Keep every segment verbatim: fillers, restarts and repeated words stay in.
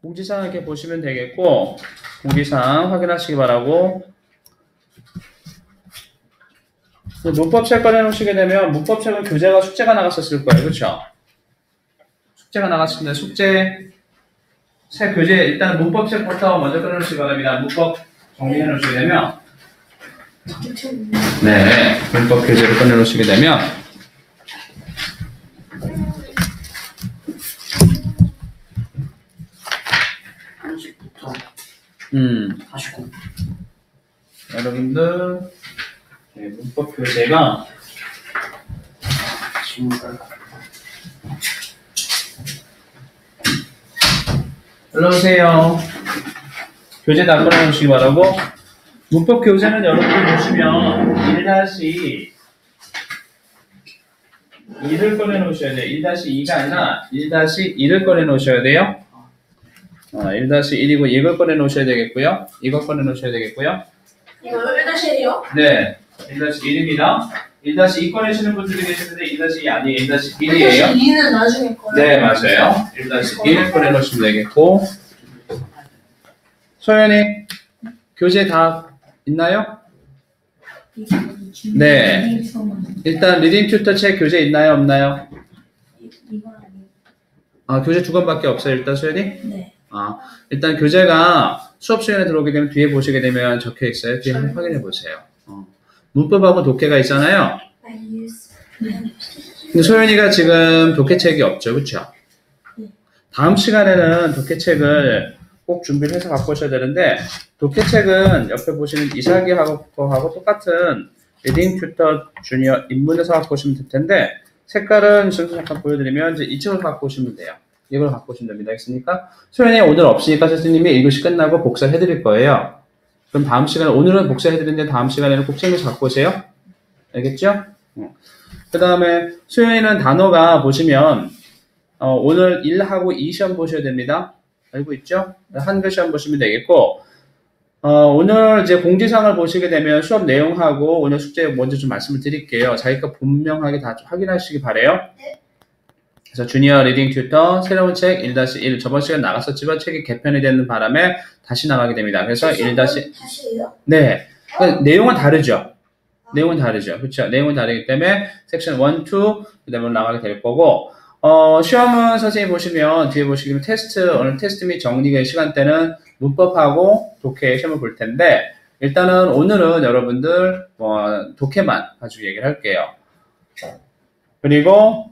공지사항 이렇게 보시면 되겠고, 공지사항 확인하시기 바라고. 문법책 꺼내놓으시게 되면 문법책은 교재가 숙제가 나갔었을 거예요. 그렇죠? 숙제가 나갔습니다. 숙제 새 교재 일단 문법책부터 먼저 꺼내놓으시기 바랍니다. 문법 정리해 놓으시게 되면 네 문법 교재를 꺼내놓으시게 되면 음 사십구. 여러분들 네, 문법 교재가 올라오세요. 교재 다 꺼내놓으시기 바라고. 문법 교재는 여러분들 보시면 일 다시 이를 꺼내놓으셔야 돼요. 일 다시 이가 아니라 일 다시 이를 꺼내놓으셔야 돼요. 어, 일 다시 일이고 이걸 꺼내놓으셔야 되겠고요. 이걸 꺼내놓으셔야 되겠고요. 이거 일 다시 일이요? 네, 일 다시 일입니다. 일 다시 이 꺼내시는 분들이 계시는데 일 다시 이 아니에요. 일 다시 일이에요. 일 다시 이는 나중에 꺼내. 네, 맞아요. 일 다시 일을 꺼내놓으시면 되겠고. 소연이 교재 다 있나요? 네. 일단 리딩 튜터 책 교재 있나요? 없나요? 아, 교재 두 권밖에 없어요. 일단 소연이? 네. 아, 일단 교재가 수업 시간에 들어오게 되면 뒤에 보시게 되면 적혀 있어요. 뒤에 한번 확인해 보세요. 어. 문법하고 독해가 있잖아요. 근데 소연이가 지금 독해책이 없죠, 그렇죠? 다음 시간에는 독해책을 꼭 준비를 해서 갖고 오셔야 되는데, 독해책은 옆에 보시는 이삭이하고 하고 똑같은 리딩 튜터 주니어 입문에서 갖고 오시면 될 텐데, 색깔은 지금 잠깐 보여드리면 이제 이쪽을 갖고 오시면 돼요. 이걸 갖고 오시면 됩니다. 알겠습니까? 소연이 오늘 없으니까 선생님이 일 교시 끝나고 복사를 해드릴 거예요. 그럼 다음 시간에, 오늘은 복사해드리는데 다음 시간에는 꼭 챙겨서 갖고 오세요. 알겠죠? 어. 그 다음에 소연이는 단어가 보시면 어, 오늘 일하고 이 시험 보셔야 됩니다. 알고 있죠? 한글 시험 보시면 되겠고, 어, 오늘 이제 공지사항을 보시게 되면 수업 내용하고 오늘 숙제 먼저 좀 말씀을 드릴게요. 자기가 분명하게 다 좀 확인하시기 바래요. 그래서 주니어 리딩 튜터 새로운 책 일 다시 일 저번 시간 나갔었지만 책이 개편이 되는 바람에 다시 나가게 됩니다. 그래서 일 다시 다시요? 네. 그러니까 내용은 다르죠. 내용은 다르죠. 그렇죠. 내용은 다르기 때문에 섹션 일, 이 그다음에 나가게 될 거고, 어, 시험은 선생님 보시면 뒤에 보시면 테스트, 오늘 테스트 및 정리의 시간대는 문법하고 독해 시험을 볼 텐데, 일단은 오늘은 여러분들 뭐 독해만 가지고 얘기를 할게요. 그리고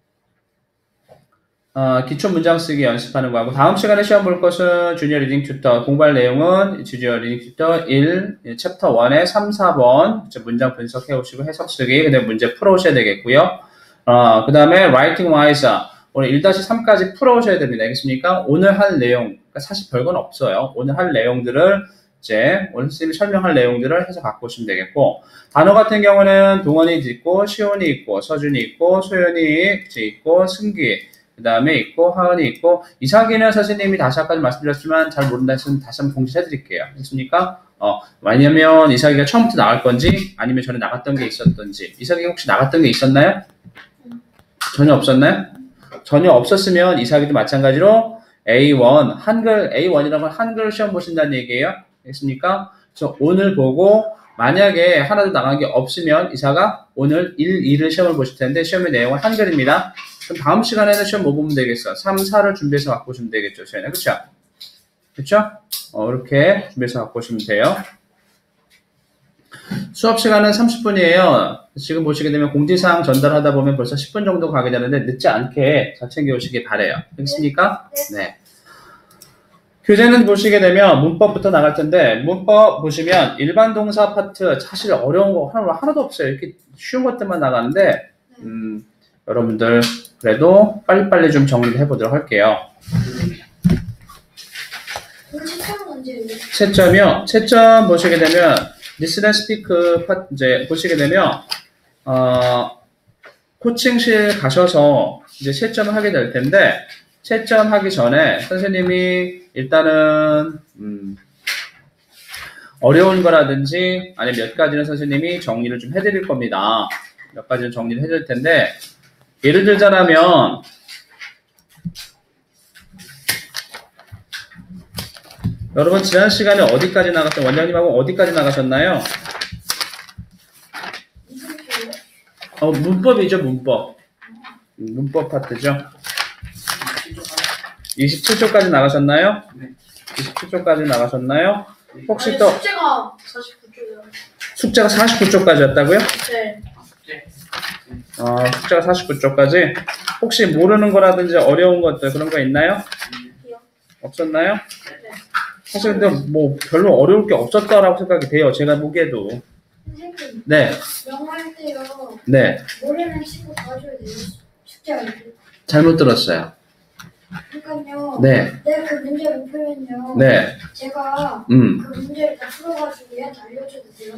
어, 기초 문장 쓰기 연습하는 거하고, 다음 시간에 시험 볼 것은 주니어 리딩 튜터 공부할 내용은 주니어 리딩 튜터 일 챕터 일의 삼, 사 번 문장 분석해 오시고 해석 쓰기, 그 다음에 문제 풀어 오셔야 되겠고요. 어, 그 다음에 writing wise 오늘 일 다시 삼까지 풀어 오셔야 됩니다. 알겠습니까? 오늘 할 내용, 그러니까 사실 별건 없어요. 오늘 할 내용들을 이제 오늘 선생님이 설명할 내용들을 해서 갖고 오시면 되겠고, 단어 같은 경우는 동원이 있고 시온이 있고 서준이 있고 소연이 있고 승기 그 다음에 있고 하은이 있고, 이삭이는 선생님이 다시 아까 말씀드렸지만 잘 모른다 했으면 다시 한번 공지해 드릴게요. 됐습니까? 어, 왜냐면 이삭이가 처음부터 나갈 건지 아니면 전에 나갔던 게 있었던지. 이삭이 혹시 나갔던 게 있었나요? 전혀 없었나요? 전혀 없었으면 이삭이도 마찬가지로 에이 원 한글 에이 원이라고 하면 한글 시험 보신다는 얘기예요. 됐습니까? 그래서 오늘 보고 만약에 하나도 나간 게 없으면 이삭아 오늘 일, 이를 시험을 보실 텐데 시험의 내용은 한글입니다. 그럼 다음 시간에는 시험 뭐 보면 되겠어? 삼, 사를 준비해서 갖고 오시면 되겠죠. 시간에. 그쵸? 그쵸? 어, 이렇게 준비해서 갖고 오시면 돼요. 수업 시간은 삼십 분이에요. 지금 보시게 되면 공지사항 전달하다 보면 벌써 십 분 정도 가게 되는데 늦지 않게 잘 챙겨 오시기 바래요. 알겠습니까? 네. 교재는 보시게 되면 문법부터 나갈 텐데, 문법 보시면 일반 동사 파트 사실 어려운 거 하나도 없어요. 이렇게 쉬운 것들만 나가는데, 음, 여러분들 그래도 빨리빨리 좀 정리를 해보도록 할게요. 채점이요. 채점 보시게 되면 Listen and Speak 파 이제 보시게 되면 어, 코칭실 가셔서 이제 채점을 하게 될 텐데, 채점하기 전에 선생님이 일단은 음, 어려운 거라든지 아니면 몇 가지는 선생님이 정리를 좀 해드릴 겁니다. 몇 가지는 정리를 해드릴 텐데, 예를 들자면 여러분 지난 시간에 어디까지 나갔어요? 원장님하고 어디까지 나가셨나요? 어, 문법이죠, 문법. 문법 파트죠. 이십칠 초까지 나가셨나요? 네. 이십칠 초까지 나가셨나요? 혹시 아니, 또 숙제가 사십구 쪽이요. 숙제가 사십구 초까지였다고요? 네. 아, 숙제가 사십구 초까지? 혹시 모르는 거라든지 어려운 것들 그런 거 있나요? 없었나요? 네. 사실 근데 뭐 별로 어려울 게 없었다라고 생각이 돼요. 제가 보기에도. 선생님, 네, 영어 할 때요. 네. 모르는 친구 도와줘야 돼요. 숙제할 때. 잘못 들었어요. 그러니까요. 네, 내가 그 문제를 못 풀면요. 네, 제가 음. 그 문제를 다 풀어가지고 얘한테 알려줘도 돼요.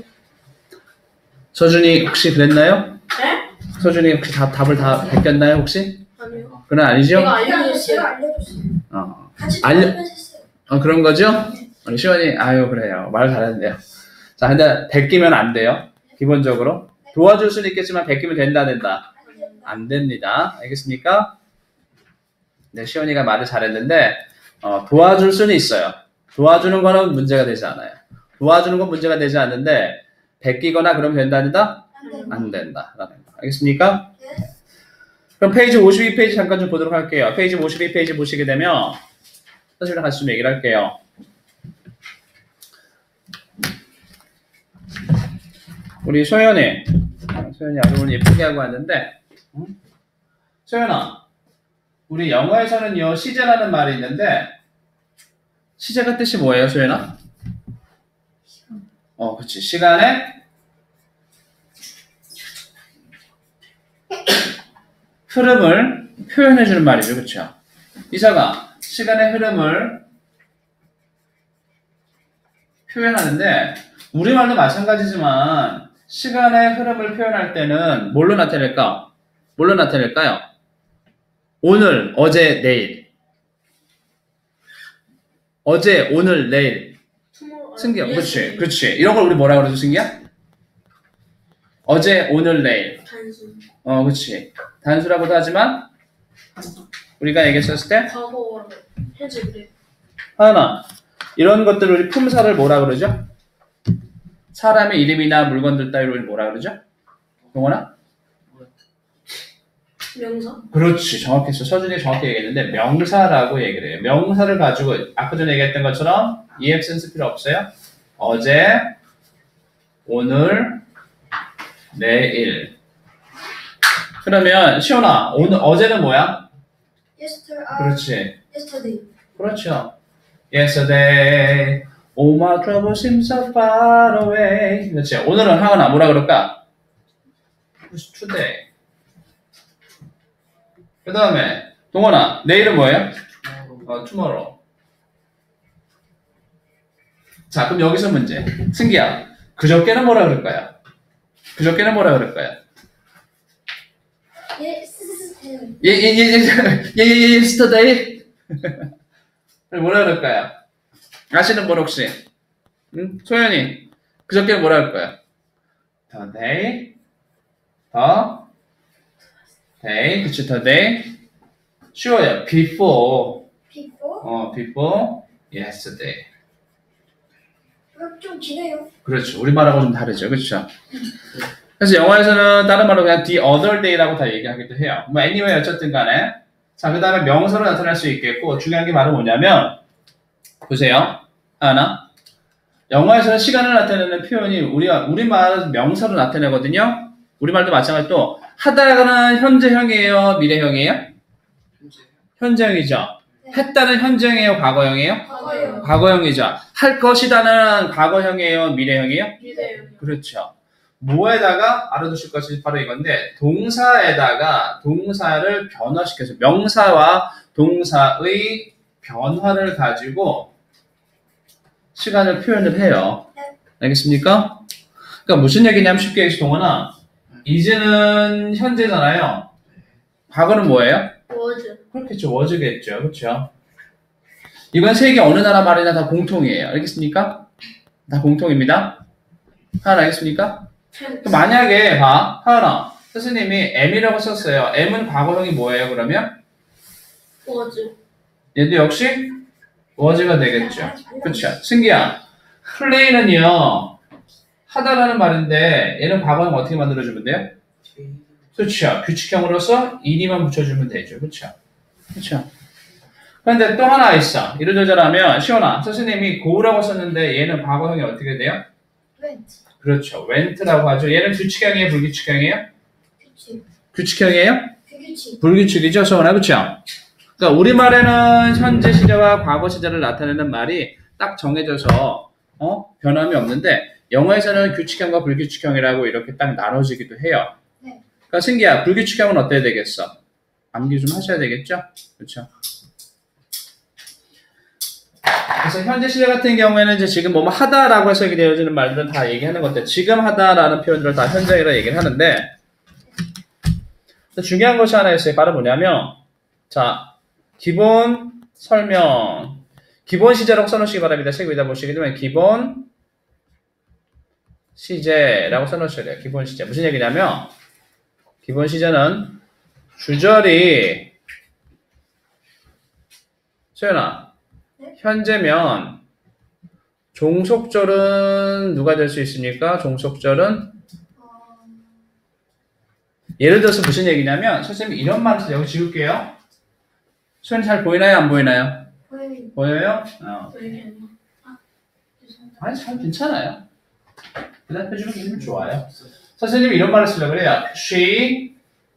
서준이 혹시 그랬나요? 네? 서준이 혹시 다, 답을 다 베꼈나요, 혹시? 아니요. 그건 아니죠? 제가 제가 알려줬어요. 제가 알려줬어요. 어, 같이 알려- 도와주면서 했어요. 어, 그런 거죠? 우리 시원이, 아유, 그래요. 말 잘했네요. 자, 근데 베끼면 안 돼요. 기본적으로. 도와줄 수는 있겠지만 베끼면 된다, 된다. 안 됩니다. 알겠습니까? 네, 시원이가 말을 잘했는데, 어, 도와줄 수는 있어요. 도와주는 거는 문제가 되지 않아요. 도와주는 건 문제가 되지 않는데, 베끼거나 그러면 된다, 안 된다? 안 돼요. 안 된다. 라는 거. 알겠습니까? 네. 그럼 페이지 오십이 페이지 잠깐 좀 보도록 할게요. 페이지 오십이 페이지 보시게 되면, 선생님이랑 같이 좀 얘기를 할게요. 우리 소연이, 소연이 아주 오늘 예쁘게 하고 왔는데, 응? 소연아, 우리 영어에서는요, 시제라는 말이 있는데, 시제가 뜻이 뭐예요, 소연아? 어, 그치. 시간의 흐름을 표현해주는 말이죠, 그쵸? 이사가 시간의 흐름을 표현하는데, 우리말도 마찬가지지만, 시간의 흐름을 표현할 때는 뭘로 나타낼까? 뭘로 나타낼까요? 오늘, 어제, 내일. 어제, 오늘, 내일. 투모- 승기야, 아니, 그렇지, 예스. 그렇지. 이런 걸 우리 뭐라 그러죠, 승기야? 어제, 오늘, 내일. 단순. 어, 그렇지. 단수라고도 하지만 우리가 얘기했었을 때 과거와 현재 그래. 하나 이런 것들을 우리 품사를 뭐라 그러죠? 사람의 이름이나 물건들 따위로 뭐라 그러죠? 동원아? 명사? 그렇지, 정확했어. 서준이 정확히 얘기했는데 명사라고 얘기를 해요. 명사를 가지고 아까 전에 얘기했던 것처럼 이엑스는 쓸 필요 없어요. 어제, 오늘, 내일. 그러면 시온아, 오늘 어제는 뭐야? Yesterday. 아, 그렇지, yesterday. 그렇죠. Yesterday, all my troubles seem so far away. 그렇지. 오늘은 하은아 뭐라 그럴까? Who's today? 그 다음에 동원아, 내일은 뭐예요? 어, tomorrow. 자, 그럼 여기서 문제. 승기야, 그저께는 뭐라 그럴까요? 그저께는 뭐라 그럴까요? Yesterday. 예, 예, 예, 예, 예, 예, 예, yesterday. 뭐라 그럴까요? 아시는 분 혹시? 응? 소연이, 그저께는 뭐라 그럴까요? today, 더, day, 그치, today. 쉬워요. before, Before. 어, before, yesterday. 어, 좀 기네요. 그렇죠. 우리말하고 좀 다르죠. 그렇죠. 그래서 영어에서는 다른 말로 그냥 the other day라고 다 얘기하기도 해요. 뭐 anyway 어쨌든 간에. 자, 그 다음에 명사로 나타날 수 있겠고 중요한 게 바로 뭐냐면 보세요. 하나. 영어에서는 시간을 나타내는 표현이 우리가 우리말 명사로 나타내거든요. 우리말도 마찬가지로 하다가는 현재형이에요, 미래형이에요? 현재형이죠. 네. 했다는 현재형이에요, 과거형이에요? 과거요. 과거형이죠. 할 것이다는 과거형이에요, 미래형이에요? 미래요. 그렇죠. 뭐에다가 알아두실 것이 바로 이건데 동사에다가 동사를 변화시켜서 명사와 동사의 변화를 가지고 시간을 표현을 해요. 알겠습니까? 그러니까 무슨 얘기냐면 쉽게 얘기해서 동원아, 이제는 현재잖아요. 과거는 뭐예요? 워즈. 그렇겠죠. was겠죠. 그렇죠. 이건 세계 어느 나라 말이나 다 공통이에요. 알겠습니까? 다 공통입니다. 하나 알겠습니까? 그럼 만약에 봐, 하은아, 선생님이 M이라고 썼어요. M은 과거형이 뭐예요? 그러면 워즈. 얘도 역시 was가 되겠죠. 그쵸. 승기야, play는요, 하다라는 말인데, 얘는 과거는 어떻게 만들어주면 돼요? 그쵸. 규칙형으로서 ed만 붙여주면 되죠. 그쵸. 그쵸. 그런데 또 하나 있어. 이러저러하면, 시원아, 선생님이 go라고 썼는데, 얘는 과거형이 어떻게 돼요? went. 그렇죠. went라고 하죠. 얘는 규칙형이에요? 불규칙형이에요? 규칙. 규칙형이에요? 규칙. 불규칙이죠, 소원아. 그쵸? 그러니까 우리말에는 현재 시제와 과거 시제를 나타내는 말이 딱 정해져서 어? 변함이 없는데 영어에서는 규칙형과 불규칙형이라고 이렇게 딱 나눠지기도 해요. 네. 그러니까 승기야, 불규칙형은 어때야 되겠어? 암기 좀 하셔야 되겠죠? 그렇죠? 그래서 현재 시제 같은 경우에는 이제 지금 뭐뭐 하다라고 해석이 되어지는 말들은 다 얘기하는 건데 지금 하다라는 표현들을 다 현재이라 얘기를 하는데 중요한 것이 하나 있어요. 바로 뭐냐면 자, 기본 설명 기본 시제라고 써놓으시기 바랍니다. 책 위에다 보시게 되면 기본 시제라고 써놓으셔야 돼요. 기본 시제. 무슨 얘기냐면 기본 시제는 주절이 소연아 네? 현재면 종속절은 누가 될 수 있습니까? 종속절은 어, 예를 들어서 무슨 얘기냐면 선생님이 이런 말을 여기 지울게요. 소연이 잘 보이나요? 안 보이나요? 보여요. 보여요? 어. 왜 이렇게 했나? 아, 죄송합니다. 아니 잘 괜찮아요. 대답해주면 기분 좋아요. 선생님이 이런 말을 쓰려고 그래요. She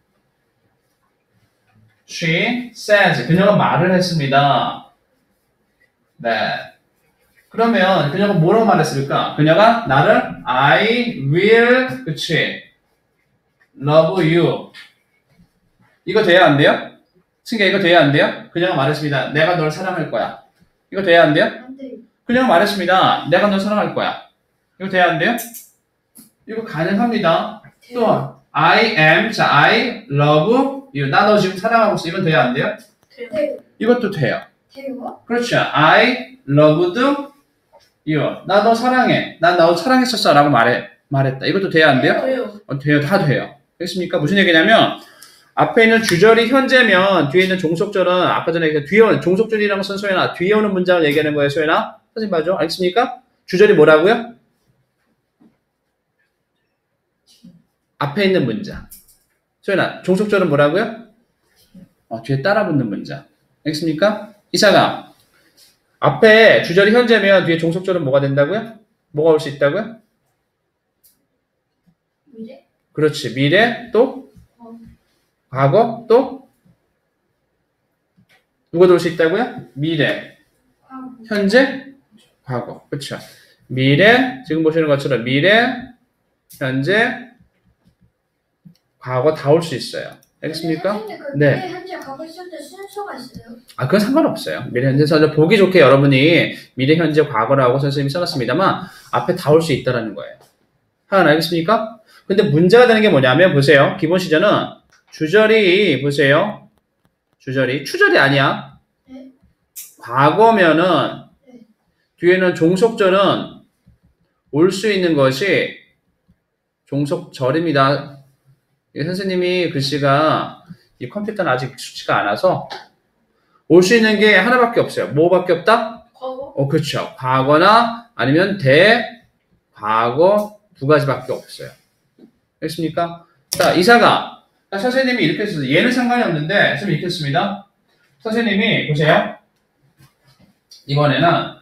She says 그녀가 말을 했습니다. 네. 그러면 그녀가 뭐라고 말했을까? 그녀가 나를 I will 그치 love you 이거 돼야 안 돼요? 승기야 이거 돼야 안 돼요? 그녀가 말했습니다. 내가 널 사랑할 거야. 이거 돼야 안 돼요? 안 돼요. 그녀가 말했습니다. 내가 널 사랑할 거야. 이거 돼야 안 돼요? 이거 가능합니다. 또 I am, 자 I love you. 나 너 지금 사랑하고 있어. 이건 돼야 안 돼요? 돼요. 돼요. 이것도 돼요. 돼요? 그렇죠. I loved you. 나 너 사랑해. 난 너 사랑했었어. 라고 말해, 말했다. 이것도 돼야 안 돼요? 돼요. 어, 돼요. 다 돼요. 됐습니까? 무슨 얘기냐면 앞에 있는 주절이 현재면 뒤에 있는 종속절은 아까 전에 얘기한 뒤에 오는 종속절이라는 것은 소연아 뒤에 오는 문장을 얘기하는 거예요. 소연아. 선생님 봐줘. 알겠습니까? 주절이 뭐라고요? 앞에 있는 문장. 소연아, 종속절은 뭐라고요? 어, 뒤에 따라붙는 문장. 알겠습니까? 이사가 앞에 주절이 현재면 뒤에 종속절은 뭐가 된다고요? 뭐가 올 수 있다고요? 미래? 그렇지. 미래 또 어, 과거 또 누가 올 수 있다고요? 미래, 과거. 현재, 과거. 그렇죠. 미래 지금 보시는 것처럼 미래, 현재, 과거 다 올 수 있어요. 알겠습니까? 근데 그 네. 미래, 현재, 과거 쓸 때 순서가 있어요. 아, 그건 상관없어요. 미래, 현재, 서 보기 좋게 여러분이 미래, 현재, 과거라고 선생님이 써놨습니다만 앞에 다 올 수 있다는 거예요. 하나 알겠습니까? 근데 문제가 되는 게 뭐냐면 보세요. 기본 시제는 주절이 보세요. 주절이 추절이 아니야. 네. 과거면은 네. 뒤에는 종속절은 올 수 있는 것이 종속절입니다. 선생님이 글씨가 이 컴퓨터는 아직 익숙치가 않아서 올 수 있는 게 하나밖에 없어요. 뭐밖에 없다? 과거? 어, 그렇죠. 과거나 아니면 대, 과거 두 가지밖에 없어요. 됐습니까? 자, 이사가 선생님이 이렇게 했어요. 얘는 상관이 없는데 선생님이 이렇게 했습니다. 선생님이 보세요. 이번에는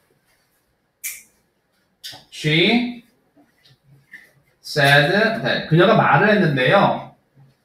she said 네, 그녀가 말을 했는데요.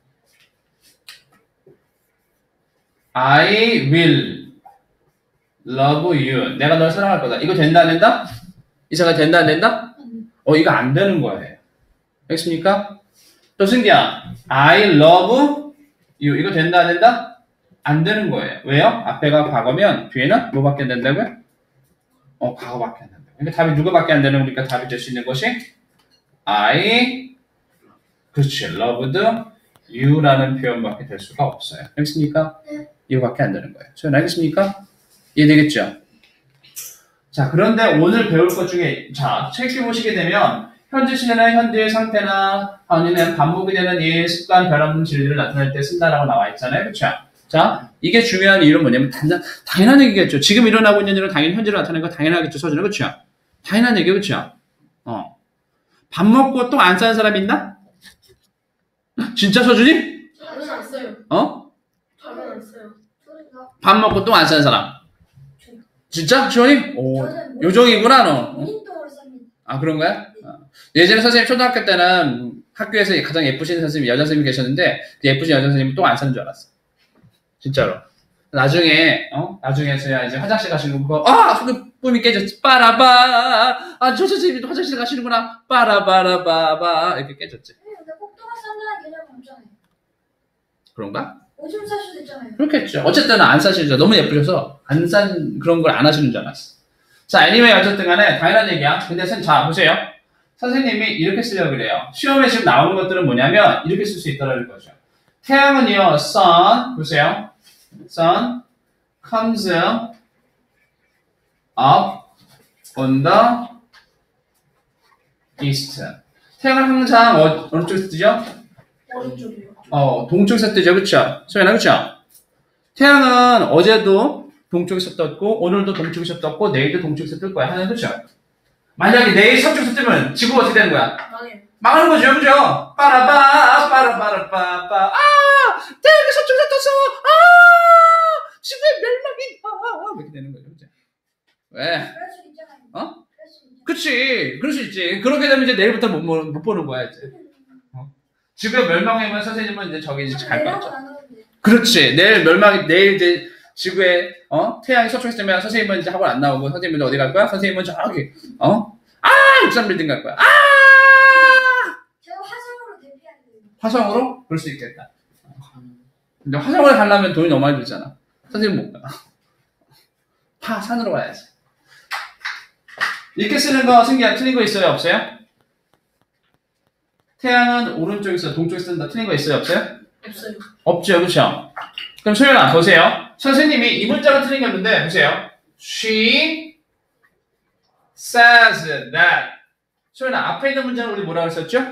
I will love you. 내가 널 사랑할 거다. 이거 된다 안 된다? 이사가 된다 안 된다? 어, 이거 안 되는 거예요. 알겠습니까? 또 승기야, I love you. 이거 된다 안 된다? 안 되는 거예요. 왜요? 앞에가 과거면 뒤에는 뭐밖에 안 된다고요? 어, 과거밖에 안 된다고요. 그러니까 답이 누구밖에 안 되는 거니까 답이 될 수 있는 것이 I, 그렇지, loved you라는 표현밖에 될 수가 없어요. 알겠습니까? 네. 이거밖에 안 되는 거예요. 소연 알겠습니까? 이해되겠죠? 자, 그런데 오늘 배울 것 중에, 자, 책을 보시게 되면, 현재 시제나 현재의 상태나, 아니면 반복이 되는 일, 습관, 변화 등 진리를 나타낼 때 쓴다라고 나와 있잖아요. 그쵸? 자, 이게 중요한 이유는 뭐냐면 단단, 당연한 얘기겠죠. 지금 일어나고 있는 일은 당연히 현재로 나타나는 거 당연하겠죠. 서준아, 그렇죠? 당연한 얘기, 그렇죠? 어. 밥 먹고 똥 안 싸는 사람 있나? 진짜 서준이? 저는 안 써요. 어? 저는 안 써요. 저는 밥 먹고 똥 안 싸는 사람. 진짜? 지원이? 오, 저는 요정이구나, 너. 어? 본인동으로 쌉니다. 아, 그런 거야? 어. 예전에 선생님 초등학교 때는 학교에서 가장 예쁘신 선생님이 여자 선생님이 계셨는데 그 예쁘신 여자 선생님이 똥 안 싸는 줄 알았어. 진짜로. 나중에, 어? 나중에서야 이제 화장실 가시는 거 보고, 아! 손톱이 깨졌지. 빠라바! 아, 저 선생님이 화장실 가시는구나. 빠라바라바바. 이렇게 깨졌지. 근데 꼭 똥을 싼다는 개념은 없잖아요. 그런가? 오줌 쌀 수도 있잖아요. 그렇겠죠. 어쨌든 안 싸시죠. 너무 예쁘셔서 안 싼 그런 걸 안 하시는 줄 알았어. 자, 애니메이 어쨌든 간에 당연한 얘기야. 근데 선, 자, 보세요. 선생님이 이렇게 쓰려고 그래요. 시험에 지금 나오는 것들은 뭐냐면 이렇게 쓸 수 있다는 거죠. 태양은요, sun, 보세요. sun comes up on the east. 태양은 항상 어, 어느 쪽에서 뜨죠? 오른쪽이요. 어, 동쪽에서 뜨죠, 그쵸? 소연아, 그쵸? 태양은 어제도 동쪽에서 떴고, 오늘도 동쪽에서 떴고, 내일도 동쪽에서 뜰 거야. 하는 그쵸? 만약에 내일 서쪽에서 뜨면 지구가 어떻게 되는 거야? 망해요. 망하는 거죠, 그죠? 빠라바, 빠라바라빠빠. 아! 태양이 서쪽에서 떴어! 아! 지구의 멸망이다! 이렇게 되는 거죠, 그죠? 왜? 그럴 수 있잖아요. 어? 그럴 수 있잖아요. 그치. 그럴 수 있지. 그렇게 되면 이제 내일부터 못, 못, 못 보는 거야, 이제. 어? 지구의 멸망이면 선생님은 이제 저기 이제 갈 내려고 거죠. 안 하는데. 그렇지. 내일 멸망이, 내일 이제 지구에, 어? 태양이 서쪽에 있으면 선생님은 이제 학원 안 나오고, 선생님은 어디 갈 거야? 선생님은 저기, 어? 아! 육삼 빌딩 갈 거야. 아! 제가 화성으로 대피해야 돼요. 화성으로? 그럴 수 있겠다. 근데 화성을 가려면 돈이 너무 많이 들잖아. 선생님 못 가. 파, 산으로 가야지. 이렇게 쓰는 거, 승기야, 틀린 거 있어요? 없어요? 태양은 오른쪽에서 동쪽에 쓴다. 틀린 거 있어요? 없어요? 없어요. 없죠, 그렇죠? 그럼 소연아, 보세요. 선생님이 이 문장은 틀린 게 없는데, 보세요. She says that. 소연아, 앞에 있는 문장은 우리 뭐라고 했었죠?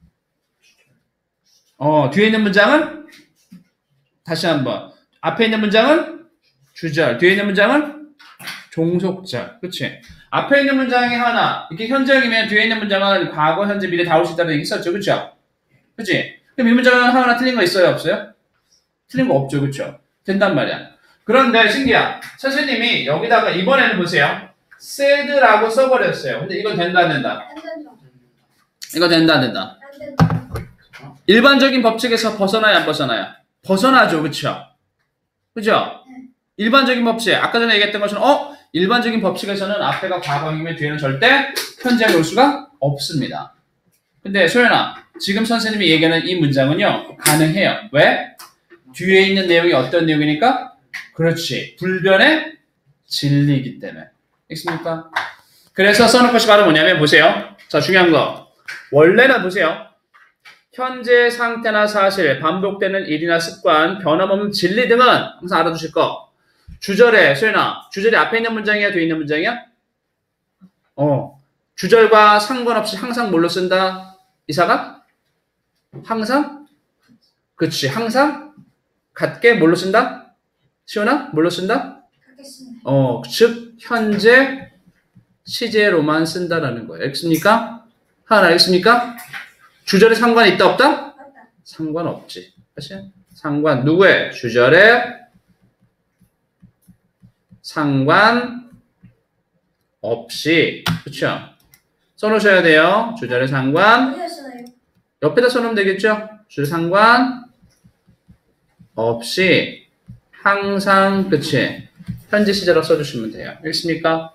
어, 뒤에 있는 문장은? 다시 한번. 앞에 있는 문장은? 주절. 뒤에 있는 문장은? 종속절. 그치? 앞에 있는 문장이 하나, 이렇게 현재형이면 뒤에 있는 문장은 과거, 현재, 미래 다 올 수 있다는 얘기 있었죠, 그쵸? 그치? 그럼 이 문장은 하나 틀린 거 있어요, 없어요? 틀린 거 없죠, 그쵸? 된단 말이야. 그런데 신기야. 선생님이 여기다가 이번에는 보세요. said라고 써버렸어요. 근데 이건 된다, 안 된다? 안 된다. 이거 된다, 안 된다? 안 된다. 일반적인 법칙에서 벗어나야 안 벗어나요? 벗어나죠, 그쵸? 그죠? 네. 일반적인 법칙, 아까 전에 얘기했던 것처럼, 어? 일반적인 법칙에서는 앞에가 과거이면 뒤에는 절대 현재가 올 수가 없습니다. 근데 소연아, 지금 선생님이 얘기하는 이 문장은요, 가능해요. 왜? 뒤에 있는 내용이 어떤 내용이니까? 그렇지. 불변의 진리이기 때문에. 있습니까? 그래서 써놓은 것이 바로 뭐냐면, 보세요. 자, 중요한 거. 원래는 보세요. 현재 상태나 사실, 반복되는 일이나 습관, 변함없는 진리 등은 항상 알아두실 거. 주절에, 소연아, 주절이 앞에 있는 문장이야, 뒤에 있는 문장이야? 어. 주절과 상관없이 항상 뭘로 쓴다? 이사가? 항상? 그치, 항상? 같게 뭘로 쓴다? 시원아? 뭘로 쓴다? 갖겠습니다. 어, 즉, 현재 시제로만 쓴다라는 거예요. 알겠습니까? 하나 알겠습니까? 주절에 상관이 있다, 없다? 맞다. 상관없지. 그치? 상관, 누구의? 주절에 상관 없이. 그쵸? 써놓으셔야 돼요. 주절에 상관. 어디에 쓰나요? 옆에다 써놓으면 되겠죠? 주절 상관 없이 항상, 그치? 현재 시제로 써주시면 돼요. 알겠습니까?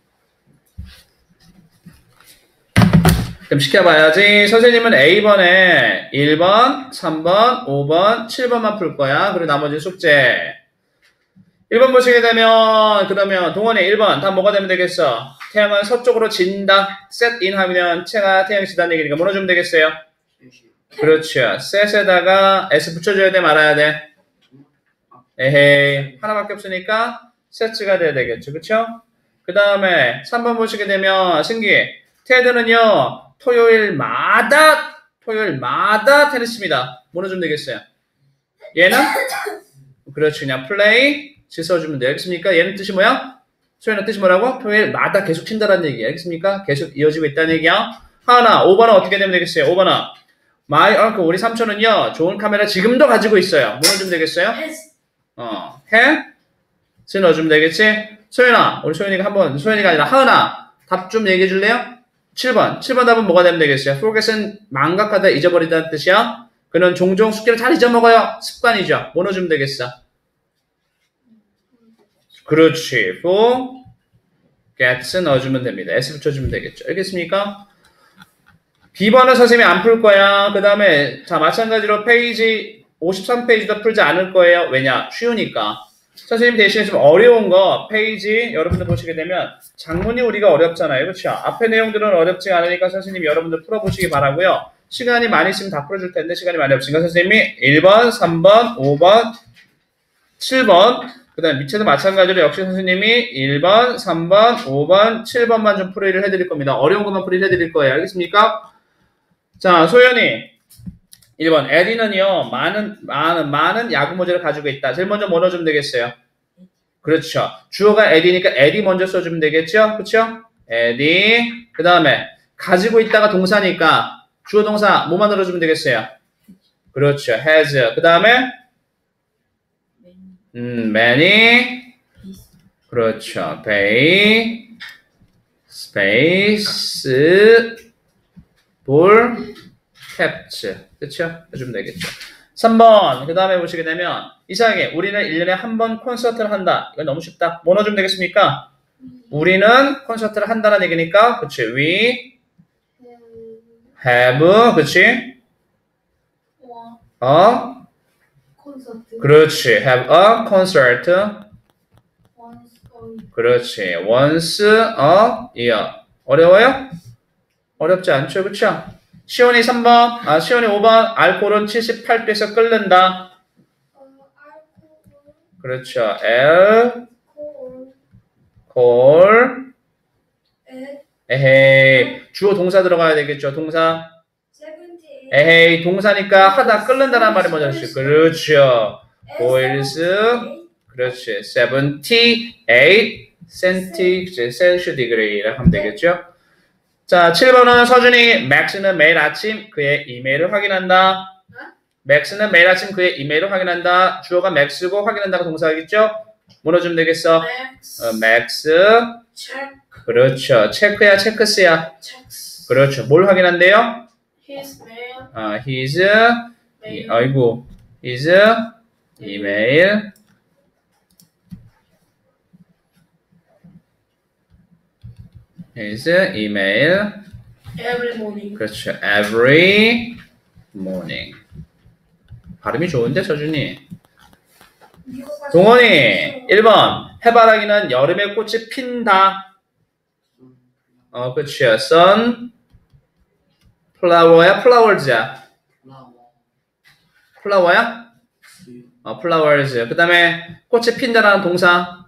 그럼 시켜봐야지. 선생님은 A번에 일 번, 삼 번, 오 번, 칠 번만 풀 거야. 그리고 나머지 숙제. 일 번 보시게 되면, 그러면 동원이 일 번, 다 뭐가 되면 되겠어? 태양은 서쪽으로 진다. set in 하면 채가 태양이 진다는 얘기니까 뭐로 주면 되겠어요? 그렇죠. set에다가 s 붙여줘야 돼, 말아야 돼? 에헤이. 하나밖에 없으니까 set가 돼야 되겠죠. 그쵸? 그 다음에 삼 번 보시게 되면, 신기. 테드는요, 토요일마다, 토요일마다 테니스입니다. 뭐로 주면 되겠어요? 얘는? 그렇지. 그냥 play 지 써주면 돼요. 알겠습니까? 얘는 뜻이 뭐야? 소연아 뜻이 뭐라고? 토요일마다 계속 친다라는 얘기야. 알겠습니까? 계속 이어지고 있다는 얘기야. 하나, 오 번은 어떻게 되면 되겠어요? 오 번은 my uncle, 우리 삼촌은요, 좋은 카메라 지금도 가지고 있어요. 뭐 넣어주면 되겠어요? has. 어, 해? 스 넣어주면 되겠지? 소연아, 우리 소연이가 한번, 소연이가 아니라 하은아, 답 좀 얘기해 줄래요? 칠 번. 칠 번 답은 뭐가 되면 되겠어요? forget은 망각하다, 잊어버리다는 뜻이야. 그는 종종 숙제를 잘 잊어먹어요. 습관이죠. 뭐 넣어주면 되겠어? 그렇지. forgets 넣어주면 됩니다. s 붙여주면 되겠죠. 알겠습니까? 비 번은 선생님이 안 풀 거야. 그 다음에 자 마찬가지로 페이지 오십삼 페이지도 풀지 않을 거예요. 왜냐? 쉬우니까. 선생님 대신에 좀 어려운 거 페이지 여러분들 보시게 되면 장문이 우리가 어렵잖아요. 그렇죠? 앞에 내용들은 어렵지 않으니까 선생님 여러분들 풀어보시기 바라고요. 시간이 많이 있으면 다 풀어줄 텐데 시간이 많이 없으니까 선생님이 일 번, 삼 번, 오 번, 칠 번 그 다음 밑에도 마찬가지로 역시 선생님이 일 번, 삼 번, 오 번, 칠 번만 좀 풀이를 해드릴 겁니다. 어려운 것만 풀이를 해드릴 거예요. 알겠습니까? 자, 소연이 일 번 에디는요 많은 많은 많은 야구 모자를 가지고 있다. 제일 먼저 뭐 넣어주면 되겠어요? 그렇죠. 주어가 에디니까 에디 먼저 써주면 되겠죠? 그렇죠? 에디 그 다음에 가지고 있다가 동사니까 주어 동사 뭐만 넣어주면 되겠어요? 그렇죠. has 그 다음에 음, many 그렇죠. pay space 볼 kept 그쵸? 해주면 되겠죠. 삼 번 그 다음에 보시게 되면 이상하게 우리는 일 년에 한 번 콘서트를 한다. 이건 너무 쉽다. 뭐 넣어주면 되겠습니까? 우리는 콘서트를 한다는 얘기니까 그치? We have 그치? 와. 어? 콘서트. 그렇지. have a concert once a 그렇지. once a year 어려워요? 어렵지 않죠? 그쵸? 시온이 삼 번, 아, 시온이 오 번, 알코올은 칠십팔 도에서 끓는다. 어, 알코올, 그렇죠. 알, 코올, 콜, 에, 에헤이. 주어 동사 들어가야 되겠죠. 동사. 세븐티, 에헤이. 동사니까 하다 끓는다는 말이 먼저 있어요. 그렇죠. boils. 그렇지. 칠십팔 센티, 셀시어 디그리라고 하면 되겠죠. 자, 칠 번은 서준이 맥스는 매일 아침 그의 이메일을 확인한다. 맥스는 매일 아침 그의 이메일을 확인한다. 주어가 맥스고 확인한다가 동사겠죠? 뭐 넣어주면 되겠어? max. 어, 맥스. check. 그렇죠. 체크야, 체크스야. checks. 그렇죠. 뭘 확인한대요? his mail. 아, his, 이, mail. 아이고, his email. his email. every morning. 그렇죠. every morning. 발음이 좋은데, 서준이. 미국 가서 동원이 일 번 해바라기는 여름에 꽃이 핀다. 어, 그렇죠. sun 플라워야 플라워즈야. 플라워야? 어, flowers. 그 다음에 꽃이 핀다라는 동사.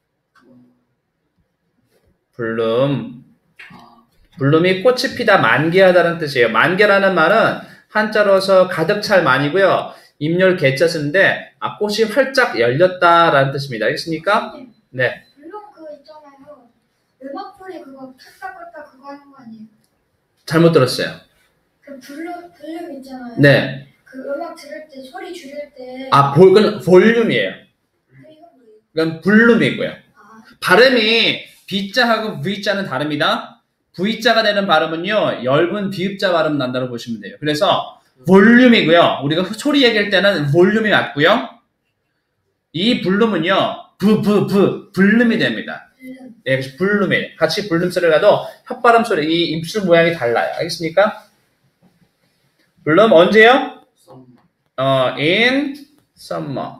블룸. 블룸이 꽃이 피다 만개하다는 뜻이에요. 만개라는 말은 한자로서 가득 찰 만이고요. 임열 개자 쓰는데 아, 꽃이 활짝 열렸다라는 뜻입니다. 알겠습니까? 네. 물론 그거 있잖아요. 음악풀이 그거 탔다 껐다 그거 하는 거 아니에요? 잘못 들었어요. 그 블룸 블룸 있잖아요. 네. 그 음악 들을 때 소리 줄일 때. 아, 볼, 그건 볼륨이에요. 그 이건 뭐예요? 그건 블룸이고요. 아, 발음이 B자하고 V자는 다릅니다. V자가 되는 발음은요, 엷은 비읍자 발음 난다고 보시면 돼요. 그래서 볼륨이고요. 우리가 소리 얘기할 때는 볼륨이 맞고요. 이 블룸은요, 브, 브, 브, 블룸이 됩니다. 블룸. 예, 그래서 블룸이. 같이 블룸 소리를 가도 혓바람 소리, 이 입술 모양이 달라요. 알겠습니까? 블룸 언제요? 어, in summer.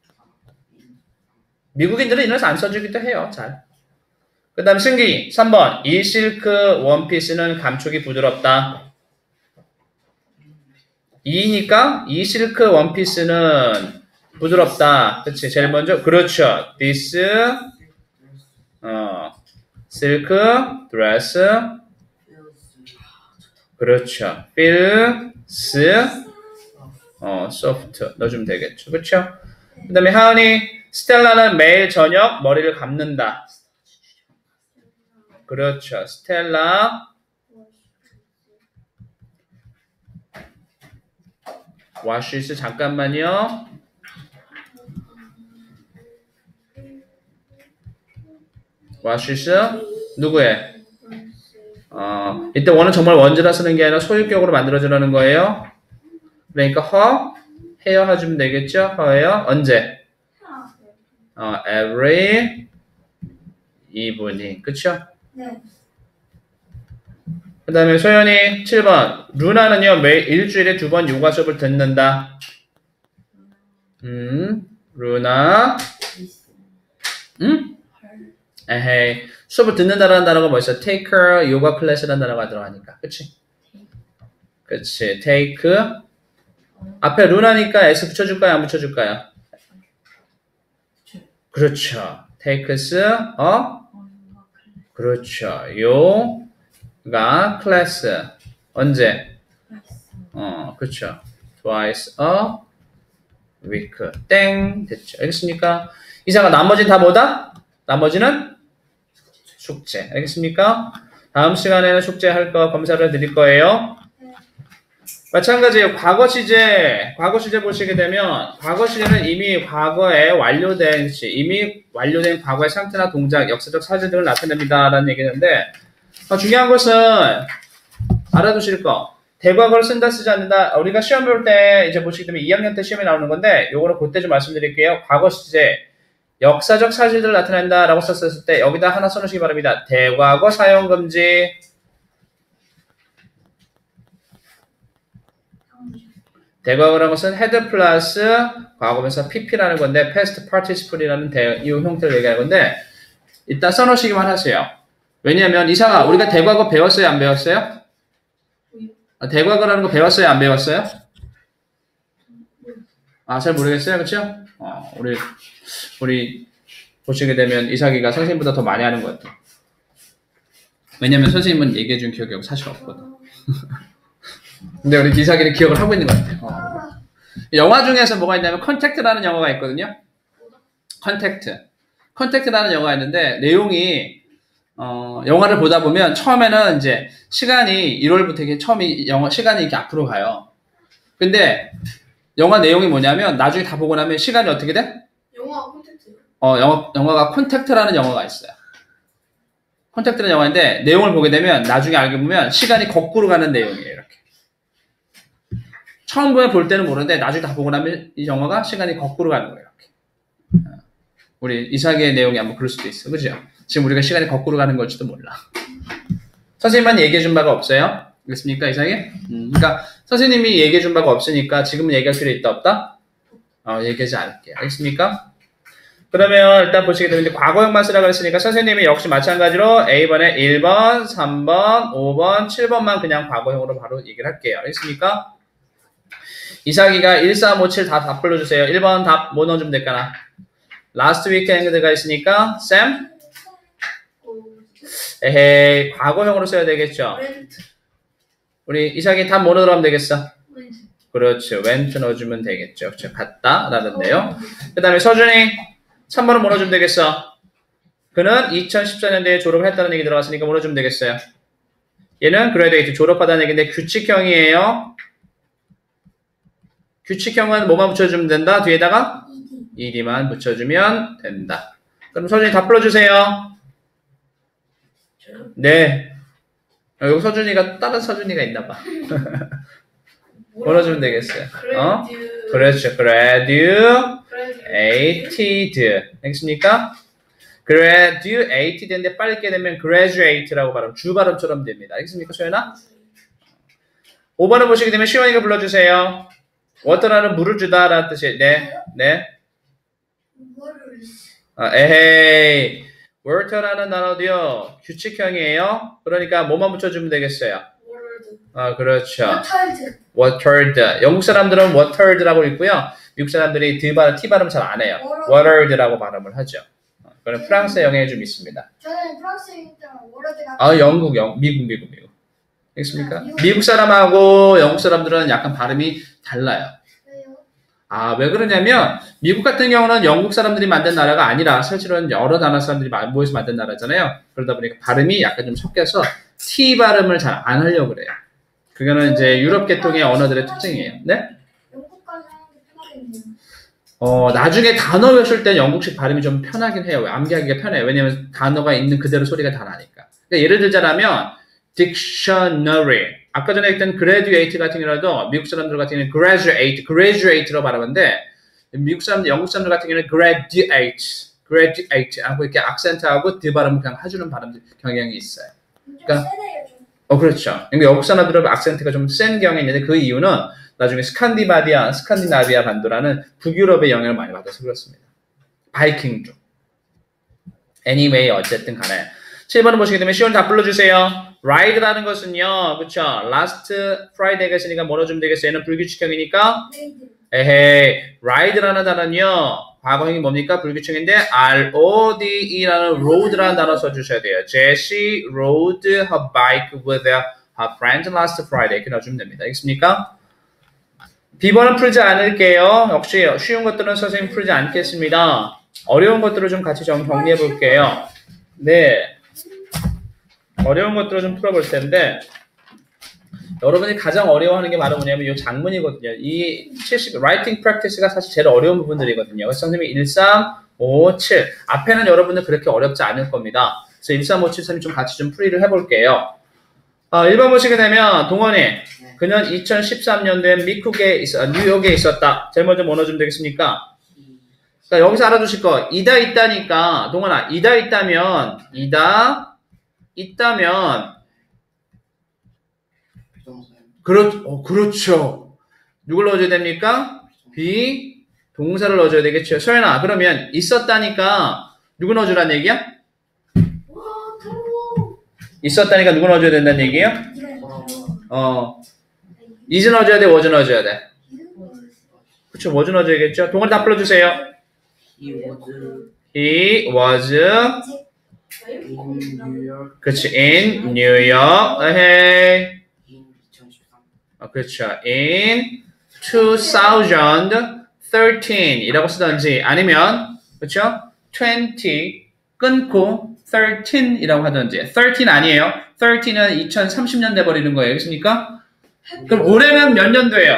미국인들은 이래서 안 써주기도 해요. 잘. 그 다음 승기 삼 번 이 실크 원피스는 감촉이 부드럽다. 이니까 이 실크 원피스는 부드럽다. 그치? 제일 먼저 그렇죠. This 어, silk dress 그렇죠. feels 어, soft 넣어주면 되겠죠. 그렇죠? 그 다음에 하은이, 스텔라는 매일 저녁 머리를 감는다. 그렇죠. 스텔라 washes 잠깐만요. washes 누구의? 어, 이때 원은 정말 원즈라 쓰는 게 아니라 소유격으로 만들어주라는 거예요. 그러니까 her 해요 해주면 되겠죠? her예요. 언제? 어, every evening. 그쵸? 네. 그 다음에 소연이 칠 번 루나는요 매일 일주일에 두 번 요가 수업을 듣는다. 음, 루나 음? 에헤이 수업을 듣는다라는 단어가 뭐 있어? take 요가 클래스라는 단어가 들어가니까 그치? 그치 take 앞에 루나니까 s 붙여줄까요? 안 붙여줄까요? 그렇죠. takes 어? 그렇죠. 요가 클래스 언제? 어, 그렇죠. twice a week 땡 됐죠. 알겠습니까? 이사가 나머지는 다 뭐다? 나머지는 숙제. 알겠습니까? 다음 시간에는 숙제할 거 검사를 드릴 거예요. 마찬가지예요. 과거 시제, 과거 시제 보시게 되면 과거 시제는 이미 과거에 완료된 시, 이미 완료된 과거의 상태나 동작, 역사적 사실 등을 나타냅니다. 라는 얘기인데 어, 중요한 것은 알아두실 거. 대과거를 쓴다 쓰지 않는다. 우리가 시험 볼 때 이제 보시게 되면 이 학년 때 시험에 나오는 건데 요거는 그때 좀 말씀드릴게요. 과거 시제, 역사적 사실들을 나타낸다 라고 썼을 때 여기다 하나 써놓으시기 바랍니다. 대과거 사용 금지. 대과거라는 것은 헤드 플러스 과거면서 피피라는 건데 past participle이라는 대, 이 형태를 얘기하는 건데 일단 써놓으시기만 하세요. 왜냐하면 이상아 우리가 대과거 배웠어요? 안 배웠어요? 아, 대과거라는 거 배웠어요? 안 배웠어요? 아, 잘 모르겠어요. 그쵸? 어, 우리 우리 보시게 되면 이삭이가 선생님보다 더 많이 하는 것 같아요. 왜냐면 선생님은 얘기해준 기억이 사실 없거든. 근데 우리 이삭이는 기억을 하고 있는 것 같아요. 어. 영화 중에서 뭐가 있냐면 컨택트라는 영화가 있거든요. 컨택트. 컨택트라는 영화가 있는데 내용이 어, 영화를 보다 보면 처음에는 이제 시간이 일월부터 이렇게 처음이 영화 시간이 이렇게 앞으로 가요. 근데 영화 내용이 뭐냐면 나중에 다 보고 나면 시간이 어떻게 돼? 영화 콘텐츠. 어, 영화, 영화가 콘택트라는 영화가 있어요. 콘택트라는 영화인데 내용을 보게 되면 나중에 알게 보면 시간이 거꾸로 가는 내용이에요. 이렇게. 처음 볼 때는 모르는데 나중에 다 보고 나면 이 영화가 시간이 거꾸로 가는 거예요. 이렇게. 우리 이삭의 내용이 아마 그럴 수도 있어. 그죠? 지금 우리가 시간이 거꾸로 가는 걸지도 몰라. 선생님만 얘기해 준 바가 없어요? 알겠습니까, 이삭이? 음, 그러니까 선생님이 얘기해 준 바가 없으니까 지금은 얘기할 필요 있다 없다? 어, 얘기하지 않을게요. 알겠습니까? 그러면 일단 보시게 되면 이제 과거형만 쓰라고 했으니까 선생님이 역시 마찬가지로 A번에 일 번, 삼 번, 오 번, 칠 번만 그냥 과거형으로 바로 얘기를 할게요. 알겠습니까? 이삭이가 일, 삼, 오, 칠 다 답 불러주세요. 일 번 답 뭐 넣어주면 될까나? last weekend가 있으니까 Sam? 에헤이 과거형으로 써야 되겠죠. 우리 이삭이 답 뭐 넣으면 되겠어? 그렇죠. went 넣어주면 되겠죠. 그렇죠. 갔다 라는데요. 그 다음에 서준이 삼 번은 뭐 넣어주면 되겠어? 그는 이천십사 년대에 졸업을 했다는 얘기 들어갔으니까 뭐 넣어주면 되겠어요? 얘는 graduate 졸업하다는 얘기인데 규칙형이에요. 규칙형은 뭐만 붙여주면 된다? 뒤에다가 ed만 붙여주면 된다. 그럼 서준이 답 불러주세요. 네. 어, 여기 서준이가 다른 서준이가 있나봐. 불러주면 되겠어요. 어? 그렇죠. graduated. 알겠습니까? graduated인데 빨리 읽게 되면 graduate라고 발음, 주 발음처럼 됩니다. 알겠습니까, 소연아? 오 번을 보시게 되면 시원이가 불러주세요. water라는 물을 주다 라는 뜻이에요. 네. 네. 아, 에헤이. water라는 단어도요, 규칙형이에요. 그러니까 뭐만 붙여주면 되겠어요? 아, 그렇죠. watered. 영국 사람들은 watered라고 읽고요. 미국 사람들이 드 발음, T 발음 잘 안 해요. watered라고 발음을 하죠. 그건 프랑스의 영향이 좀 있습니다. 저는 프랑스에 있다가 워러드가 아, 영국, 영, 미국, 미국, 미국. 알겠습니까? 미국. 미국 사람하고 영국 사람들은 약간 발음이 달라요. 왜요? 아, 왜 그러냐면 미국 같은 경우는 영국 사람들이 만든 나라가 아니라 실제로는 여러 나라 사람들이 모여서 만든 나라잖아요. 그러다 보니까 발음이 약간 좀 섞여서 T 발음을 잘 안 하려고 그래요. 그거는 이제 유럽 계통의 언어들의 특징이에요. 네? 영국 가서 하는 게 편하겠네요. 어, 나중에 단어 외울 때 영국식 발음이 좀 편하긴 해요. 암기하기가 편해요. 왜냐면 단어가 있는 그대로 소리가 다 나니까. 그러니까 예를 들자면 dictionary. 아까 전에 했던 graduate 같은 경우라도 미국 사람들 같은 경우는 graduate, graduate로 발음하는데 미국 사람들, 영국 사람들 같은 경우는 graduate, graduate 하고 이렇게 악센트하고 D 발음을 그냥 해주는 발음 경향이 있어요. 그러니까 세네요 좀. 어, 그렇죠. 그러니까 영국 사람들은 악센트가 좀 센 경향이 있는데 그 이유는 나중에 스칸디바디아, 스칸디나비아 반도라는 북유럽의 영향을 많이 받아서 그렇습니다. 바이킹 쪽. anyway, 어쨌든 간에. 칠 번을 보시게 되면 시원 다 불러주세요. ride라는 것은요, 그쵸? last Friday가 있으니까 뭐로 주면 되겠어요? 얘는 불규칙형이니까? 레이드. 에헤이, ride라는 단어는요, 과거형이 뭡니까? 불규칙인데, R-O-D-E라는 road라는 단어 써주셔야 돼요. Jessie rode her bike with her friend last Friday. 이렇게 넣어주면 됩니다. 알겠습니까? 비번은 풀지 않을게요. 역시 쉬운 것들은 선생님 풀지 않겠습니다. 어려운 것들을 좀 같이 좀 정리해 볼게요. 네. 어려운 것들을 좀 풀어볼 텐데, 여러분이 가장 어려워하는 게 바로 뭐냐면 이 장문이거든요. 이 칠십, writing practice가 사실 제일 어려운 부분들이거든요. 그래서 선생님이 일, 삼, 오, 칠. 앞에는 여러분들 그렇게 어렵지 않을 겁니다. 그래서 일, 삼, 오, 칠, 선생님 좀 같이 좀 풀이를 해볼게요. 어, 일 번 보시게 되면, 동원이. 그는 이천십삼 년도에 미국에 있어, 뉴욕에 있었다. 제일 먼저 뭐 넣어주면 되겠습니까? 그러니까 여기서 알아두실 거, 이다 있다니까, 동원아, 이다 있다면, 이다 있다면, 그렇, 어, 그렇죠. 누굴 넣어줘야 됩니까? 비, 동사를 넣어줘야 되겠죠. 소연아, 그러면 있었다니까, 누구 넣어주란 얘기야? 와, 더러워. 있었다니까 누구 넣어줘야 된다는 얘기예요? 네. 어, is 넣어줘야 돼, was 넣어줘야 돼? 그쵸, was 넣어줘야겠죠. 동원이 다 불러주세요. He was He was, in New York 그치, in New York, 에헤이. in 이천십삼. 아, 그렇죠. in twenty thirteen 이라고 쓰던지 아니면 그렇죠? twenty 끊고 thirteen 이라고 하던지 thirteen 아니에요. thirteen은 이천삼십 년 돼 버리는 거예요. 알겠습니까? 그럼 올해는 몇 년도예요?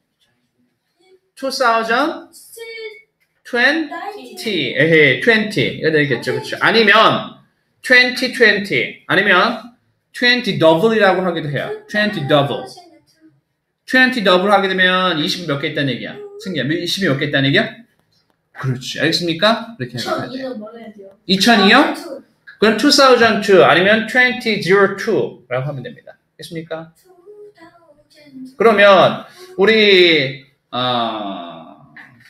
twenty 에헤이 twenty 이거 되겠죠. 그렇죠? 아니면 twenty twenty 아니면 twenty double이라고 하기도 해요. twenty double twenty 더블 하게 되면 이십이 몇 개 있다는 얘기야. 승기야, 이십이 몇 개 있다는 얘기야? 그렇지. 알겠습니까? 이렇게 해야 돼. 이천이는 뭐 해야 돼요? 이천이요? 그럼 이천이 아니면 이천이라고 하면 됩니다. 알겠습니까? 그러면 우리 어...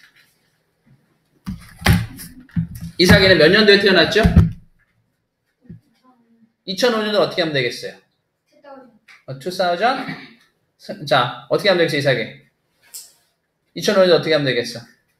이삭이는 몇 년도에 태어났죠? 이천오 년도 어떻게 하면 되겠어요? 어, 이천? 자, 어떻게 하면 되겠어, 이삭이? 이천오 년도 어떻게 하면 되겠어?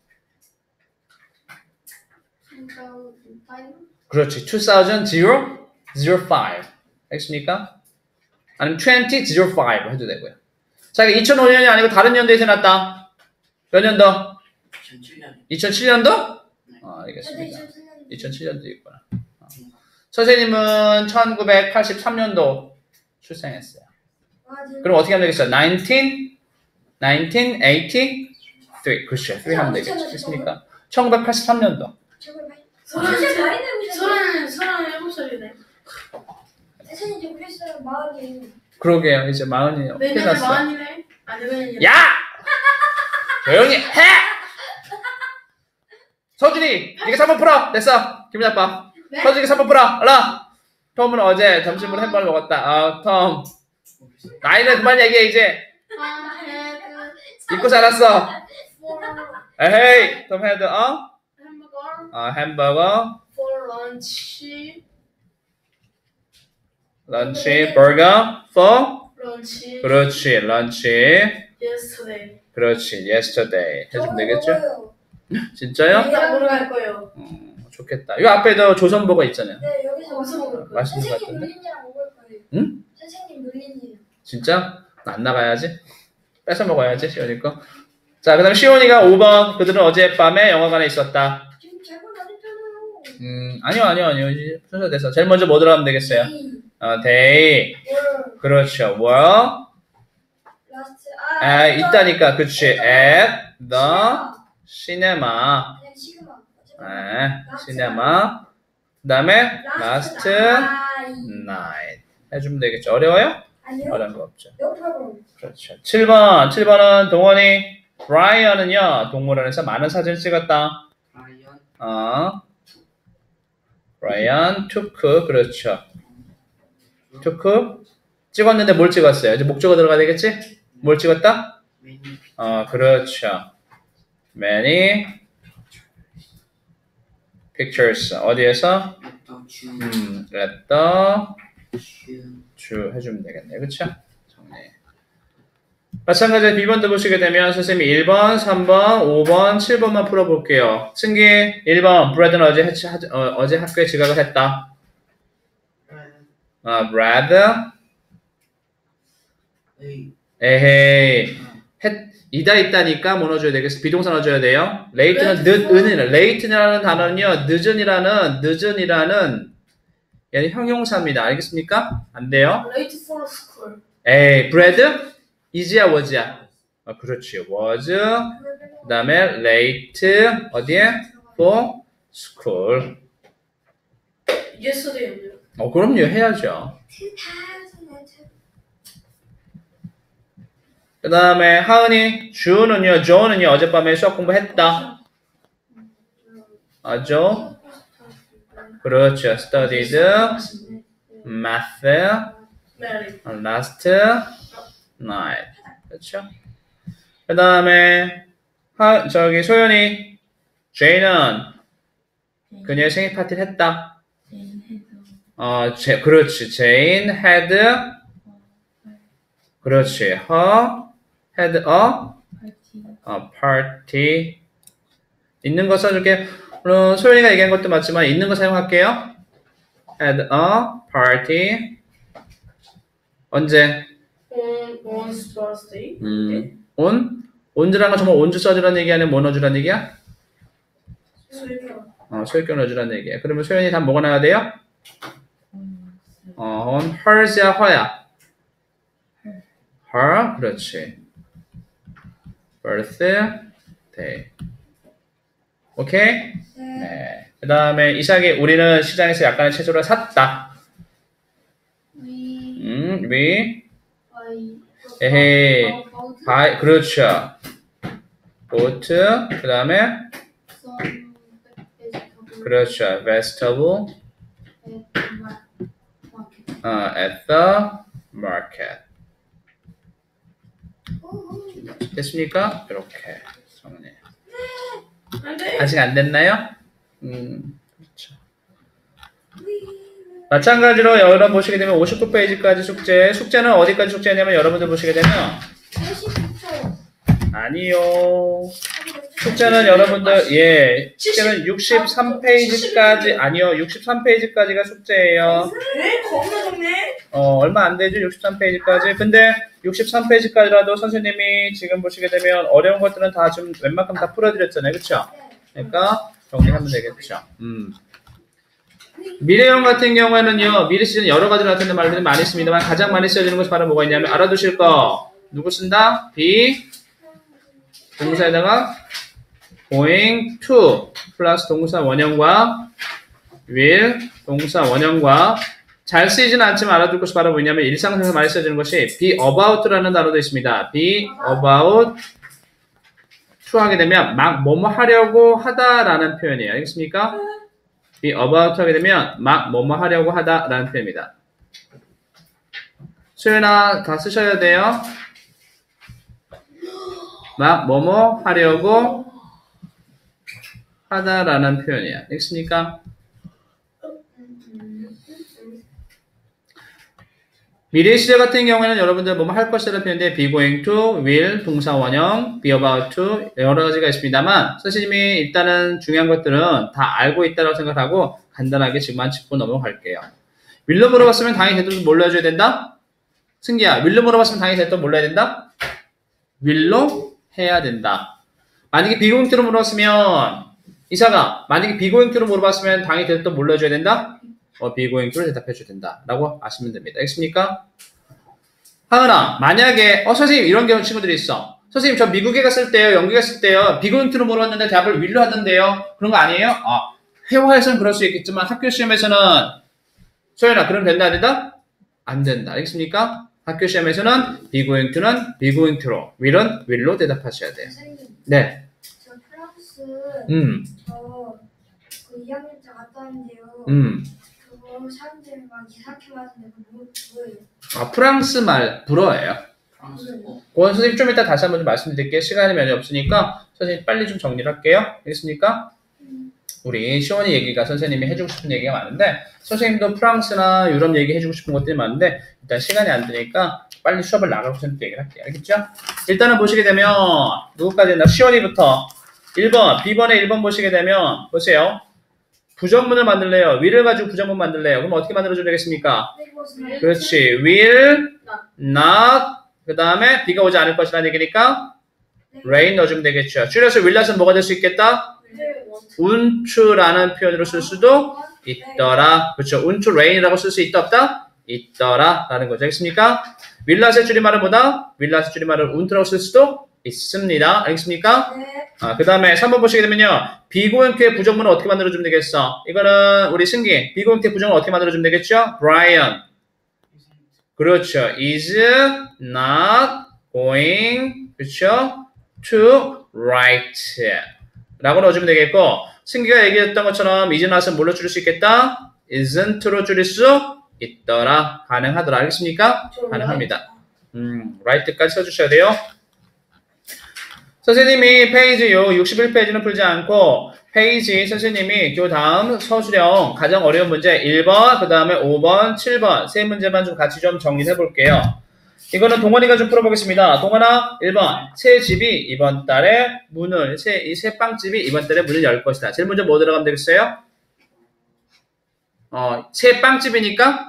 그렇지. 이천오, 알겠습니까? 아니면 이천오 해도 되고요. 자, 이천오 년이 아니고 다른 연도에 태어났다. 몇 년도? 이천칠 년. 이천칠 년도? 네. 어, 알겠습니다. 이천칠 년도 있구나. 어. 선생님은 천구백팔십삼 년도 출생했어요. 그럼 어떻게 하면 되겠어요? nineteen, nineteen eighty-three. 그렇죠. 삼 하면 되겠죠. 됐습니까? 천구백팔십삼 년도. 서른, 진짜 많이 내고 서른, 서른일곱 살이네. 대신에 지금 글쎄요 마흔이에요. 그러게요. 이제 마흔이에요. 내년에 끝났어요. 마흔이네. 아, 내년에. 야! 조용히 해! 서준이, 네가 삼 번 풀어. 됐어. 기분 나빠. 네? 서준이가 삼 번 풀어. 얼라. 톰은 어제 점심으로 햄버거 먹었다. 아, 톰. 나이는 그만 얘기해, 이제. 아, 헤드. 잊고 살았어. For 에헤이. 톰 헤드, 어? 햄버거. 어, 햄버거. For lunch. 런치, 버거, for? lunch. 그렇지, 런치. Yesterday. 그렇지, yesterday. 해주면 되겠죠? 먹어요. 진짜요? 내가 보러 갈 거예요. 음, 좋겠다. 이 앞에도 조선버거 있잖아요. 네 여기서 어디서 먹을 거예요? 맛있는 것 선생님 같은데? 물린이랑 먹을 거예요. 응? 선생님 물린이요. 진짜? 나 안 나가야지. 뺏어 먹어야지, 시원이 거. 자, 그 다음에 시온이가 오 번. 그들은 어젯밤에 영화관에 있었다. 지금 잘못 안 했잖아요. 음, 아니요, 아니요, 아니요. 이제 순서 됐어. 제일 먼저 뭐 들어가면 되겠어요? 이, 어, they. 월, 그렇죠. were. 라스트, 아, 아, 있다니까. 그치. at the 시그마. cinema. 그냥 시그마. 아, cinema. 그 다음에 last 나이. night. 해주면 되겠죠. 어려워요? 아니요. 어려운 거 없죠. No problem. 그렇죠. 칠 번. 칠 번은 동원이. 브라이언은요, 동물원에서 많은 사진을 찍었다. 라이언 어. 브라이언, took. 그렇죠. took. 찍었는데 뭘 찍었어요? 이제 목적어 들어가야 되겠지? 뭘 찍었다? 매니 어, 그렇죠. Many pictures. 어디에서? 또 주, 음, let the 주, 주 해주면 되겠네. 그쵸? 정리. 마찬가지로 비 번도 보시게 되면 선생님이 일 번, 삼 번, 오 번, 칠 번만 풀어볼게요. 승기 일 번. 브래드는 어제, 해치, 하, 어, 어제 학교에 지각을 했다. 아, 브래드. 에이, 에헤이. 했, 이다 있다니까 뭐 넣어줘야 되겠어? 비동사 넣어줘야 돼요. late는 늦, 은이라. late라는 단어는요, 늦은이라는, 늦은이라는 얘는 형용사입니다. 알겠습니까? 안 돼요? Late for school. 에이, 브래드? 이지야, 워즈야? 아, 그렇지. was. 그 다음에 late. 어디에? for school. Yesterday였네요. 어, 그럼요. 해야죠. 그 다음에 하은이, 주는요, 조는요, 어젯밤에 수학 공부했다. 아, 조? 그렇죠. studied math Mary. last night. 그렇죠. 그 다음에 하, 저기 소연이, 제이는 그녀의 생일 파티를 했다. 어, 제, 그렇지. 제인 had, 그렇지. her had a, a party. 있는 거 써줄게. 물론 소연이가 얘기한 것도 맞지만 있는 거 사용할게요. had a party. 언제? On one's birthday. 음, on? on즈라는 건 정말 on즈 써주라는 얘기 아니면 뭐 넣어주라는 얘기야? 소유경. 어, 소유격 넣어주라는 얘기야. 그러면 소연이 답 뭐가 나와야 돼요? 어, on hers야, her야? her, 그렇지. birthday. 오케이? 네. 그 다음에 이삭이 우리는 시장에서 약간의 채소를 샀다. We, 음, we, I, 에헤이, buy, 그렇죠. bought, 그 다음에, some vegetable 그렇죠. vegetable, at the market. 어, at the market. 오호. 됐습니까? 이렇게 정리. 안 돼. 아직 안 됐나요? 음, 그렇죠. 마찬가지로 여러분 보시게 되면 오십구 페이지까지 숙제. 숙제는 어디까지 숙제냐면 여러분들 보시게 되면 칠십구 초. 아니요. 숙제는 여러분들 예 숙제는 육십삼 페이지까지 아니요 육십삼 페이지까지가 숙제예요. 왜 겁나 좋네. 어 얼마 안 되죠 육십삼 페이지까지. 근데 육십삼 페이지까지라도 선생님이 지금 보시게 되면 어려운 것들은 다 좀 웬만큼 다 풀어드렸잖아요, 그렇죠? 그러니까 정리하면 되겠죠. 음. 미래형 같은 경우에는요, 미래 시제는 여러 가지 같은 말들이 많이 있습니다만 가장 많이 쓰여지는 것이 바로 뭐가 있냐면 알아두실 거 누구 쓴다? be 동사에다가 going to 플러스 동사 원형과 will 동사 원형과 잘 쓰이지는 않지만 알아둘 것이 바로 뭐냐면 일상생활에서 많이 쓰여지는 것이 be about라는 단어도 있습니다. be about to 하게 되면 막 뭐뭐 하려고 하다라는 표현이에요. 알겠습니까? be about 하게 되면 막 뭐뭐 하려고 하다라는 표현입니다. 소연아 다 쓰셔야 돼요. 막 뭐뭐 하려고 하다라는 표현이야. 알겠습니까? 미래 시제 같은 경우에는 여러분들 뭐뭐 할 것이라는 표현인데 be going to, will, 동사 원형, be about to 여러 가지가 있습니다만 선생님이 일단은 중요한 것들은 다 알고 있다고 생각하고 간단하게 지금만 짚고 넘어갈게요. will로 물어봤으면 당연히 대답을 뭘로 해줘야 된다? 승기야, will로 물어봤으면 당연히 대답을 뭘로 해야 된다? will로 해야 된다. 만약에 비고잉투로 물었으면 이사가 만약에 비고잉투로 물어봤으면 당연히 대답도 몰라줘야 된다? 어, 비고잉투로 대답해줘야 된다 라고 아시면 됩니다. 알겠습니까? 하은아, 만약에 어 선생님 이런 경우 친구들이 있어. 선생님 저 미국에 갔을 때요, 영국에 갔을 때요 비고잉투로 물어봤는데 대답을 윌로 하던데요. 그런 거 아니에요? 아, 회화에서는 그럴 수 있겠지만 학교 시험에서는 소연아 그럼 된다 안 된다? 안 된다. 알겠습니까? 학교 시험에서는 비고잉투는 비고잉투로, 윌은 윌로 대답하셔야 돼요. 선생님, 네. 저 프랑스 음, 저그 이 학년 때 갔다 왔는데요. 음. 그거 사람들이 막 이상하게 말하는데 그거 뭐, 뭐예요? 아, 프랑스 말 불어예요. 프랑스 어 그건 선생님 좀 이따 다시 한번 좀 말씀드릴게요. 시간이 많이 없으니까 선생님 빨리 좀 정리를 할게요. 알겠습니까? 우리 시원이 얘기가 선생님이 해주고 싶은 얘기가 많은데 선생님도 프랑스나 유럽 얘기 해주고 싶은 것들이 많은데 일단 시간이 안 되니까 빨리 수업을 나가고 선생님 얘기를 할게요. 알겠죠? 일단은 보시게 되면 누구까지 했나? 시원이부터 일 번, B번에 일 번 보시게 되면 보세요. 부정문을 만들래요. will을 가지고 부정문 만들래요. 그럼 어떻게 만들어줘야 되겠습니까? 그렇지. will not 그 다음에 비가 오지 않을 것이라는 얘기니까 rain 넣어주면 되겠죠. 줄여서 will not은 뭐가 될 수 있겠다? won't라는 표현으로 쓸 수도 있더라. 그렇죠. won't rain이라고 쓸 수 있다 없다? 있더라 라는 거죠. 알겠습니까? will not의 줄임말은 뭐다? will not의 줄임말은 won't라고 쓸 수도 있습니다. 알겠습니까? 네. 아, 그 다음에 삼 번 보시게 되면요. 비고잉투의 부정문은 어떻게 만들어주면 되겠어? 이거는 우리 승기. 비고잉투의 부정문은 어떻게 만들어주면 되겠죠? Brian. 그렇죠. is not going, 그렇죠? to write. 라고 넣어주면 되겠고, 승기가 얘기했던 것처럼 is not은 뭘로 줄일 수 있겠다? isn't로 줄일 수 있더라. 가능하더라. 알겠습니까? 가능합니다. 음, write까지 써주셔야 돼요. 선생님이 페이지 요 육십일 페이지는 풀지 않고 페이지 선생님이 그 다음 서술형 가장 어려운 문제 일 번, 그 다음에 오 번, 칠 번 세 문제만 좀 같이 좀 정리해 볼게요. 이거는 동원이가 좀 풀어보겠습니다. 동원아 일 번 새 집이 이번 달에 문을 새, 이 새빵집이 이번 달에 문을 열 것이다. 제일 먼저 뭐 들어가면 되겠어요? 어, 새빵집이니까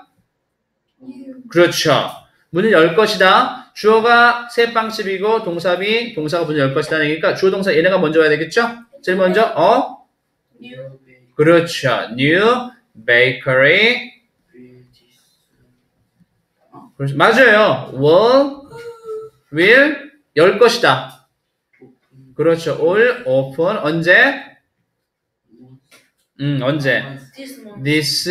그렇죠. 문을 열 것이다. 주어가 새 빵집이고 동사비 동사가 문을 열 것이다. 그러니까 주어 동사 얘네가 먼저 와야 되겠죠? 제일 먼저 어? 그렇죠. New bakery. 그렇죠. 맞아요. will will 열 것이다. 그렇죠. will open 언제? 음 언제? this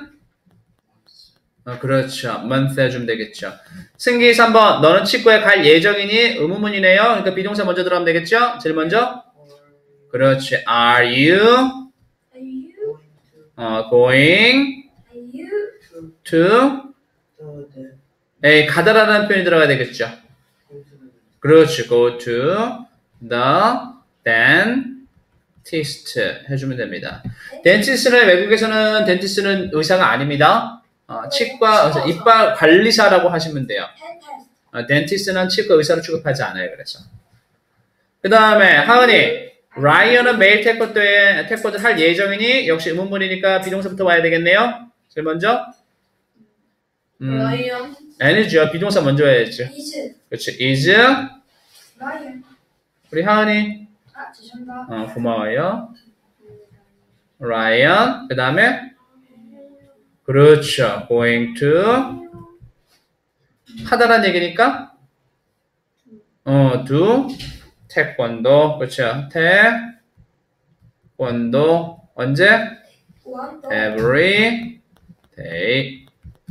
어, 그렇죠. month 해주면 되겠죠. 승기 삼 번. 너는 치과에 갈 예정이니? 의문문이네요. 그러니까 비동사 먼저 들어가면 되겠죠? 제일 먼저. 그렇지. Are you 어, going to 에이, 가다라는 표현이 들어가야 되겠죠. 그렇지. Go to the dentist 해주면 됩니다. dentist는 외국에서는 dentist는 의사가 아닙니다. 어, 치과, 이빨 관리사라고 하시면 돼요. 어, 덴티스트는 치과 의사로 취급하지 않아요. 그래서. 그 다음에 하은이, 라이언은 매일 태권도에 태권도를 할 예정이니 역시 의문문이니까 비동사부터 와야 되겠네요. 제일 먼저. 음, 라이언 N이죠. 비동사 먼저 해야죠. is 그렇지. is. 라이언. 우리 하은이. 아, 죄송합니다. 어, 고마워요. 라이언. 그 다음에. 그렇죠. going to. 하다란 얘기니까. 어, do. 태권도. 그렇죠. 태권도. 언제? one every day.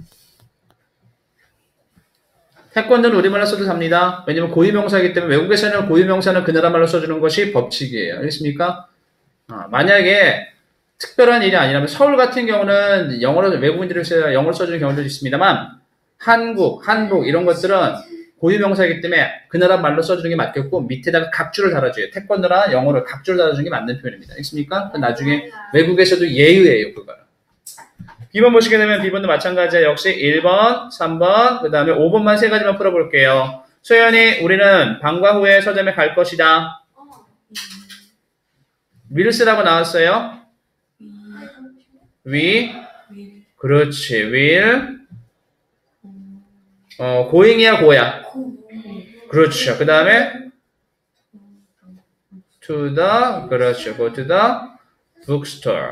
태권도는 우리말로 써도 됩니다. 왜냐면 고유명사이기 때문에 외국에서는 고유명사는 그 나라 말로 써주는 것이 법칙이에요. 알겠습니까? 아, 만약에 특별한 일이 아니라면 서울 같은 경우는 영어로 외국인들이 영어로 써주는 경우도 있습니다만 한국, 한국 이런 것들은 고유명사이기 때문에 그 나라 말로 써주는 게 맞겠고 밑에다가 각주를 달아줘요. 태권도나 영어를 각주를 달아주는 게 맞는 표현입니다. 알겠습니까? 나중에 외국에서도 예의예요. 그거는. B번 보시게 되면 B번도 마찬가지예요. 역시 일 번, 삼 번, 그 다음에 오 번만 세 가지만 풀어볼게요. 소연이 우리는 방과 후에 서점에 갈 것이다. will 쓰라고 나왔어요. we, 그렇지. will, 어, going이야, go야. 그렇죠. 그 다음에 to the 그렇죠. go to the bookstore.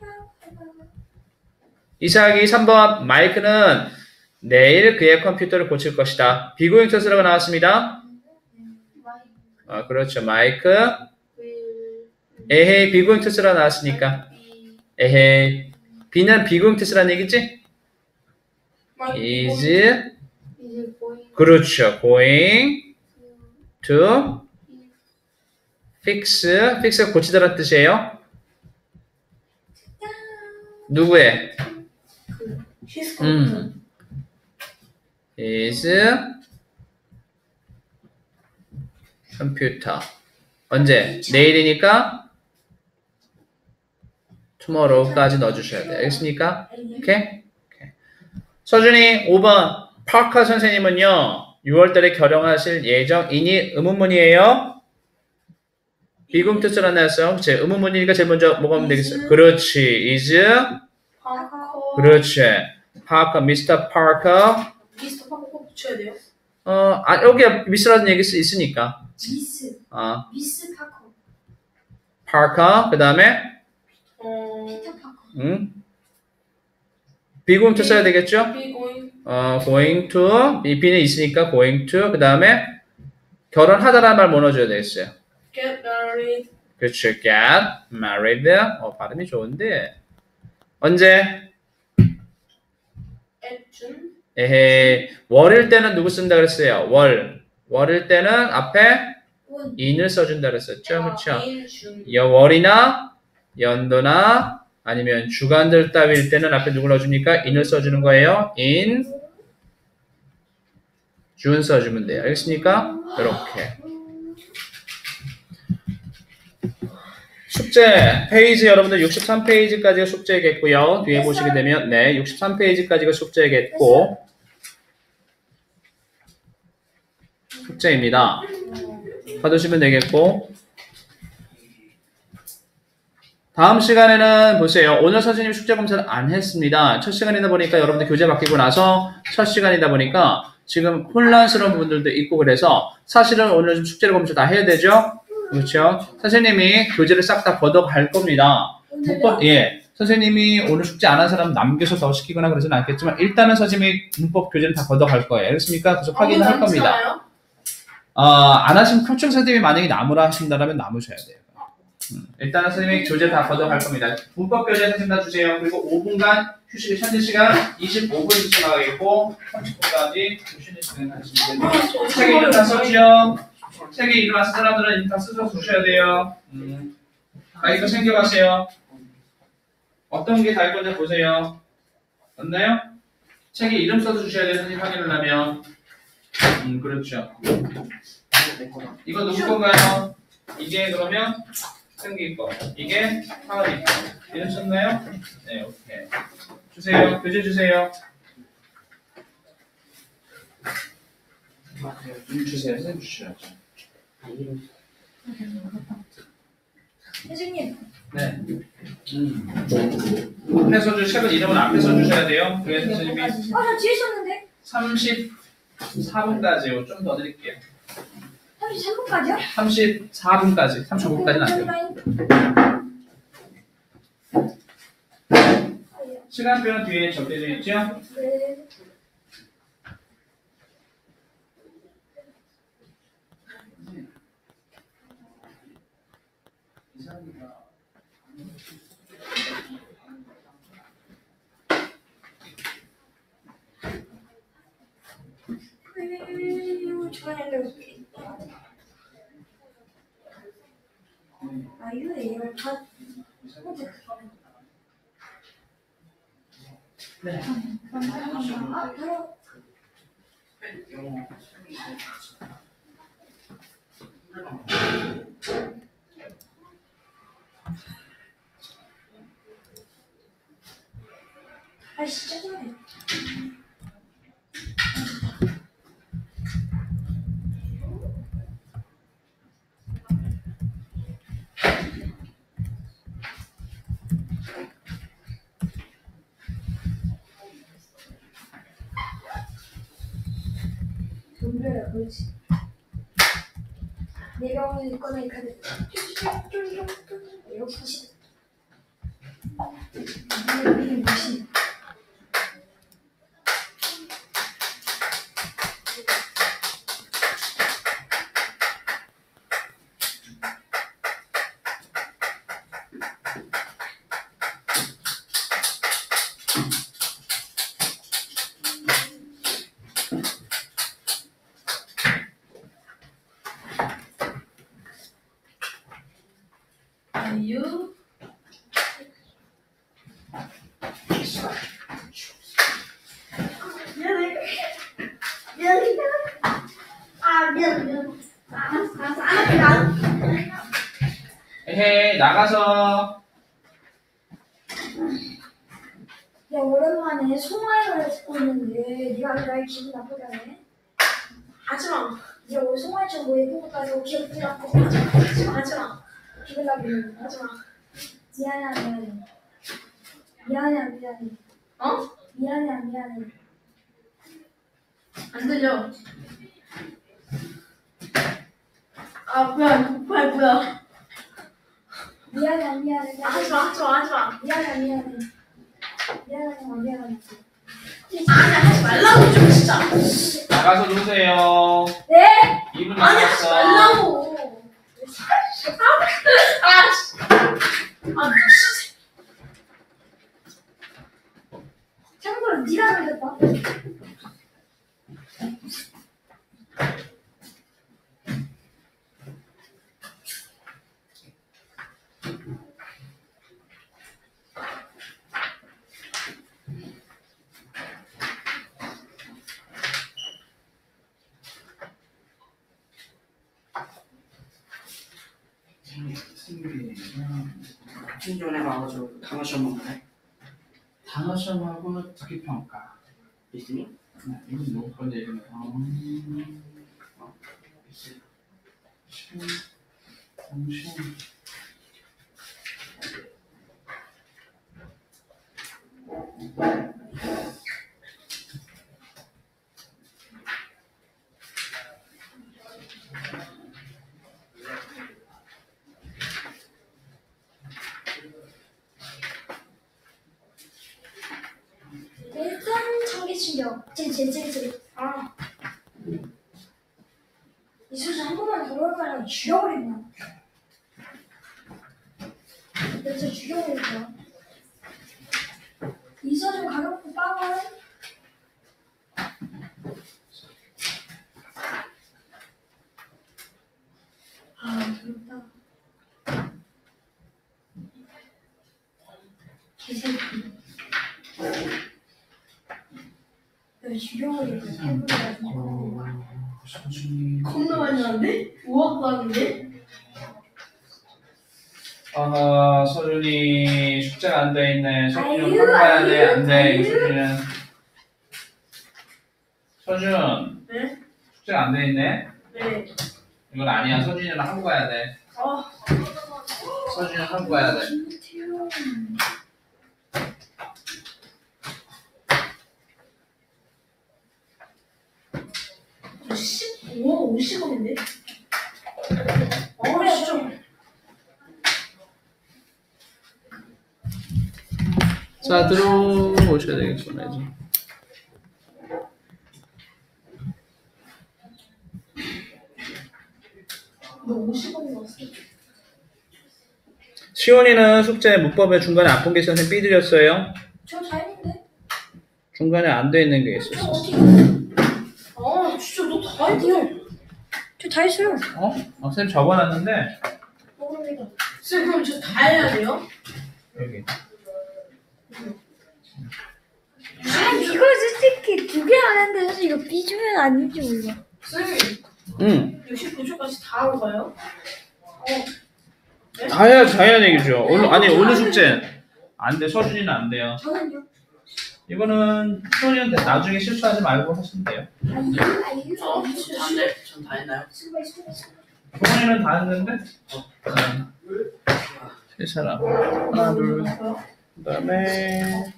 이삭이 삼 번 마이크는 내일 그의 컴퓨터를 고칠 것이다. 비고잉 투스라고 나왔습니다. 아, 그렇죠. 마이크 에헤이 비고잉 투스라고 나왔으니까 에헤이 B는 비고잉 투스라는 얘기지? is 이제 보이 그렇죠. going to fix fix가 고치다라는 뜻이에요. 누구의? 히스 음. is 컴퓨터 언제? 내일이니까 tomorrow까지 넣어주셔야 돼요. 알겠습니까? 오케이? 오케이. 서준이 오 번 파커 선생님은요 유월 달에 결혼하실 예정이니 의문문이에요. 비금 뜻으로 나왔어요. 제 의문문이니까 제일 먼저 뭐가 하면 되겠어요? 그렇지. is 파커 그렇지. 파커 미스터 파커 미스터 파커 꼭 붙여야 돼요? 어, 아, 여기 미스라는 얘기 있- 있으니까. 미스 어, 미스 파커 파커 그다음에 어... 피터 파커 음. 비금 뜻 써야 되겠죠? be going 어, going to 이 B는 있으니까 going to 그다음에 결혼하다라는 말 뭐 넣어줘야 되겠어요? get married 그렇죠. get married. 어, 발음이 좋은데. 언제? at June 에헤, 월일 때는 누구 쓴다 그랬어요? 월. 월일 때는 앞에 원 in을 써준다 그랬었죠. 그렇죠. in June 여 월이나 연도나 아니면 주간들 따위일 때는 앞에 누굴 넣어줍니까? in을 써주는 거예요. in June 써주면 돼요. 알겠습니까? 이렇게. 숙제 페이지 여러분들 육십삼 페이지까지가 숙제겠고요. 뒤에 보시게 되면 네 육십삼 페이지까지가 숙제겠고 숙제입니다. 받으시면 되겠고 다음 시간에는 보세요. 오늘 선생님 숙제 검사를 안 했습니다. 첫 시간이다 보니까 여러분들 교재 바뀌고 나서 첫 시간이다 보니까 지금 혼란스러운 부분들도 있고 그래서 사실은 오늘 좀 숙제를 검사 다 해야 되죠? 그렇죠? 선생님이 교재를 싹 다 걷어갈 겁니다. 문법, 예. 선생님이 오늘 숙제 안 한 사람 남겨서 더 시키거나 그러지는 않겠지만 일단은 선생님이 문법 교재를 다 걷어갈 거예요. 알겠습니까? 그래서 확인을 할 겁니다. 어, 안 하시면 표준 선생님이 만약에 남으라 하신다면 남으셔야 돼요. 음, 일단은 선생님이 교재 다 걷어갈 겁니다. 문법 교재 선생님 다 주세요. 그리고 오 분간 휴식, 현재 시간 이십오 분 지나가겠고 삼십 분까지 쉬는 시간 하시면 됩니다. 책에 이름 다 써주요. 책에 이름 안 쓴 사람들은 이름 다 써서 주셔야 돼요. 음. 아, 이거 챙겨가세요. 어떤 게 다 건지 보세요. 맞나요? 책에 이름 써서 주셔야 돼요. 선생님 확인을 하면. 음, 그렇죠. 이거 누구 건가요? 이게 그러면 생기 거. 이게 하은이 거. 이름 썼나요? 네, 오케이. 주세요. 교재 주세요. 음, 주세요. 선생님 주셔야죠. 선생님 네. 음. 앞에 써주 책은 이름은 앞에 써주셔야 돼요. 그래서 선생님이 아나 뒤에 있었는데 삼십사 분까지요. 좀 더 드릴게요. 삼십삼 분까지요? 삼십사 분까지. 삼십오 분까지는 안 돼요. 시간표는 뒤에 적혀져 있죠? 네. 이거 좋아하는 아유예요. 다 네. 아, 바로 아 진짜 좋아해. 동료야 그렇지. 네 명이 있거나 이 카드 이렇게 하시 이게 무시 아유. 미안해 미안해 아 미안 미안 알았어 알았어 알았어 에헤이, 나가서. 야 오랜만에 송하이를 듣고 있는데 네가 날 기분 나쁘게 하네 하지마. 이제 오늘 송하이처럼 뭐 예쁜 것도 아니고 기분 나쁘고 하지마. 하지마. 기분 나쁘게 하지마. 미안해 안 미안해 미안해 안 미안해 어? 미안해 안 미안해 안 들려. 아 뭐야 뭐야 뭐야. 미안해 안 미안해 아, 하지마 하지마 하지마. 미안해 안 미안해 미안해 안 미안해 아니 하지 말라고 좀 진짜. 나가서 노세요. 네? 이 분 아니 하지 남았어. 말라고. 아 씨. 아 미친. 참고로 네가 걸렸다 같은 전에 가가지고 단어 시험 먹네. 단어 시험하고 듣기 평가. 리스닝? 네, 이건 누구 건데 이거는. 음, 어? 리스닝. 시험, 공시험. 일단 청기 충격 찔찔찔찔 아. 이 수준 한 번만 더 올라가면 죽여버린다 나 진짜 죽여버릴 거야 이 수준 가격도 빵은 아 부럽다 개새끼 야 죽여버릴 거야 해보려고 서준이. 겁나 많이 나는데? 오억 나는데? 어허, 서준이 숙제가 안 돼 있네. 서준이 아유, 하고 가야 돼. 안 돼. 아유. 서준이는. 서준, 네? 숙제가 안 돼 있네. 네. 이건 아니야. 서준이는 하고 가야 돼. 아 서준이는 하고 가야 돼. 김태용 십오억 오십억인데? 어 그래 진짜. 좀 자, 들어오셔야 되겠구나, 이제. 너 오십억이 났어. 시온이는 숙제 문법에 중간에 안 푼 게 선생님 삐드렸어요. 저 잘했는데 중간에 안 돼 있는 게 저 있었어. 어떻게 아 진짜 너 다 했지? 저 잘했어요 어? 어, 선생님 적어놨는데, 모릅니다 쌤 그럼 저 다 해야 돼요? 여기. 아 이거 솔직히 두 개 하는데 이거 삐주면 아닌지 몰라 쌤 응. 육십구 초까지 다 하고 가요? 다 해야지, 다 해야 얘기죠. 오늘, 아니, 오늘 숙제. 안 돼, 서준이는 안 돼요. 저는요 이거는 시온이는 나중에 실수하지 말고 하시면 돼요. 아유 아유 저? 안 돼? 전 다 했나요? 수고해 수고해 수고해 동원이는 다 했는데? 어. 세 사람. 하나, 둘, 그 다음에,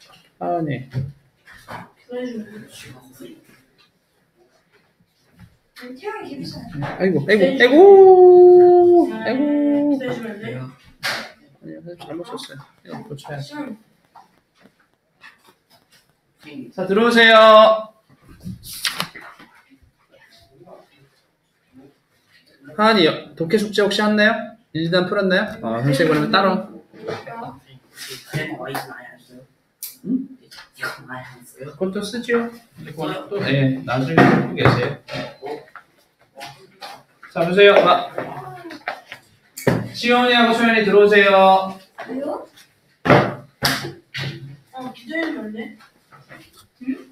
하은이. 그래주고 지금 태양이 개비잖아. 아이고, 아이고, 아이고, 아이고. 기다려주면 안 돼? 내가 아니요, 선생님 잘못 썼어요. 이거 고쳐야지. 시간. 선생님 자, 들어오세요. 하은이, 독해 숙제 혹시 했나요? 일 단 풀었나요? 어, 선생님 그러면 따로. 그냥 와이즈 아예 안 써요? 응? 이거 아예 안 써요? 그것도 쓰죠. 그건 또, 네, 나중에 풀고 계세요. 자, 보세요. 아. 시온이하고 소연이 들어오세요. 왜요? 어, 기다려주면 안 돼? 응?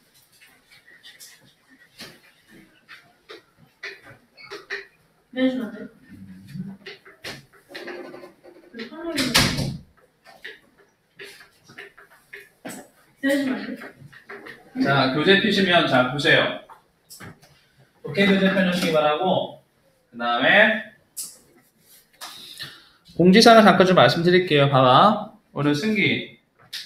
기다려주면 안 돼? 그 사람이 기다려주면 안 돼? 자, 교재 피시면, 자, 보세요. 오케이, 교재 펴주시기 바라고, 그 다음에, 공지사항을 잠깐 좀 말씀드릴게요. 봐봐. 오늘 승기.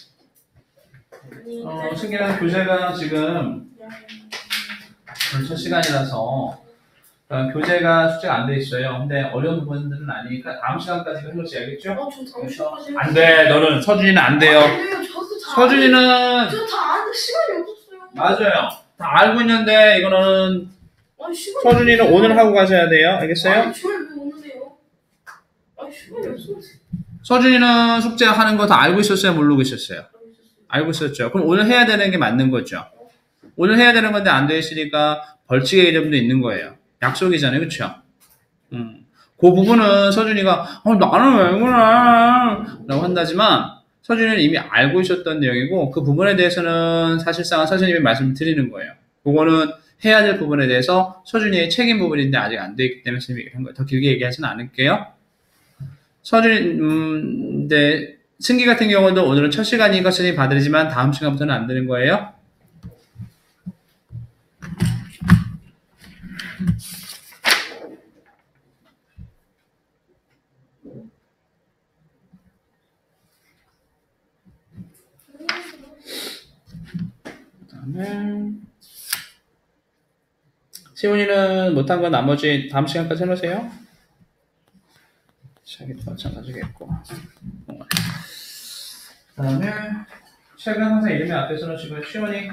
아니, 어, 승기는 교재가 지금, 오늘 첫 시간이라서, 어, 교재가 숙제가 안 돼 있어요. 근데 어려운 부분들은 아니니까 다음 시간까지 해놓으셔야겠죠? 어, 저 다음 시간까지 안 돼, 너는. 서준이는 안 돼요. 아니에요, 저도 다 서준이는, 저다 아는데 시간이 없었어요. 맞아요. 다 알고 있는데, 이거는, 아니, 시간이 서준이는 없어요. 오늘 하고 가셔야 돼요. 알겠어요? 아니, 저를 왜 오늘 해요? 아니, 시간이 없어. 서준이는 숙제하는 거 다 알고 있었어요? 모르고 있었어요? 알고 있었죠. 그럼 오늘 해야 되는 게 맞는 거죠. 오늘 해야 되는 건데 안 돼 있으니까 벌칙의 이름도 있는 거예요. 약속이잖아요. 그쵸? 음. 그 부분은 서준이가 어, 나는 왜 그래? 라고 한다지만 서준이는 이미 알고 있었던 내용이고 그 부분에 대해서는 사실상 선생님이 말씀드리는 거예요. 그거는 해야 될 부분에 대해서 서준이의 책임 부분인데 아직 안 돼 있기 때문에 선생님이 얘기한 거예요. 더 길게 얘기하지는 않을게요. 서준이, 음, 네. 승기 같은 경우도 오늘은 첫 시간이니까 선생님이 봐드리지만 다음 시간부터는 안 되는 거예요. 그다음에 시훈이는 못한 건 나머지 다음 시간까지 해놓으세요. 자기도 마찬가지겠고. 그 다음에 책은 항상 이름이 앞에 써놓으시고요. 시훈이,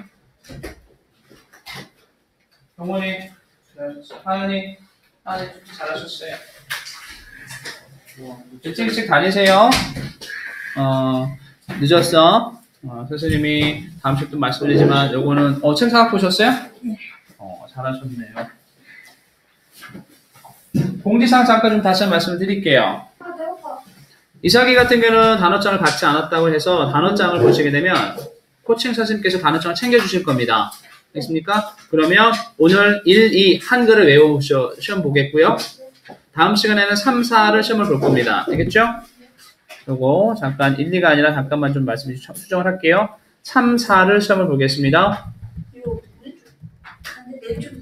동원이, 잘하셨어요. 하은이, 하은이 잘하셨어요. 일찍 일찍 다니세요. 어, 늦었어. 어, 선생님이 다음 주도 말씀드리지만 요거는 어, 책 사갖고 오셨어요? 네. 어, 잘하셨네요. 공지사항 잠깐 좀 다시 한번 말씀을 드릴게요. 아, 배고파. 이사기 같은 경우는 단어장을 받지 않았다고 해서 단어장을 보시게 되면 코칭 선생님께서 단어장을 챙겨주실 겁니다. 알겠습니까? 그러면 오늘 일, 이 한글을 외워보셔 시험 보겠고요. 다음 시간에는 삼, 사를 시험을 볼 겁니다. 알겠죠? 요거 잠깐 일, 이가 아니라 잠깐만 좀 말씀 수정을 할게요. 삼, 사를 시험을 보겠습니다. 이거 우리 쪽. 근데 내 쪽.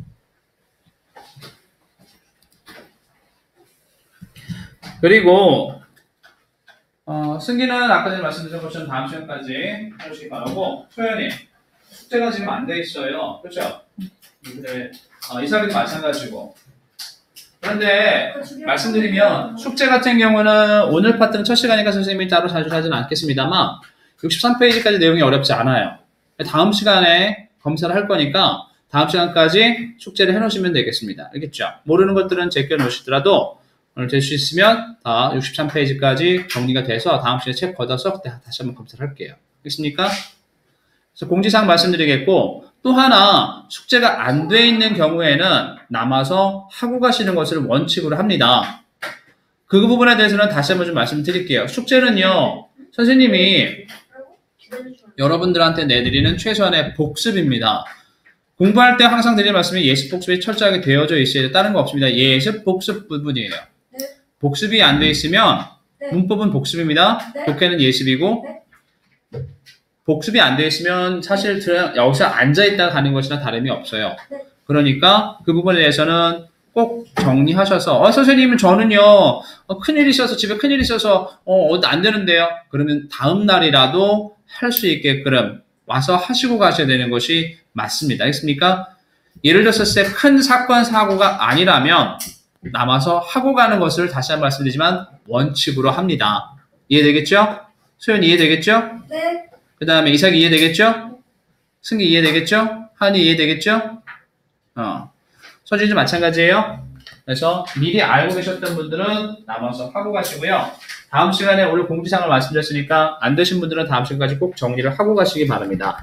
그리고 어, 승기는 아까 전에 말씀드린 것처럼 다음 시간까지 해주시기 바라고 소연이 숙제가 지금 안 돼 있어요. 그렇죠? 근데 어, 이사기도 마찬가지고 그런데 말씀드리면 숙제 같은 경우는 오늘 파트는 첫 시간이니까 선생님이 따로 자주 하지는 않겠습니다만 육십삼 페이지까지 내용이 어렵지 않아요. 다음 시간에 검사를 할 거니까 다음 시간까지 숙제를 해놓으시면 되겠습니다. 알겠죠? 모르는 것들은 제껴 놓으시더라도 오늘 될 수 있으면 다 육십삼 페이지까지 정리가 돼서 다음 시간에 책 걷어서 다시 한번 검사를 할게요. 알겠습니까? 그래서 공지사항 말씀드리겠고 또 하나 숙제가 안 돼 있는 경우에는 남아서 하고 가시는 것을 원칙으로 합니다. 그 부분에 대해서는 다시 한번 좀 말씀드릴게요. 숙제는요 선생님이 여러분들한테 내드리는 최소한의 복습입니다. 공부할 때 항상 드리는 말씀이 예습 복습이 철저하게 되어져 있어야 돼. 다른 거 없습니다. 예습 복습 부분이에요. 네. 복습이 안 돼 있으면 네. 문법은 복습입니다. 네. 독해는 예습이고 네. 복습이 안 돼 있으면 사실 여기서 앉아있다가 가는 것이나 다름이 없어요. 네. 그러니까 그 부분에 대해서는 꼭 정리하셔서 어 선생님은 저는요 어, 큰일이 있어서 집에 큰일이 있어서 어, 안 되는데요. 그러면 다음 날이라도 할 수 있게끔 와서 하시고 가셔야 되는 것이 맞습니다. 알겠습니까? 예를 들었을 때 큰 사건, 사고가 아니라면 남아서 하고 가는 것을 다시 한번 말씀드리지만 원칙으로 합니다. 이해되겠죠? 소연 이해되겠죠? 네. 그 다음에 이삭이 이해되겠죠? 승기 이해되겠죠? 한이 이해되겠죠? 어. 서준이도 마찬가지예요. 그래서 미리 알고 계셨던 분들은 남아서 하고 가시고요. 다음 시간에 오늘 공지사항을 말씀드렸으니까 안 되신 분들은 다음 시간까지 꼭 정리를 하고 가시기 바랍니다.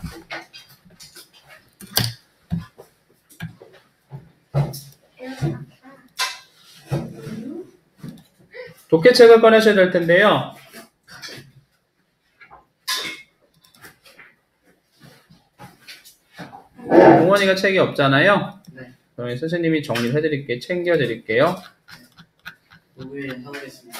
독해책을 꺼내셔야 될 텐데요. 동원이가 책이 없잖아요. 네. 그러면 선생님이 정리를 해드릴게요. 챙겨드릴게요. 노후에 사오겠습니다.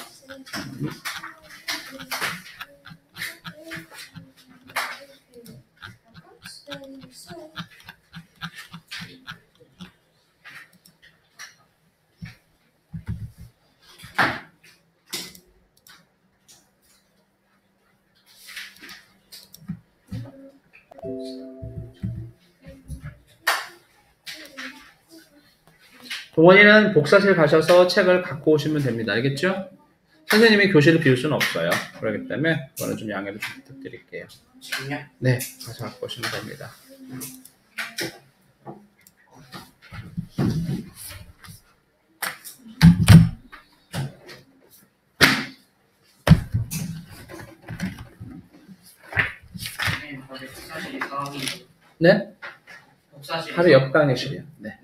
동원이는 복사실 가셔서 책을 갖고 오시면 됩니다. 알겠죠? 선생님이 교실을 비울 수는 없어요. 그렇기 때문에 그거는 좀 양해를 좀 부탁드릴게요. 지금요? 네, 가서 갖고 오시면 됩니다. 네, 바로 복사실 강의. 네? 복사실. 바로 옆 강의실이요. 네.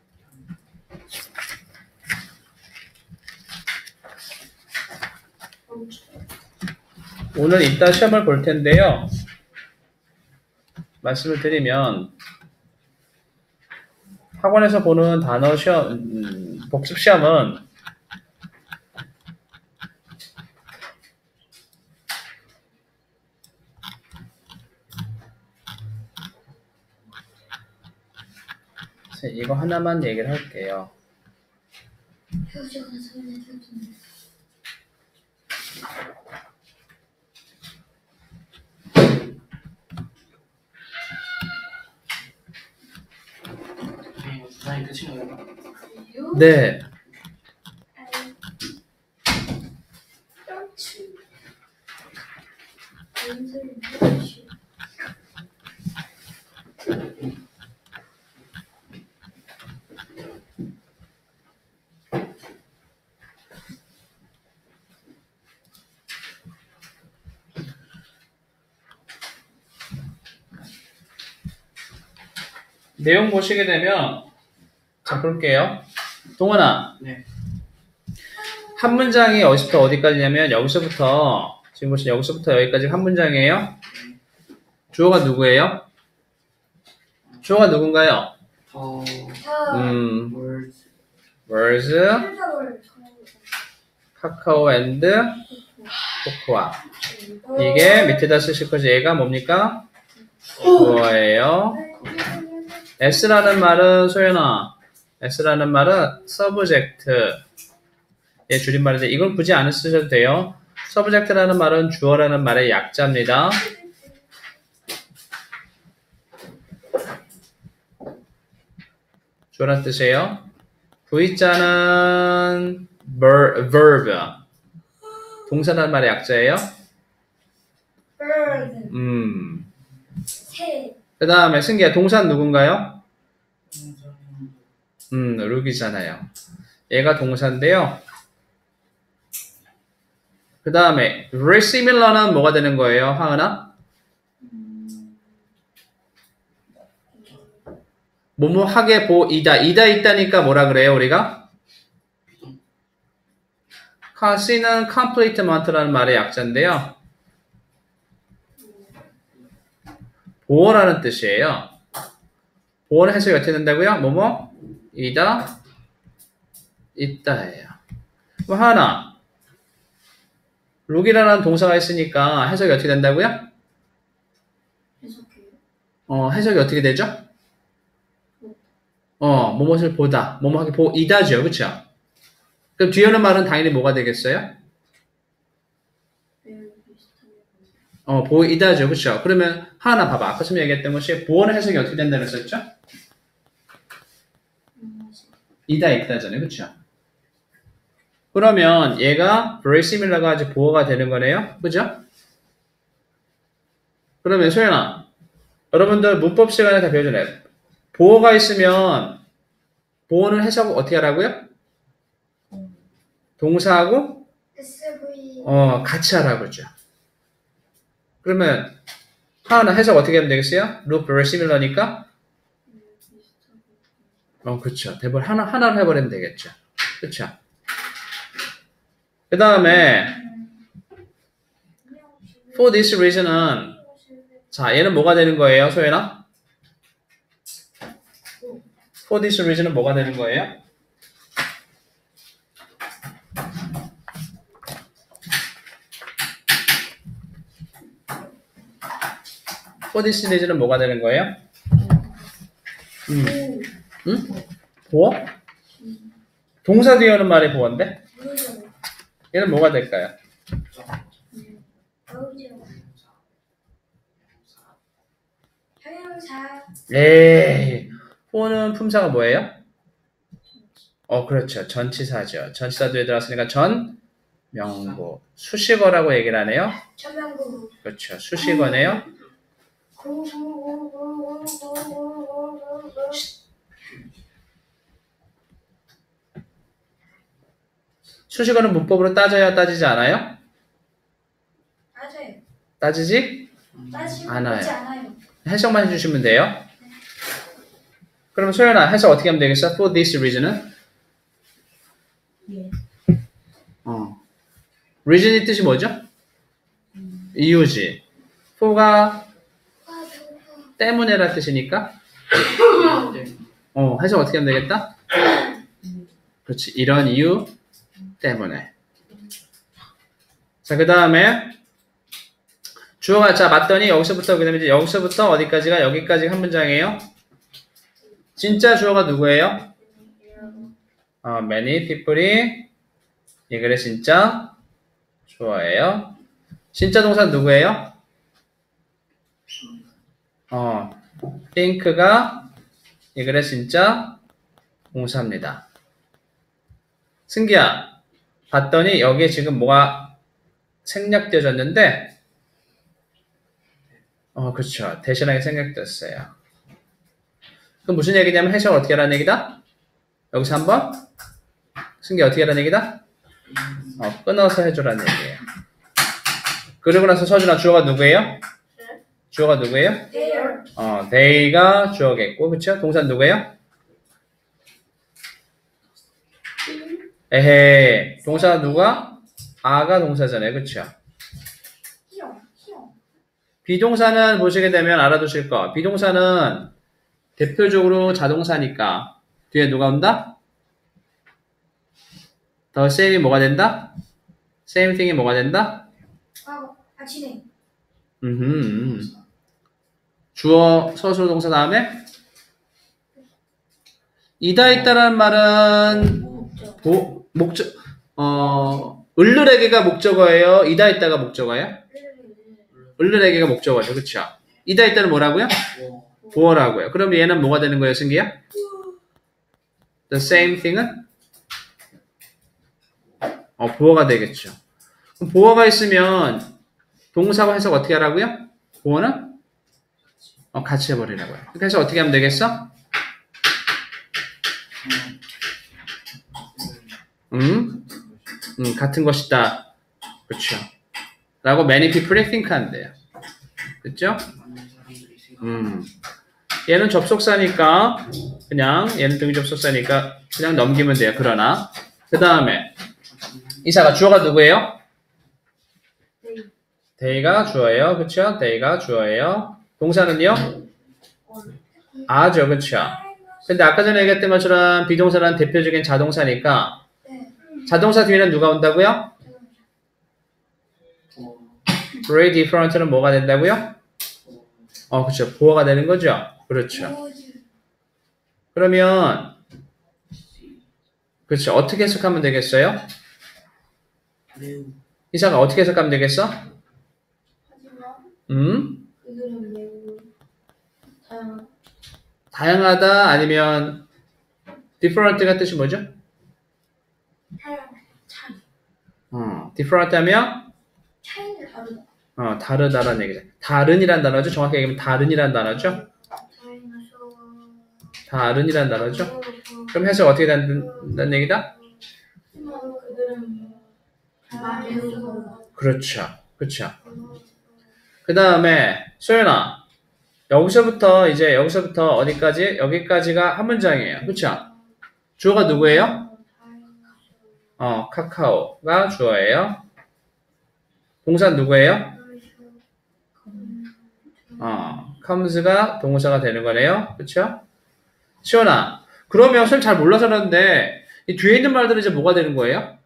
오늘 이따 시험을 볼 텐데요. 말씀을 드리면 학원에서 보는 단어 시험, 음, 복습 시험은 이거 하나만 얘기를 할게요. 네, 부산이 끝인가요? 네. 내용 보시게 되면 자 볼게요. 동원아. 네. 한 문장이 어디서부터 어디까지냐면 여기서부터 지금 보시면 여기서부터 여기까지 한 문장이에요. 주어가 누구예요? 주어가 누군가요? 더 음, words. words, 카카오 앤드 코코아. 이게 밑에다 쓰실 거지. 얘가 뭡니까? 주어예요. S라는 말은 소연아, S라는 말은 subject의 줄임말인데 이걸 굳이 안 쓰셔도 돼요. subject라는 말은 주어라는 말의 약자입니다. 주어란 뜻이에요. V자는 verb, 동사라는 말의 약자예요. bird, 음. 새, 그 다음에 승기야, 동사는 누군가요? 동사는 음, 룩이잖아요. 얘가 동사인데요. 그 다음에 very similar는 뭐가 되는 거예요, 하은아? 뭐뭐하게 보이다. 이다 있다니까 뭐라 그래요, 우리가? C는 completement라는 말의 약자인데요. 보어라는 뜻이에요. 보어는 해석이 어떻게 된다고요? 뭐뭐? 이다, 있다예요. 그럼 하나, 룩이라는 동사가 있으니까 해석이 어떻게 된다고요? 해석해요. 어, 해석이 어떻게 되죠? 어, 뭐뭇을 보다, 뭐뭐하게 보이다죠, 그쵸? 그럼 뒤에 오는 말은 당연히 뭐가 되겠어요? 매우 비슷하게 어, 보이다죠, 그쵸? 그러면 하나 봐봐. 아까 처음에 얘기했던 것이 보어는 해석이 어떻게 된다고 했었죠? 이다 있다잖아요. 그쵸? 그러면 얘가 very similar가 아주 보어가 되는 거네요. 그죠? 그러면 소연아, 여러분들 문법 시간에 다 배워주네요. 보어가 있으면 보어는 해석 어떻게 하라고요? 동사하고 에스브이. 어 같이 하라고 그러죠. 그러면 하나 해석 어떻게 하면 되겠어요? look very similar니까 어 그렇죠. 대본 하나 하나를 해버리면 되겠죠. 그렇죠. 그 다음에 for this reason은 자 얘는 뭐가 되는 거예요, 소연아? for this reason은 뭐가 되는 거예요? for this reason은 뭐가 되는 거예요? 음. 응? 보어? 동사 뒤에 오는 말이 보어인데? 얘는 뭐가 될까요? 형용사. 에이, 보어는 품사가 뭐예요? 어, 그렇죠. 전치사죠. 전치사 뒤에 들어갔으니까 전, 명보. 수식어라고 얘기를 하네요. 천명구. 그렇죠. 수식어네요. 수식어는 문법으로 따져야 따지지 않아요? 맞아요. 따지지? 따지고 않아요. 있지 않아요. 해석만 해주시면 돼요. 그러면 소연아, 해석 어떻게 하면 되겠어? For this reason은? 예. 어. reason이 뜻이 뭐죠? 이유지. for가 때문에라 뜻이니까 어, 해석 어떻게 하면 되겠다? 그렇지. 이런 이유 때문에. 자, 그 다음에 주어가 자 맞더니 여기서부터 그 다음에 이제 여기서부터 어디까지가 여기까지 한 문장이에요. 진짜 주어가 누구예요? 어, many people이 이 글의 진짜 주어예요. 진짜 동사 누구예요? 어, think가 이 글의 진짜 동사입니다. 승기야, 봤더니 여기에 지금 뭐가 생략되어졌는데 어, 그렇죠. 대신하게 생략됐어요. 그럼 무슨 얘기냐면 해석을 어떻게 하라는 얘기다? 여기서 한번 승기 어떻게 하라는 얘기다? 어, 끊어서 해주라는 얘기예요. 그러고 나서 서준아 주어가 누구예요? 주어가 누구예요? There. 어, they가 주어겠고, 그쵸? 동사는 누구예요? 에헤, 동사 누가? 아가 동사잖아요, 그쵸? 히어. 히어. 비동사는 보시게 되면 알아두실 거. 비동사는 대표적으로 자동사니까 뒤에 누가 온다? the same이 뭐가 된다? same thing이 뭐가 된다? 과거. 아 진행. 음흠. 주어 서술 동사 다음에 이다 있다라는 말은 목적. 보, 목적 어 을르레게가 목적어예요. 이다 있다가 목적어예요? 을르레게가 목적어죠, 그렇죠? 이다 있다는 뭐라고요? 보어라고요. 그럼 얘는 뭐가 되는 거예요, 승기야? The same thing은 어 보어가 되겠죠. 그럼 보어가 있으면 동사와 해석 어떻게 하라고요? 보어는 어, 같이 해버리라고요. 그래서 어떻게 하면 되겠어? 음, 음 같은 것이다. 그렇죠. 라고 many people이 think 한대요. 그렇죠? 음, 얘는 접속사니까 그냥 얘는 등위 접속사니까 그냥 넘기면 돼요. 그러나 그 다음에 이사가 주어가 누구예요? they가 주어예요. 그렇죠? they가 주어예요. 동사는요? 아죠. 그렇죠? 근데 아까 전에 얘기했던 것처럼 비동사는 대표적인 자동사니까 네. 자동사 뒤에는 누가 온다고요? very different는 뭐가 된다고요? 어, 그렇죠. 보어가 되는 거죠. 그렇죠. 그러면 그렇죠. 어떻게 해석하면 되겠어요? 이사가 어떻게 해석하면 되겠어? 하지만 음? 이거는 매우 다양한. 다양하다 아니면 different가 뜻이 뭐죠? 다양, 차이. 어, different 하면 차이는 다르다. 어, 다르다라는 얘기죠. 다른이란 단어죠. 정확히 얘기하면 다른이란 단어죠. 다른이란 단어죠. 그럼 해석 어떻게 된다는 얘기다? 그들은 말해서 그렇죠. 그렇죠. 그 다음에 소연아 여기서부터 이제 여기서부터 어디까지? 여기까지가 한 문장이에요. 그렇죠? 주어가 누구예요? 어, 카카오가 주어예요. 동사는 누구예요? 어, comes가 동사가 되는 거네요. 그렇죠? 시원아, 그러면 선 잘 몰라서 그러는데 이 뒤에 있는 말들은 이제 뭐가 되는 거예요?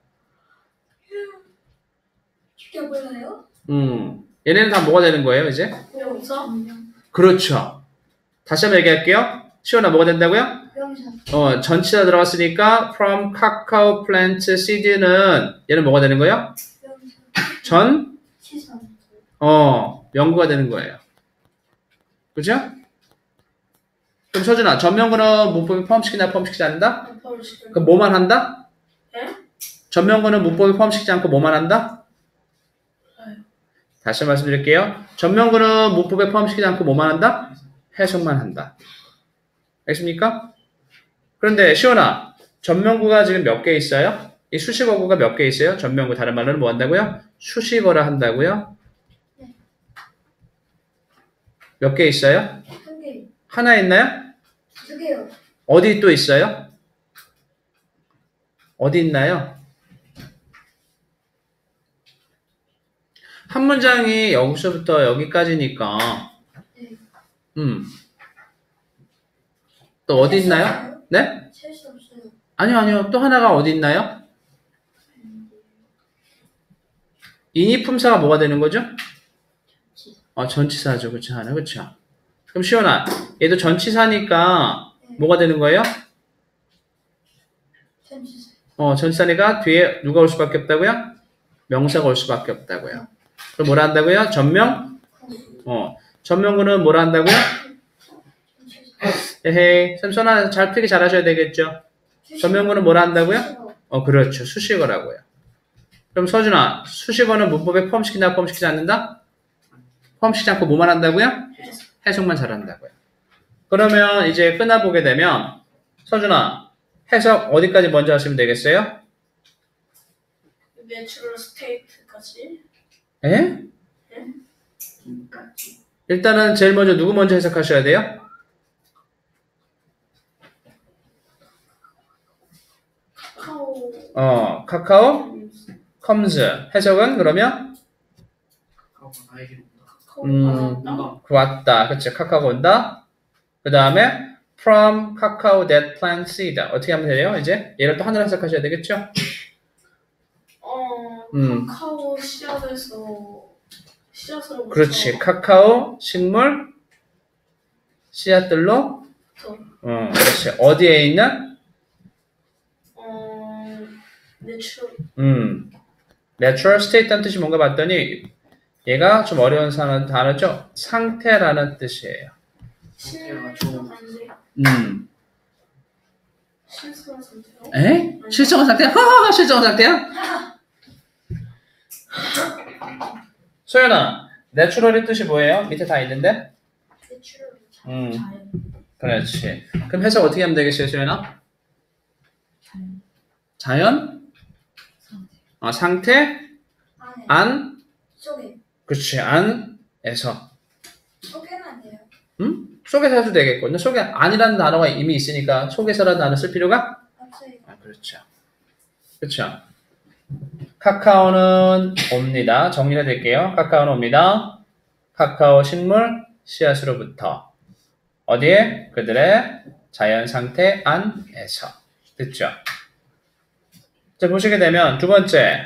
쉽게 몰라요? 음, 얘네는 다 뭐가 되는 거예요, 이제? 명사 그렇죠. 다시 한번 얘기할게요. 시원아, 뭐가 된다고요? 명사. 어, 전치사 들어갔으니까 from cacao plant seed는 얘는 뭐가 되는 거예요? 명사. 전, 치선. 어, 명구가 되는 거예요. 그죠? 그럼 서준아, 전명구는 문법에 포함시키나 포함시키지 않는다? 그럼 뭐만 한다? 네? 전명구는 문법에 포함시키지 않고 뭐만 한다? 다시 말씀드릴게요. 전명구는 문법에 포함시키지 않고 뭐만 한다? 해석만 한다. 알겠습니까? 그런데 시원아, 전명구가 지금 몇 개 있어요? 이 수식어구가 몇 개 있어요? 전명구 다른 말로는 뭐 한다고요? 수식어라 한다고요? 몇 개 있어요? 한 개. 하나 있나요? 두 개요. 어디 또 있어요? 어디 있나요? 한 문장이 여기서부터 여기까지니까 네. 음. 또 어디 있나요? 네? 셀 수 없어요. 아니요, 아니요. 또 하나가 어디 있나요? 인이 품사가 뭐가 되는 거죠? 어, 전치사죠. 그쵸, 하나. 그쵸. 그럼 시원아, 얘도 전치사니까 뭐가 되는 거예요? 전치사. 어, 전치사니까 뒤에 누가 올 수밖에 없다고요? 명사가 올 수밖에 없다고요. 그럼 뭐라 한다고요? 전명? 어, 전명구는 뭐라 한다고요? 에헤이, 쌤선아 잘 풀기 잘하셔야 되겠죠? 전명구는 뭐라 한다고요? 어, 그렇죠. 수식어라고요. 그럼 서준아, 수식어는 문법에 포함시킨다, 포함시키지 않는다? 포함시키지 않고 뭐만 한다고요? 해석만 잘한다고요. 그러면 이제 끝나보게 되면 서준아, 해석 어디까지 먼저 하시면 되겠어요? 내추럴 스테이트까지 에? 지금까지 일단은 제일 먼저 누구 먼저 해석하셔야 돼요? 카카오 어, 카카오 comes. 해석은 그러면 카카오가 나에게로 온다. 카카오가 음, 나왔다. 왔다. 그치? 카카오가 온다. 그 다음에 from cacao that plant seed. 어떻게 하면 돼요? 이제 얘를 또 하나로 해석하셔야 되겠죠? 어 음. 카카오 씨앗에서 씨앗으로부터 그렇지. 카카오 식물 씨앗들로 또, 어, 그렇지. 어디에 있는? 어 내추럴 음, natural state라는 뜻이 뭔가 봤더니 얘가 좀 어려운 단어죠? 상태라는 뜻이에요. 신선한 상태 음. 신선한 상태요? 에? 실성한 상태야? 하하하, 실성한 상태야? 소연아, 내추럴의 뜻이 뭐예요? 밑에 다 있는데? 내추럴. 음, 자연. 그렇지. 그럼 해석 어떻게 하면 되겠어요, 소연아? 자연. 자연? 상태. 어, 상태? 안에. 안? 속에. 그렇지, 안에서. 속에는 안 돼요. 음? 속에서 해도 되겠거든요. 속에 안이라는 단어가 이미 있으니까 속에서라는 단어 쓸 필요가? 없어요. 아, 그렇죠. 그렇죠. 카카오는 옵니다. 정리해 드릴게요. 카카오는 옵니다. 카카오 식물 씨앗으로부터 어디에? 그들의 자연 상태 안에서. 됐죠? 자, 보시게 되면 두 번째.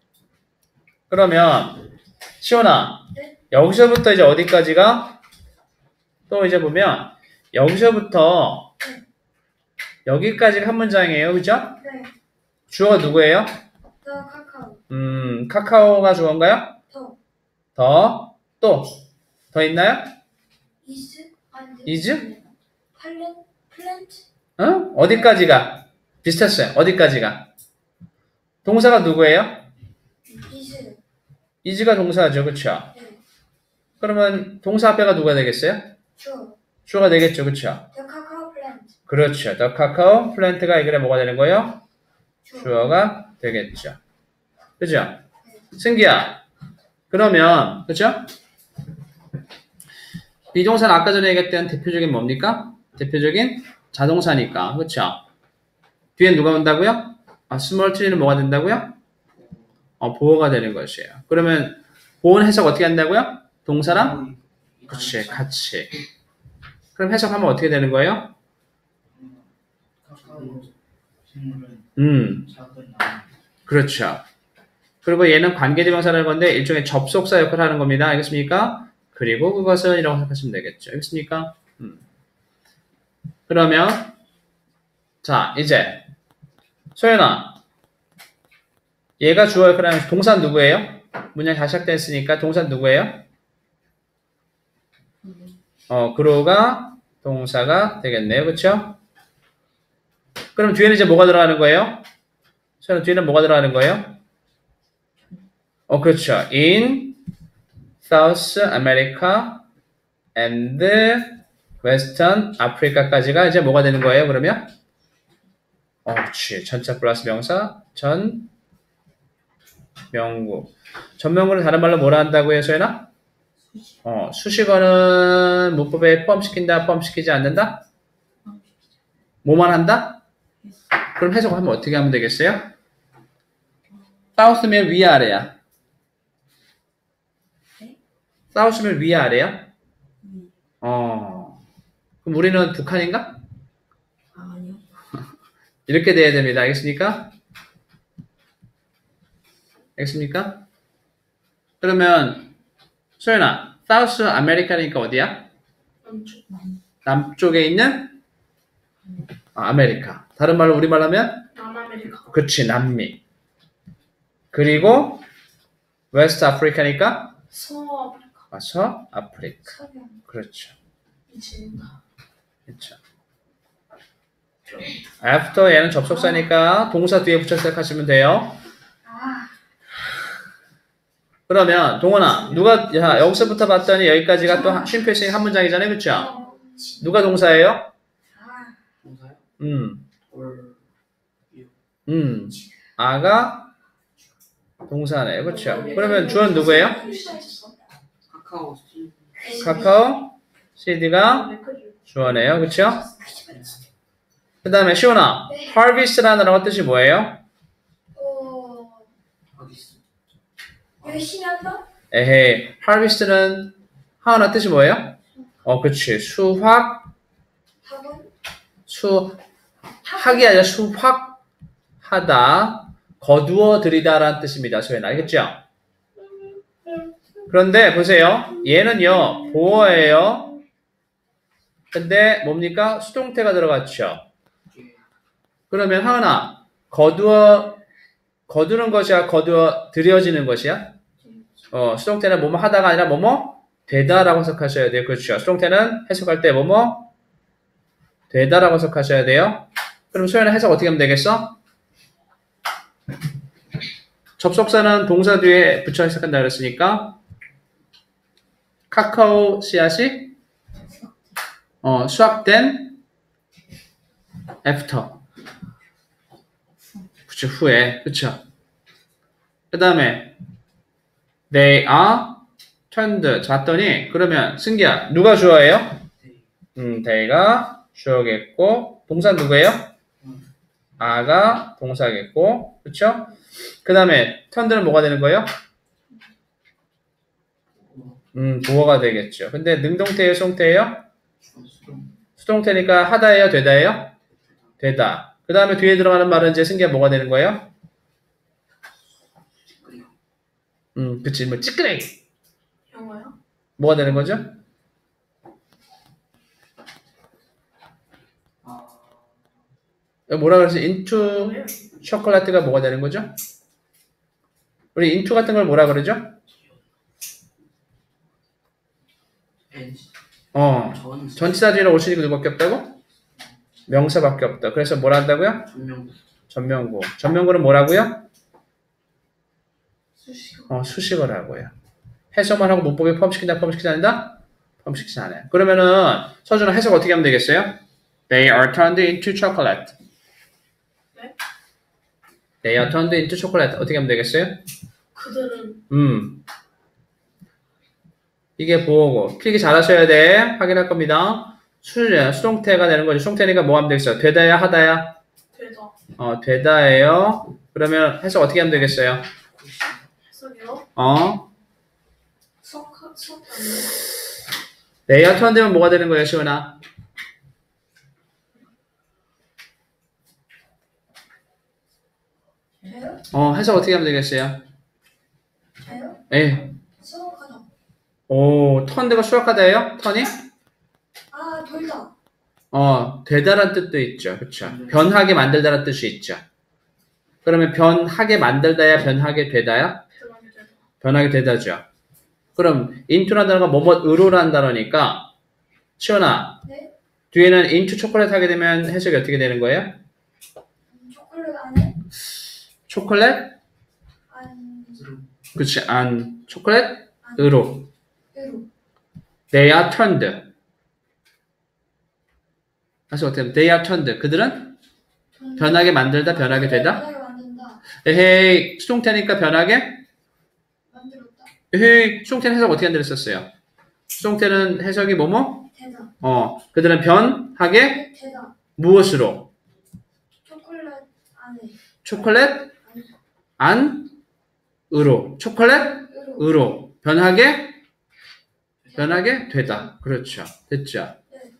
그러면 시원아, 네? 여기서부터 이제 어디까지가? 또 이제 보면 여기서부터 여기까지가 한 문장이에요. 그죠? 네. 주어가 누구예요? 더 카카오. 음, 카카오가 주어인가요? 더. 더, 또, 더 있나요? 이스. 안 돼. is? 플랜. 플랜트. 어? 어디까지가? 비슷했어요. 어디까지가? 동사가 누구예요? 이즈. is가 동사죠. 그쵸? 네. 그러면 동사 앞에가 누가 되겠어요? 주. 주어가 되겠죠. 그쵸? The cacao plant. 그렇죠. The cacao plant가 이 글에 뭐가 되는 거예요? 주. 주어가 되겠죠. 그죠? 승기야. 그러면, 그죠? 비동사는 아까 전에 얘기했던 대표적인 뭡니까? 대표적인 자동사니까. 그쵸? 뒤에 누가 온다고요? 아, small tree는 뭐가 된다고요? 어, 보호가 되는 것이에요. 그러면 보호는 해석 어떻게 한다고요? 동사랑? 그치, 같이. 그럼 해석하면 어떻게 되는 거예요? 카카오 식물은 음, 작은 나무. 그렇죠. 그리고 얘는 관계대명사라는 건데 일종의 접속사 역할을 하는 겁니다. 알겠습니까? 그리고 그것은 이라고 생각하시면 되겠죠. 알겠습니까? 음. 그러면 자, 이제 소연아, 얘가 주어 역할을 하는 동사 누구예요? 문장 다 시작됐으니까 동사 누구예요? 어, 그로가 동사가 되겠네요. 그렇죠? 그럼 뒤에는 이제 뭐가 들어가는 거예요? 소연아, 뒤에는 뭐가 들어가는 거예요? 어, 그렇죠. In South America and Western Africa까지가 이제 뭐가 되는 거예요, 그러면? 어, 그렇지. 전차 플러스 명사, 전, 명구. 전명구는 다른 말로 뭐라 한다고 해요, 소연아? 어, 수식어는 문법에 포함시킨다, 포함시키지 않는다? 뭐만 한다? 그럼 해석하면 어떻게 하면 되겠어요? 사우스면 위아래야. 사우스면 위아래야? 어. 그럼 우리는 북한인가? 아니요. 이렇게 돼야 됩니다. 알겠습니까? 알겠습니까? 그러면 소연아, 사우스 아메리카니까 어디야? 남쪽. 남쪽에 있는 아, 아메리카. 다른 말로 우리말로 하면 남아메리카. 그치, 남미. 그리고 웨스트 아프리카니까 서아프리카. 아, 서아프리카. 서양. 그렇죠. 이진다. 그렇죠. after 얘는 접속사니까 동사 뒤에 붙여 생각하시면 돼요. 아. 그러면 동원아, 누가 야, 여기서부터 봤더니 여기까지가 또 쉼표 있으니 한 문장이잖아요. 그렇죠? 누가 동사예요? 아. 동사요? 음. 돌. 음. 아가 동사네요. 그렇죠? 그러면 주어는 누구예요? 카카오 씨. 카카오 씨디가 주어네요. 그렇죠? 그 다음에 시온아, harvest라는 단어가 뜻이 뭐예요? 어. 하기스. 열심히 한다? 에헤이, harvest는 하나 뜻이 뭐예요? 어, 그치. 수확, 답은? 수학이 아니라 수확하다, 거두어 들이다라는 뜻입니다. 소연 알겠죠? 그런데 보세요. 얘는요, 보어예요. 근데 뭡니까? 수동태가 들어갔죠. 이게 그러면 하은아, 거두어, 거두는 것이야? 거두어 들여지는 것이야? 어, 수동태는 뭐뭐 하다가 아니라 뭐뭐 되다라고 해석하셔야 돼요. 그렇죠. 수동태는 해석할 때 뭐뭐 되다라고 해석하셔야 돼요. 그럼 소연은 해석 어떻게 하면 되겠어? 접속사는 동사 뒤에 붙여 해석한다 그랬으니까 카카오 씨앗이 어, 수확된 after. 그쵸, 후에. 그쵸. 그 다음에 they are turned. 잤더니 그러면 승기야, 누가 주어예요? 데이. 음, they가 주어겠고 동사 누구예요? 음. 아가 동사겠고. 그쵸? 그 다음에 turned는 뭐가 되는 거예요? 음, 보어가 되겠죠. 근데 능동태예요, 수동태예요? 수동. 수동태니까 하다예요, 되다예요? 되다. 그 다음에 뒤에 들어가는 말은 이제 승기가 뭐가 되는 거예요? 그리고 음, 그치. 뭐, 찌끄레기. 영어요? 뭐가 되는 거죠? 아 뭐라 그랬어? into 뭐예요? 초콜릿가 뭐가 되는 거죠? 우리 into 같은 걸 뭐라 그러죠? 엔 어, 전 전치사 뒤에 올 수 있는 게 누구밖에 없다고? 명사밖에 없다. 그래서 뭘 한다고요? 전명구. 전명구. 전명구는 뭐라고요? 수식어. 어, 수식어를 하고요. 해석만 하고 문법에 포함시킨다, 포함시키지 않는다? 포함시키지 않아요. 그러면은 서준아 해석 어떻게 하면 되겠어요? They are turned into chocolate. 네? They are turned into chocolate. 어떻게 하면 되겠어요? 그들은 음. 이게 보호고. 필기 잘하셔야 돼. 확인할 겁니다. 수, 수동태가 되는 거죠. 수동태니까 뭐 하면 되겠어요? 되다야, 하다야? 되다. 어, 되다예요. 그러면 해석 어떻게 하면 되겠어요? 해석이요? 어? 수학 수학 아니에요? They are turned 되면 뭐가 되는 거예요, 시원아? 돼요? 어, 해석 어떻게 하면 되겠어요? 돼요? 예. 수학하다. 오, 턴드가 수학하다예요? 턴이? 아, 돌다. 어, 되다란 뜻도 있죠. 그쵸. 변하게 만들다란 뜻이 있죠. 그러면 변하게 만들다야, 변하게 되다야? 변하게 되다. 변하게 되다죠. 그럼 into란 단어가 뭐뭐으로란 단어니까 시원아, 네? 뒤에는 into 초콜릿 하게 되면 해석이 어떻게 되는 거예요? 음, 초콜릿 안에 초콜릿? 안 그치, 안 초콜릿? 안 으로. 으로. They are turned. 다시 어떻게 하면 They are turned. 그들은 돈- 변하게 만들다, 변하게 되다? 변하게 만든다. 에헤이, 수동태니까 변하게? 만들었다. 에헤이, 수동태는 해석 어떻게 한다랬었어요? 수동태는 해석이 뭐뭐? 되다. 어, 그들은 변하게 네, 되다. 무엇으로? 초콜릿 안에 초콜릿? 안? 으로. 초콜릿? 으로. 으로. 변하게? 변하게 되다. 그렇죠. 됐죠. 네.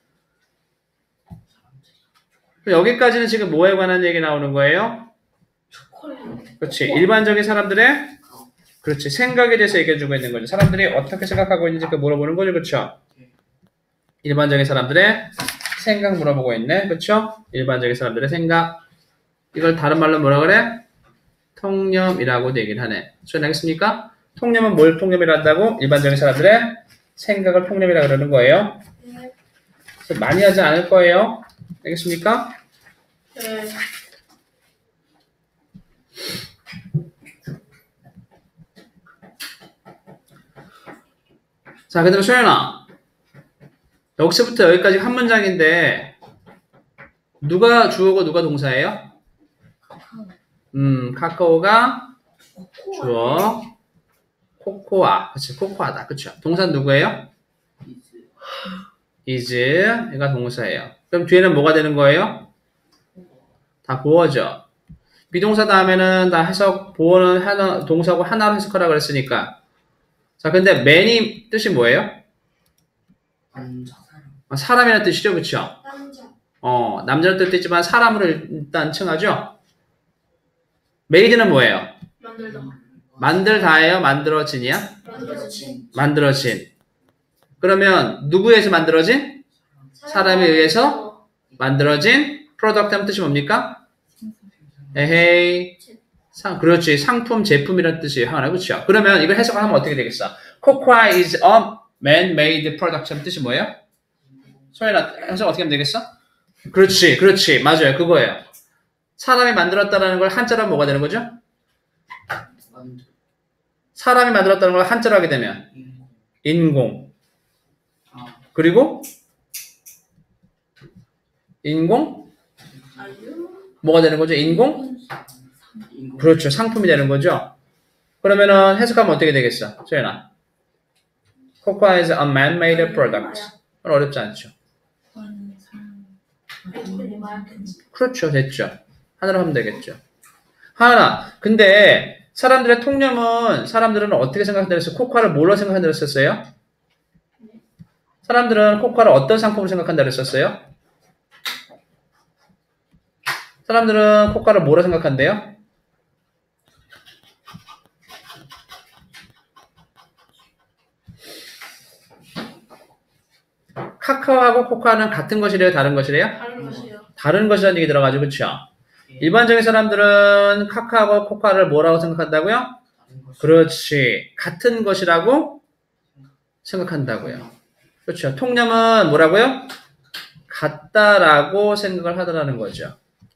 여기까지는 지금 뭐에 관한 얘기 나오는 거예요? 초콜릿. 그렇지. 일반적인 사람들의 그렇지. 생각에 대해서 얘기해주고 있는 거죠. 사람들이 어떻게 생각하고 있는지 그 물어보는 거죠. 그렇죠. 일반적인 사람들의 생각 물어보고 있네. 그렇죠? 일반적인 사람들의 생각. 이걸 다른 말로 뭐라 그래? 통념이라고 얘기를 하네. 수연 알겠습니까? 통념은 뭘 통념이라 한다고? 일반적인 사람들의 생각을 통념이라 그러는 거예요. 네. 그래서 많이 하지 않을 거예요. 알겠습니까? 네. 자, 그다음에 소연아. 여기서부터 여기까지 한 문장인데 누가 주어고 누가 동사예요? 음, 카카오가 주어, 코코아, 그치, 코코아다, 그쵸? 동사는 누구예요? is, 얘가 동사예요. 그럼 뒤에는 뭐가 되는 거예요? 다 보어죠. 비동사 다음에는 다 해석, 보어는 하나, 동사고 하나로 해석하라 그랬으니까. 자, 근데 man이 뜻이 뭐예요? 남자 사람. 아, 사람이라는 뜻이죠, 그쵸? 남자. 어, 남자는 뜻도 있지만 사람으로 일단 칭하죠? made는 뭐예요? 만들다. 만들다예요? 만들어진이야? 만들어진. 만들어진. 그러면 누구에서 만들어진? 사람에 의해서 만들어진 프로덕트 하면 뜻이 뭡니까? 에헤이. 상, 그렇지. 상품, 제품이라는 뜻이에요. 하나, 그렇죠? 그러면 이걸 해석하면 어떻게 되겠어? Cocoa is a man-made product 하면 뜻이 뭐예요? 소연아, 해석 어떻게 하면 되겠어? 그렇지, 그렇지. 맞아요. 그거예요. 사람이 만들었다는 걸 한자로 하면 뭐가 되는 거죠? 만두. 사람이 만들었다는 걸 한자로 하게 되면 인공. 인공. 아, 그리고 인공? 아유. 뭐가 되는 거죠? 인공? 인공. 그렇죠. 상품이 되는 거죠. 그러면은 해석하면 어떻게 되겠어? 소연아. Cocoa is a man-made product. 그건 어렵지 않죠. 아이폰이 많겠지. 그렇죠. 됐죠. 하나로 하면 되겠죠. 하나. 근데 사람들의 통념은 사람들은 어떻게 생각한다고 했어요? 코코아를 뭘로 생각한다고 했었어요? 사람들은 코코아를 어떤 상품으로 생각한다고 했었어요? 사람들은 코코아를 뭐로 생각한대요? 카카오하고 코코아는 같은 것이래요? 다른 것이래요? 다른 것이요. 다른 것이라는 얘기 들어가죠. 그렇죠? 일반적인 사람들은 카카오하고 코코아를 뭐라고 생각한다고요? 다른 것이. 그렇지. 같은 것이라고 생각한다고요. 그렇죠. 통념은 뭐라고요? 같다라고 생각을 하더라는 거죠.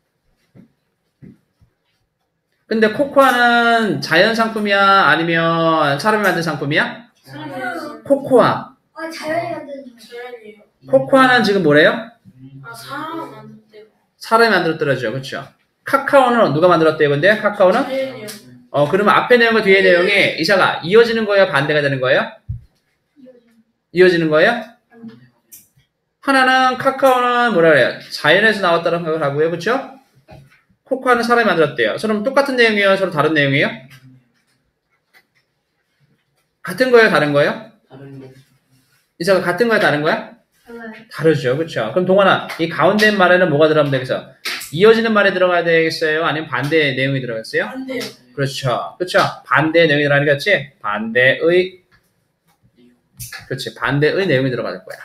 근데 코코아는 자연 상품이야? 아니면 사람이 만든 상품이야? 사람이에요. 코코아. 아 자연이 만드는 거. 자연이에요. 코코아는 지금 뭐래요? 아 사람 만든대요. 사람이 만들었더라죠. 그렇죠? 카카오는 누가 만들었대요? 근데 카카오는? 자연이요. 어, 그러면 앞에 내용과 뒤에 내용이 이사가 이어지는 거예요? 반대가 되는 거예요? 이어지는 거예요? 하나는 카카오는 뭐라 그래요? 자연에서 나왔다는 생각을 하고요. 그렇죠? 코코아는 사람이 만들었대요. 그럼 똑같은 내용이에요? 서로 다른 내용이에요? 같은 거예요? 다른 거예요? 다른 거. 이사가 같은 거야? 다른 거야? 달라요. 다르죠. 그렇죠? 그럼 동원아, 이 가운데 말에는 뭐가 들어가면 되겠어? 이어지는 말이 들어가야 되겠어요? 아니면 반대의 내용이 들어갔어요? 안 돼요. 그렇죠. 그렇죠. 반대의 내용이 들어가는 거지? 반대의 그렇지. 반대의 내용이 들어갈 거야.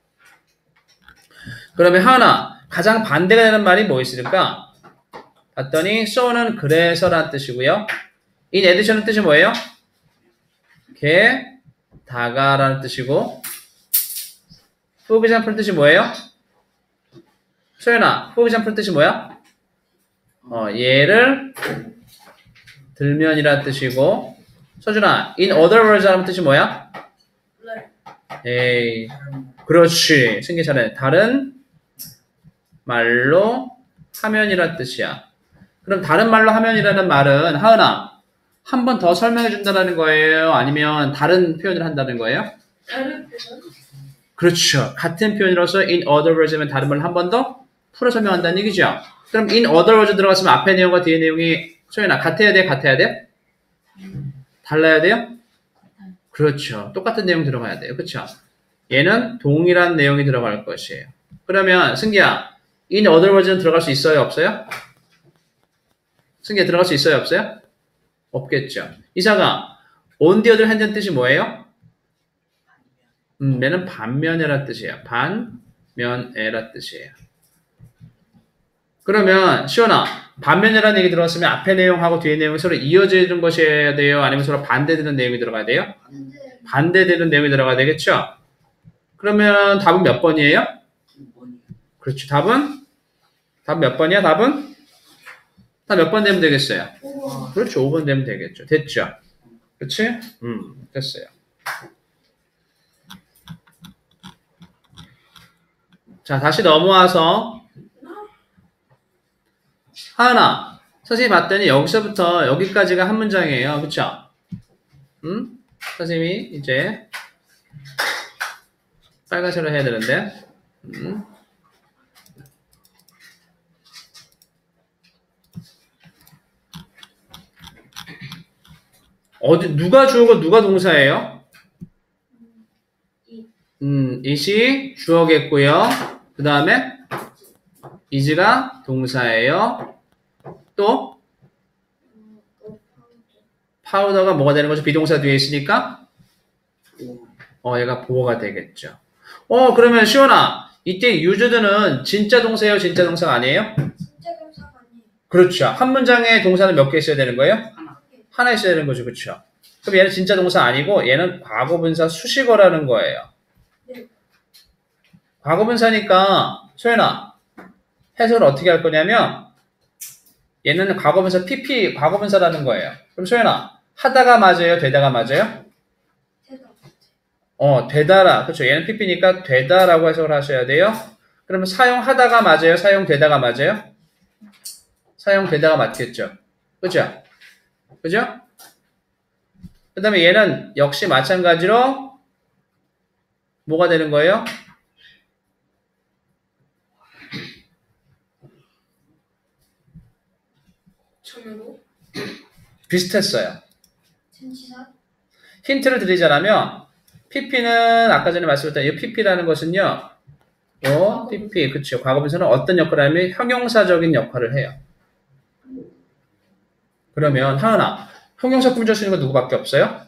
그러면 하나, 가장 반대가 되는 말이 뭐 있을까? 봤더니 so는 그래서란 뜻이고요. in addition은 뜻이 뭐예요? 게다가라는 뜻이고 for example 뜻이 뭐예요? 소연아, for example 뜻이 뭐야? 어, 예를 들면이라는 뜻이고 서준아, in other words 하는 뜻이 뭐야? 네. 에이, 그렇지. 승기 잘해. 다른 말로 하면이란 뜻이야. 그럼 다른 말로 하면이라는 말은 하은아, 한 번 더 설명해 준다는 거예요? 아니면 다른 표현을 한다는 거예요? 다른 표현? 그렇죠. 같은 표현으로서 in other words면 다른 말을 한 번 더 풀어 설명한다는 얘기죠. 그럼 in other words 들어갔으면 앞에 내용과 뒤에 내용이 소연아 같아야 돼? 같아야 돼? 달라야 돼요? 그렇죠. 똑같은 내용 들어가야 돼요. 그렇죠? 얘는 동일한 내용이 들어갈 것이에요. 그러면 승기야, in other words는 들어갈 수 있어요? 없어요? 승기야 들어갈 수 있어요? 없어요? 없겠죠. 이사가 on the other hand는 뜻이 뭐예요? 음, 얘는 반면에란 뜻이에요. 반면에란 뜻이에요. 그러면 시원아, 반면이라는 얘기 들어갔으면 앞에 내용하고 뒤에 내용이 서로 이어지는 것이어야 돼요? 아니면 서로 반대되는 내용이 들어가야 돼요? 반대. 반대되는 내용이 들어가야 되겠죠? 그러면 답은 몇 번이에요? 원이요. 그렇죠. 답은? 답 몇 번이야? 답은? 답 몇 번 되면 되겠어요? 우와. 그렇죠. 오 번 되면 되겠죠. 됐죠? 그렇지? 음, 됐어요. 자, 다시 넘어와서 하은아, 선생님이 봤더니 여기서부터 여기까지가 한 문장이에요. 그쵸? 음? 선생님이 이제 빨간색으로 해야 되는데 음. 어디 누가 주어고 누가 동사예요? 음, it이 주어겠고요. 그 다음에 is가 동사예요. 또 파우더가 뭐가 되는 거죠? 비동사 뒤에 있으니까 어 얘가 보어가 되겠죠. 어 그러면 시원아 이때 used는 진짜 동사예요? 진짜 동사가 아니에요? 진짜 경사가 아니에요. 그렇죠. 한 문장에 동사는 몇 개 있어야 되는 거예요? 하나. 하나 있어야 되는 거죠. 그렇죠. 그럼 얘는 진짜 동사 아니고 얘는 과거분사 수식어라는 거예요. 네. 과거분사니까 소연아 해석을 어떻게 할 거냐면 얘는 과거분사 피피 과거분사라는 거예요. 그럼 소연아 하다가 맞아요? 되다가 맞아요? 대답. 어 되다라 그렇죠. 얘는 피피니까 되다라고 해석을 하셔야 돼요. 그러면 사용하다가 맞아요? 사용되다가 맞아요? 사용되다가 맞겠죠. 그죠? 그죠? 그 다음에 얘는 역시 마찬가지로 뭐가 되는 거예요? 전으로 비슷했어요. 전치사. 힌트를 드리자면 피피는 아까 전에 말씀드렸던 이 피피라는 것은요. 요 피피 그렇죠. 과거분사는 어떤 역할을 하면 형용사적인 역할을 해요. 그러면 하은아 형용사 꾸며줄 수 있는 건 누구밖에 없어요?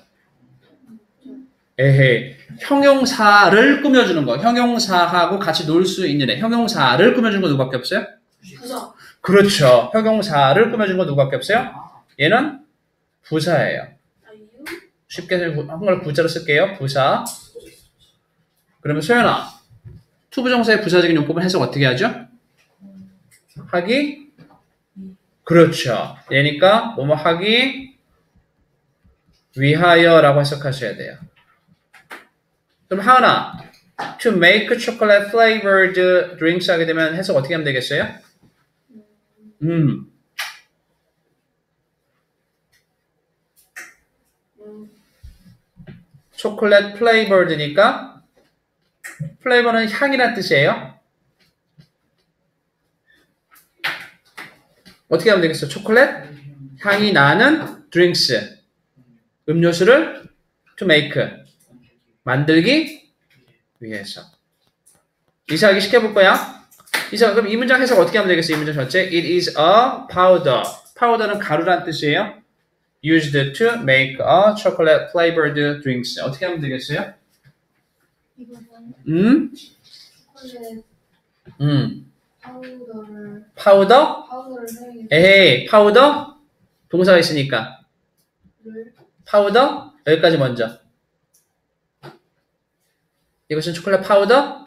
에헤이 형용사를 꾸며주는 거 형용사하고 같이 놀 수 있는 애 형용사를 꾸며주는 건 누구밖에 없어요? 부사. 그렇죠. 형용사를 꾸며주는 건 누구밖에 없어요? 아, 얘는 부사예요. 아유. 쉽게 한걸 부자로 쓸게요. 부사. 그러면 소연아 투부정사의 부사적인 용법은 해석 어떻게 하죠? 하기? 그렇죠. 얘니까 뭐뭐 하기 위하여라고 해석하셔야 돼요. 그럼 하나 to make chocolate flavored drinks 하게 되면 해석 어떻게 하면 되겠어요? 음. 초콜릿 플레이버드니까 플레이버는 향이란 뜻이에요. 어떻게 하면 되겠어? 초콜릿 향이 나는 drinks 음료수를 to make 만들기 위해서. 이사하기 시켜볼 거야. 이사 그럼 이 문장 해석 어떻게 하면 되겠어? 이 문장 전체 It is a powder. powder는 가루란 뜻이에요. Used to make a chocolate flavored drinks. 어떻게 하면 되겠어요? 이거는 음? 초콜릿 음. 파우더를 파우더? 파우더를 사용해서 에헤이, 파우더? 동사가 있으니까. 를 파우더? 여기까지 먼저. 이것은 초콜릿 파우더?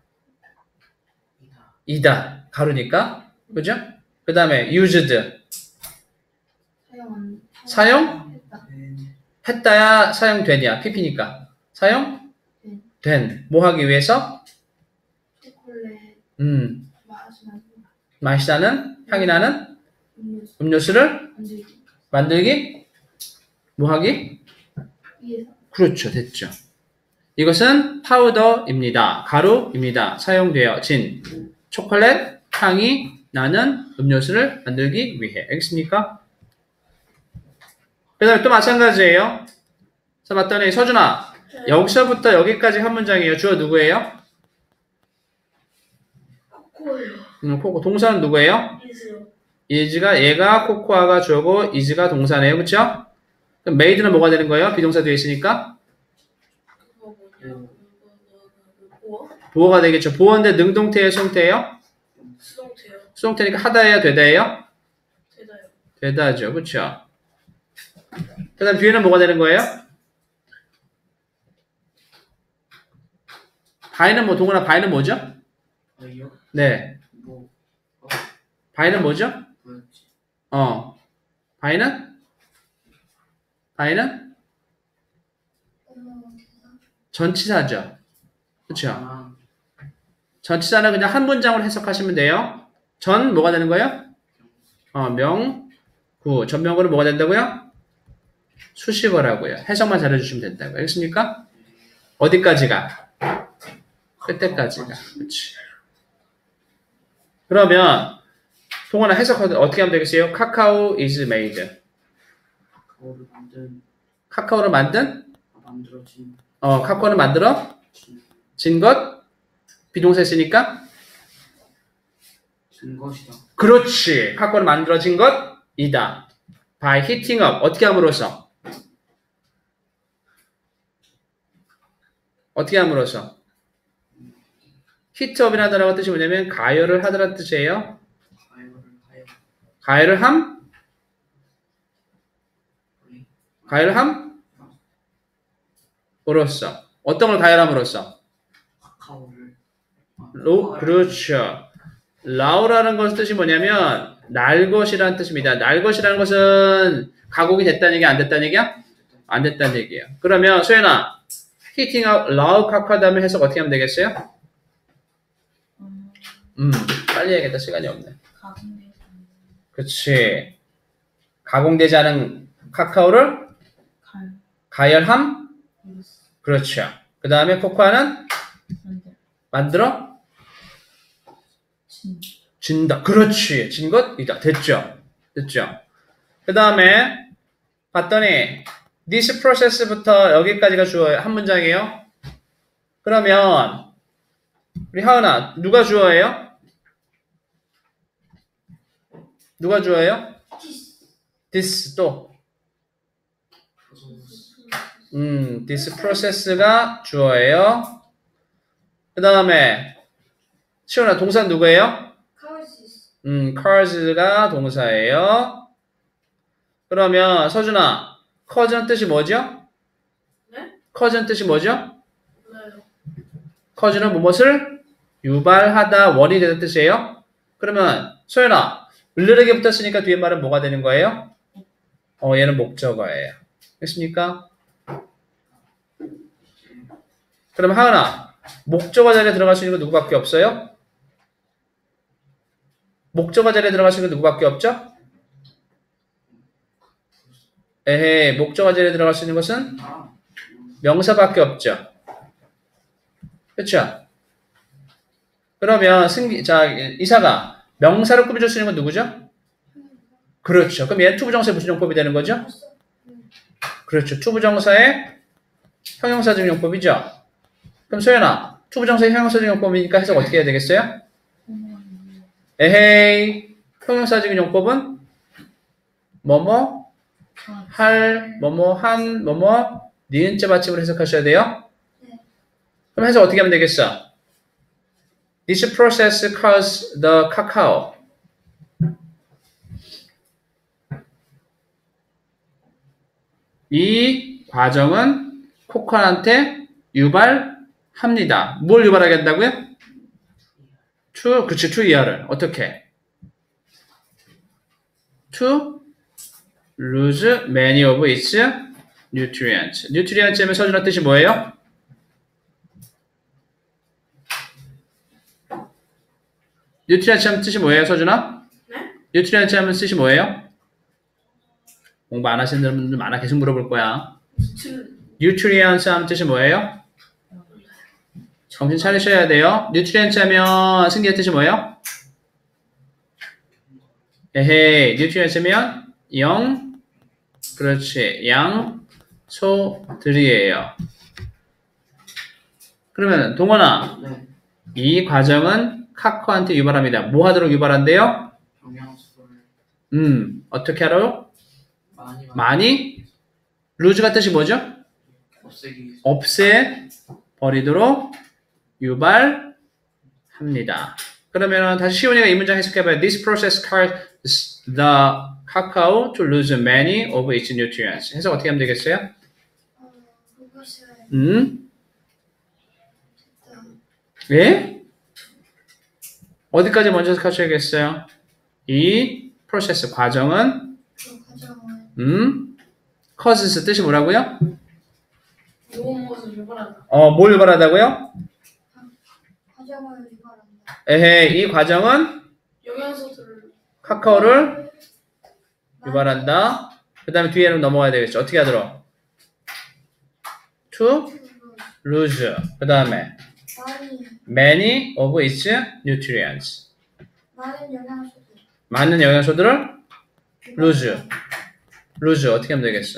이다. 이다. 가루니까. 그죠? 그 다음에 used. 사용 사용? 했다. 네. 했다야 사용되냐. 피피니까. 사용? 된. 된. 뭐 하기 위해서? 초콜릿 음. 맛이 나는 맛이 나는? 향이 나는? 음료수 음료수를 만들기 만들기? 뭐 하기? 위해서 그렇죠. 됐죠. 이것은 파우더입니다. 가루입니다. 사용되어진 초콜릿 향이 나는 음료수를 만들기 위해. 알겠습니까? 그 다음에 또 마찬가지예요. 자, 봤더니 서준아, 여기서부터 여기까지 한 문장이에요. 주어 누구예요? 코코예요. 음, 코코. 동사는 누구예요? 이즈요. 이즈가 얘가 코코아가 주어고 이즈가 동사네요. 그쵸? 그럼 메이드는 뭐가 되는 거예요? 비동사 뒤에 있으니까 그거 뭐냐? 보어? 보어가 되겠죠. 보어인데 능동태예요? 수동태예요? 수동태요. 수동태니까 하다예요? 되다예요? 되다요. 되다죠. 그쵸? 그 다음 뒤에는 뭐가 되는 거예요? 바이는 뭐, 동훈아, 바이는 뭐죠? 어이요? 네. 뭐 어, 바이는 뭐죠? 뭐였지? 어. 바이는? 바이는? 전치사죠. 그쵸? 아, 전치사는 그냥 한 문장으로 해석하시면 돼요. 전, 뭐가 되는 거예요? 어, 명, 구. 전명구는 뭐가 된다고요? 수식어라고요. 해석만 잘해주시면 된다고요. 알겠습니까? 어디까지가? 끝에까지가. 그치. 그러면 동원아 해석 어떻게 하면 되겠어요? 카카오 is made. 카카오를 만든 카카오를 만든 아, 만들어진 어 카카오를 만들어 진, 진 것 비동사 쓰니까 진 것이다. 그렇지. 카카오를 만들어진 것이다. by heating up 어떻게 함으로써 어떻게 함으로써 히트업이라는 단어가 뜻이 뭐냐면 가열을 하다라는 뜻이에요. 가열을 하여 가열을 함 우리 가열을 함으로써 어떤 걸 가열함으로써 카카오를 아, 로, 카카오를 그렇죠. 라우라는 것의 뜻이 뭐냐면 날 것이라는 뜻입니다. 날 것이라는 것은 가공이 됐다는 얘기야? 안 됐다는 얘기야? 안 됐다는 얘기예요. 그러면 소연아 히팅 아웃 라우 카카 다음에 해석 어떻게 하면 되겠어요? 음 빨리 해야겠다. 시간이 없네. 가공되지 그렇지. 가공되지 않은 카카오를 갈 가열함 그렇죠. 그 다음에 코코아는 만들 만들어 진 진다. 그렇지. 진 것이다. 됐죠? 됐죠? 그 다음에 봤더니 this process부터 여기까지가 주어예요. 한 문장이에요. 그러면 우리 하은아 누가 주어예요? 누가 주어예요? this 또 음, this process가 주어예요. 그 다음에 시원아 동사 누구예요? 카우시스 음, cars가 동사예요. 그러면 서준아, cause는 뜻이 뭐죠? 네? cause는 뜻이 뭐죠? 몰라요. cause는 무엇을 유발하다 원이 되는 뜻이에요. 그러면 소연아, 을르르게 붙었으니까 뒤에 말은 뭐가 되는 거예요? 어, 얘는 목적어예요. 됐습니까? 그럼 하은아, 목적어 자리에 들어갈 수 있는 거 누구밖에 없어요? 목적어 자리에 들어갈 수 있는 거 누구밖에 없죠? 에헤, 목적어 자리에 들어갈 수 있는 것은 아, 명사밖에 없죠. 그렇죠? 그러면 승기, 자, 이사가 명사를 꾸며줄 수 있는 건 누구죠? 그렇죠. 그럼 얘는 투부정사의 무슨 용법이 되는 거죠? 그렇죠. 투부정사의 형용사적 용법이죠. 그럼 소연아, 투부정사의 형용사적 용법이니까 해석 어떻게 해야 되겠어요? 에헤이, 형용사적인 용법은 뭐뭐, 할, 뭐뭐, 한, 뭐뭐, 니은자 받침으로 해석하셔야 돼요. 그럼 해석 어떻게 하면 되겠어? This process caused the cacao. 이 과정은 코코넛한테 유발합니다. 뭘 유발하게 한다고요? To, 그치, to 이하를. 어떻게? To lose many of its nutrients. nutrients 하면 서준아 뜻이 뭐예요? nutrients 하면 뜻이 뭐예요, 서준아? 네? nutrients 하면 뜻이 뭐예요? 공부 안 하시는 분들 많아 계속 물어볼 거야. 무슨 nutrients 하면 뜻이 뭐예요? 정신 차리셔야 돼요. nutrients 하면 승기의 뜻이 뭐예요? 에헤이, nutrients 하면 영, 그렇지, 양, 소들이에요. 그러면 동원아, 네. 이 과정은 카카오한테 유발합니다. 뭐 하도록 유발한대요? 영양소를 음, 어떻게 하라고? 많이 많이? 루즈가 뜻이 뭐죠? 없애기 위해서 없애 버리도록 유발합니다. 그러면 다시 시온이가 이 문장 해석해봐요. This process causes the cacao to lose many of its nutrients. 해석 어떻게 하면 되겠어요? 어, 그것을 음? 일단 예? 어디까지 먼저 해석하셔야겠어요? 이 프로세스 과정은 그 과정을 음? causes 뜻이 뭐라고요? 모든 것을 유발한다. 어, 뭘 유발하다고요? 과정을 유발한다. 에헤, 이 과정은 영양소들을 카카오를 유발한다. 그 다음에 뒤에는 넘어가야 되겠죠. 어떻게 하도록? to lose. 그 다음에 많이 many of its nutrients. 많은 영양소들 많은 영양소들을 lose. lose 어떻게 하면 되겠어?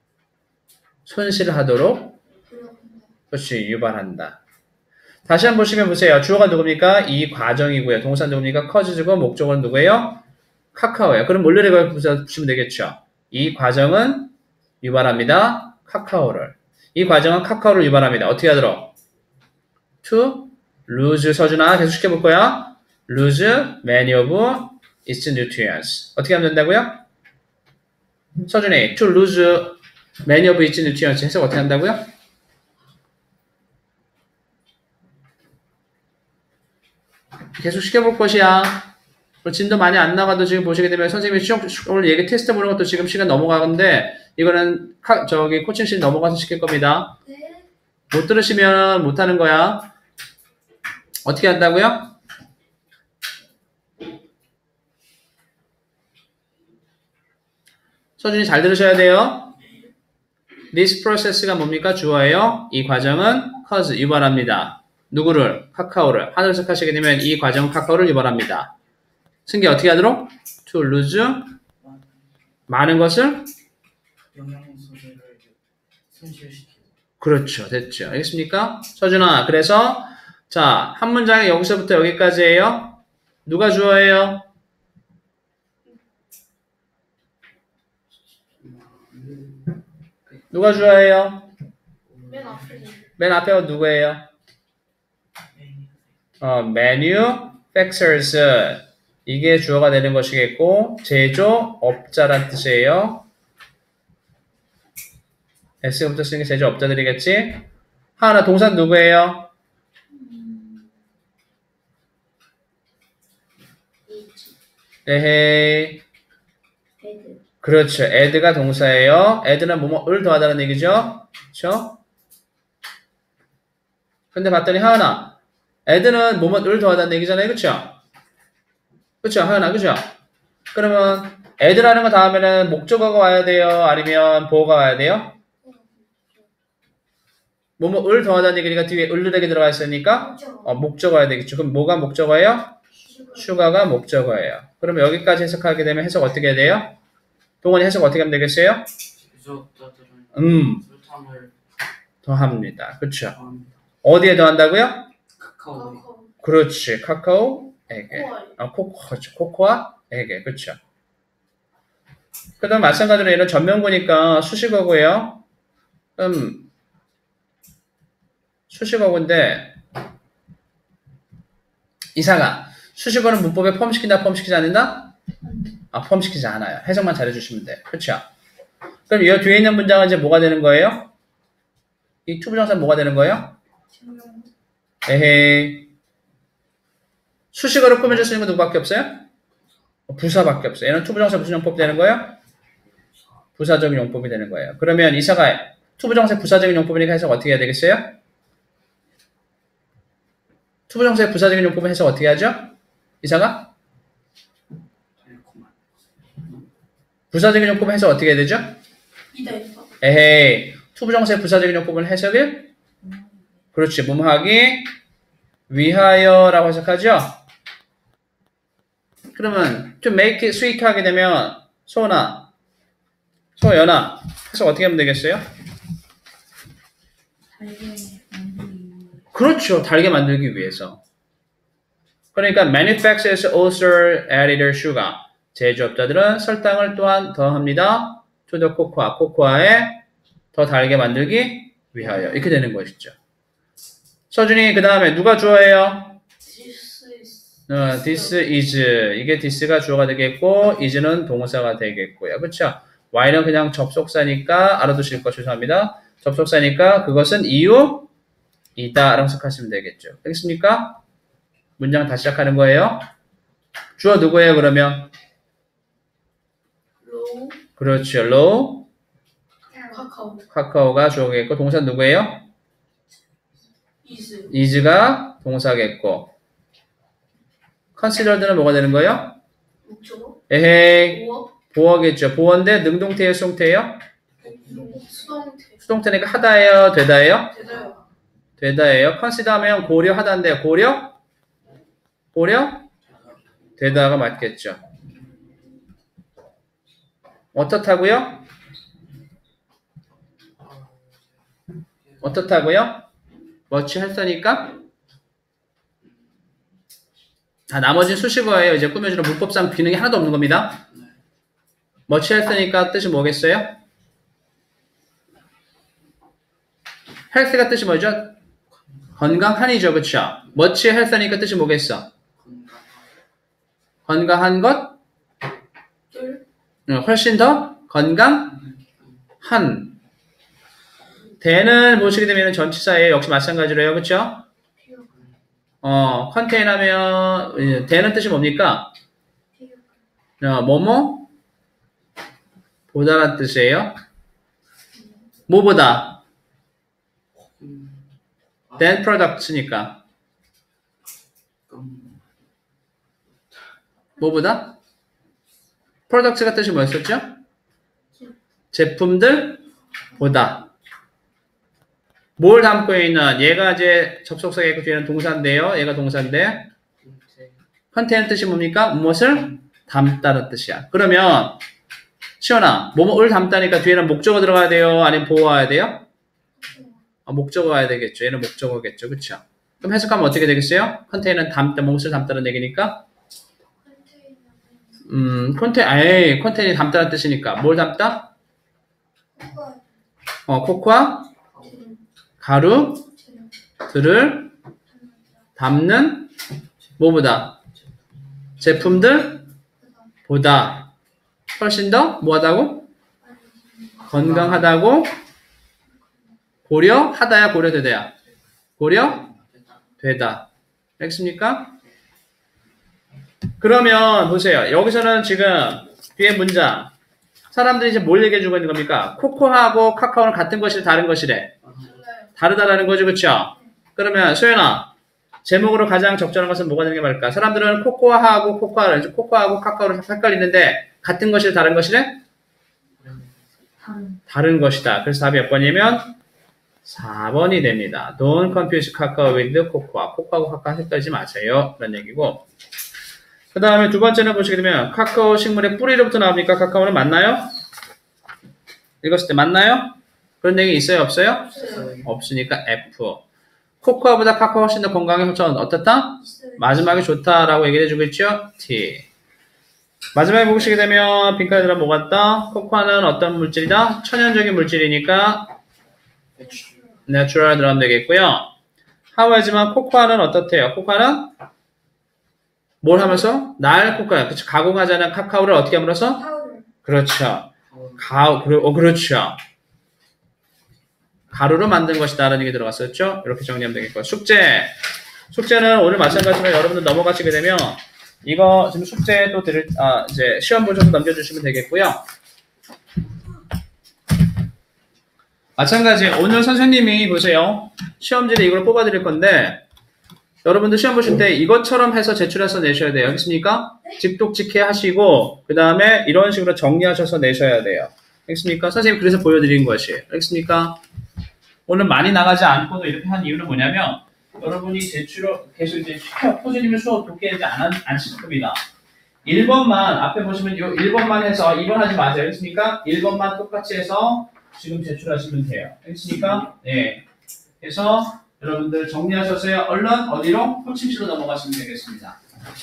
손실하도록 유발한다. 그렇지, 유발한다. 다시 한번 보시면 보세요. 주어가 누굽니까? 이 과정이고요. 동사 누굽니까? cause고 목적어는 누구예요? 카카오예요. 그럼 몰래를 보시면 되겠죠. 이 과정은 유발합니다. 카카오를. 이 과정은 카카오를 유발합니다. 어떻게 하도록? to lose 서준아 계속 시켜볼 거야. lose many of its nutrients. 어떻게 하면 된다고요? 서준이 to lose many of its nutrients 해석 어떻게 한다고요? 계속 시켜볼 것이야. 진도 많이 안 나가도 지금 보시게 되면 선생님이 시험, 오늘 얘기 테스트 보는 것도 지금 시간 넘어가는데 이거는 카, 저기 코칭실 넘어가서 시킬 겁니다. 네. 못 들으시면 못 하는 거야. 어떻게 한다고요? 서준이 잘 들으셔야 돼요. This process가 뭡니까? 주어예요. 이 과정은 cause, 유발합니다. 누구를? 카카오를. 하늘 해석하시게 되면 이 과정은 카카오를 유발합니다. 승기 어떻게 하도록? To lose 많은 것을? 영양소들을 손실시키고 그렇죠. 됐죠. 알겠습니까? 서준아, 그래서 자, 한 문장에 여기서부터 여기까지예요. 누가 주어예요? 누가 주어예요? 맨 앞에 맨 앞에가 누구예요? 어, manufacturers. 이게 주어가 되는 것이겠고, 제조업자란 뜻이에요. S부터 쓰는 게 제조업자들이겠지? 하나, 동사 누구예요? 에이치. 에헤이. 애들. 그렇죠. add가 동사예요. add는 뭐뭐을 더하다는 얘기죠. 그렇죠? 근데 봤더니 하은아, add는 뭐뭐을 더하다는 얘기잖아요. 그렇죠? 그렇죠, 하은아, 그렇죠? 그러면 add라는 거 다음에는 목적어가 와야 돼요? 아니면 보어가 와야 돼요? 뭐뭐을 더하다는 얘기니까 뒤에 을르르게 들어가 있으니까 그렇죠. 어, 목적어 와야 되겠죠. 그럼 뭐가 목적어예요? 슈가가 목적어예요. 그러면 여기까지 해석하게 되면 해석 어떻게 해야 돼요? 동원이 해석 어떻게 하면 되겠어요? 제조업자들은 음, 설탕을 더합니다. 그렇죠. 더합니다. 어디에 더한다고요? 카카오에 카카오. 그렇지. 카카오에게. 코알. 아, 코코죠. 코코아에게. 그렇죠. 그 다음 마찬가지로 얘는 전면구니까 수식어고요. 음, 수식어고인데 이사가 수식어는 문법에 포함시킨다, 포함시키지 않는다? 아, 포함시키지 않아요. 해석만 잘해주시면 돼요. 그렇죠? 그럼 이 뒤에 있는 문장은 이제 뭐가 되는 거예요? 이 투부정사 뭐가 되는 거예요? 에헤이. 수식어로 꾸며줄 수 있는 건 누구밖에 없어요? 부사밖에 없어요. 얘는 투부정사 무슨 용법 되는 거예요? 부사적인 용법이 되는 거예요. 그러면 이사가 투부정사의 부사적인 용법이니까 해석 어떻게 해야 되겠어요? 투부정사의 부사적인 용법은 해석 어떻게 하죠? 이사가? 달콤한 부사적인 용법은 해석 어떻게 해야 되죠? 이다 이다. 에헤이. 투부정사의 부사적인 용법은 해석을? 그렇지. 몸하기 위하여라고 해석하죠? 그러면 to make it sweet 하게 되면 소은아, 소연아 해석 어떻게 하면 되겠어요? 그렇죠. 달게 만들기 위해서. 그러니까 manufacturers also added sugar. 제조업자들은 설탕을 또한 더합니다. to the cocoa. 코코아에 더 달게 만들기 위하여. 이렇게 되는 것이죠. 서준이 그 다음에 누가 주어예요? This is. 어, this is. 이게 this가 주어가 되겠고 is는 동사가 되겠고요. 그렇죠? y는 그냥 접속사니까 알아두실 거 죄송합니다. 접속사니까 그것은 이유이다 라고 생각하시면 되겠죠. 되겠습니까? 문장 다시 시작하는 거예요. 주어 누구예요 그러면? 로우. 그렇죠. low 카카오. 카카오가 주어겠고 동사 누구예요? 이즈. is가 동사겠고 considered는 뭐가 되는 거예요? 목적어. 에헤이 보어. 보어겠죠. 보어인데 능동태예요 수동태예요? 수동태. 수동태니까 하다예요 되다예요? 대다요. 되다예요. consider 하면 고려하다인데 고려? 고려? 되다가 맞겠죠. 어떻다고요? 어떻다고요? 뭐치 했으니까? 자, 나머지 수식어예요. 이제 꾸며주는 문법상 기능이 하나도 없는 겁니다. 뭐치 했으니까 뜻이 뭐겠어요? 헬스가 뜻이 뭐죠? 건강한이죠. 그쵸? 뭐치 헬스니까 뜻이 뭐겠어? 건강한 것? 줄. 어, 훨씬 더 건강한. 대는 보시게 되면 전치사예요. 역시 마찬가지로 해요. 그쵸? 어, 컨테인 하면, 대는 뜻이 뭡니까? 어, 뭐뭐? 보다란 뜻이에요. 뭐보다? than products니까. 뭐보다? products가 뜻이 뭐였었죠? 제품들 보다. 뭘 담고 있는? 얘가 이제 접속사가 있고 뒤에는 동사인데요. 얘가 동사인데 컨테이는 뜻이 뭡니까? 무엇을 담다는 뜻이야. 그러면 시연아, 뭐뭐를 담다니까 뒤에는 목적어 들어가야 돼요? 아니면 보어 와야 돼요? 아, 목적어 와야 되겠죠. 얘는 목적어겠죠. 그쵸? 그럼 해석하면 어떻게 되겠어요? 컨테이는 담다, 무엇을 담다는 얘기니까 음, 컨테인, 아예 컨테인이 담다는 뜻이니까 뭘 담다? 어, 코코아 가루들을 담는 뭐보다? 제품들 보다 훨씬 더 뭐하다고? 건강하다고 고려하다야 고려되다야? 고려되다. 알겠습니까? 그러면 보세요. 여기서는 지금 뒤에 문장 사람들이 이제 뭘 얘기해 주고 있는 겁니까? 코코하고 카카오는 같은 것이래 다른 것이래? 달라요. 다르다라는 거죠, 그렇죠? 그러면 소연아 제목으로 가장 적절한 것은 뭐가 되는 게 말일까? 사람들은 코코아하고 코코아를 코코아하고 카카오를 헷갈리는데 같은 것이래 다른 것이래? 다른. 다른 것이다. 그래서 답이 몇 번이면 사 번이 됩니다. Don't confuse 카카오 with 코코아. 코코아하고 카카오 헷갈리지 마세요. 그런 얘기고. 그 다음에 두 번째는 보시게 되면 카카오 식물의 뿌리로부터 나옵니까? 카카오는 맞나요? 읽었을 때 맞나요? 그런 얘기 있어요? 없어요? 없어요. 없으니까 F. 코코아보다 카카오가 훨씬 더 건강에 훨씬 어떻다? 있어요. 마지막에 좋다라고 얘기를 해주고 있죠? T. 마지막에 보시게 되면 빈칸에들은 뭐 같다? 코코아는 어떤 물질이다? 천연적인 물질이니까 natural 들어가면 되겠고요. 하와이지만 코코아는 어떻대요? 코코아는 뭘 하면서? 날 코코아. 그쵸? 가공하자는 카카오를 어떻게 함으로써? 파우더. 그렇죠. 가, 그래, 어, 그렇죠. 가루로 만든 것이다라는 얘기 들어갔었죠? 이렇게 정리하면 되겠고. 숙제. 숙제는 오늘 마찬가지로 여러분들 넘어가시게 되면 이거 지금 숙제 또 드릴, 아, 이제 시험 보셔서 넘겨주시면 되겠고요. 마찬가지 오늘 선생님이 보세요. 시험지를 이걸 뽑아드릴 건데 여러분들 시험 보실 때 이것처럼 해서 제출해서 내셔야 돼요. 알겠습니까? 직독직해 하시고 그 다음에 이런 식으로 정리하셔서 내셔야 돼요. 알겠습니까? 선생님 그래서 보여드린 것이에요. 알겠습니까? 오늘 많이 나가지 않고도 이렇게 한 이유는 뭐냐면 여러분이 제출을 계속 이제 시켜 포즈님의 수업 돕게 이제 안, 안 시킬 겁니다. 일 번만 앞에 보시면 요 일 번만 해서 이 번 하지 마세요. 알겠습니까? 일 번만 똑같이 해서 지금 제출하시면 돼요. 알겠습니까? 네. 그래서 여러분들 정리하셨어요. 얼른 어디로? 코칭실로 넘어가시면 되겠습니다.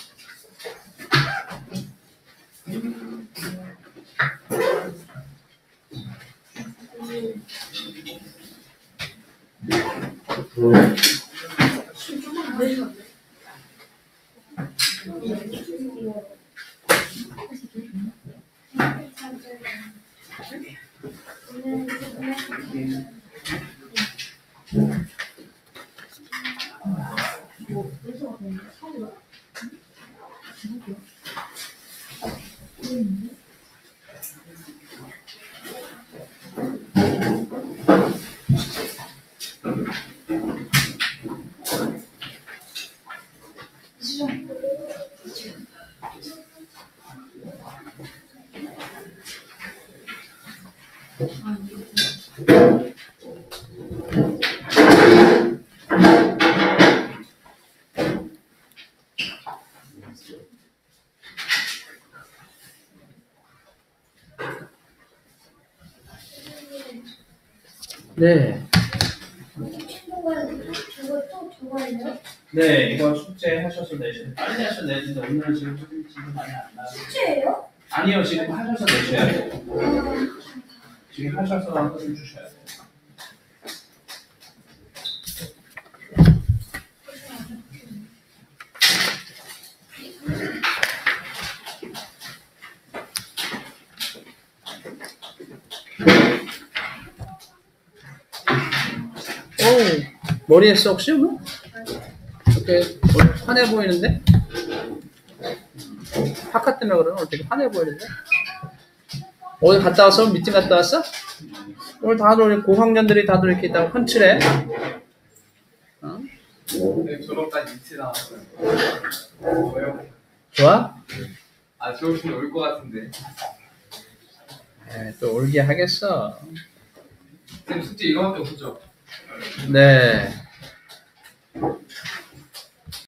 조금 내리면 돼. 네. 친구가 저거 또 저거예요? 네, 이거 숙제 하셔서 내셔야 빨리 하셔서 내는데 오늘은 지금 조금 지금 많이 안 나요. 숙제예요? 아니요, 지금 하셔서 내셔야 돼요. 아, 지금 하셔서 한번 주셔야 돼요. 오, 머리 했어 혹시 뭐? 이렇게 환해 보이는데? 파카 때문에 그러나? 오늘 되게 환해 보이는데? 어디 갔다 왔어? 미팅 갔다 왔어? 오늘 다들 우리 고학년들이 다들 이렇게 있다고 헌칠해? 어? 네, 졸업까지 이틀 남았어요. 뭐요? 좋아? 아, 졸업식에 올 것 같은데. 에이, 또 울게 하겠어. 쌤 숙제 이거밖에 없었죠? 네.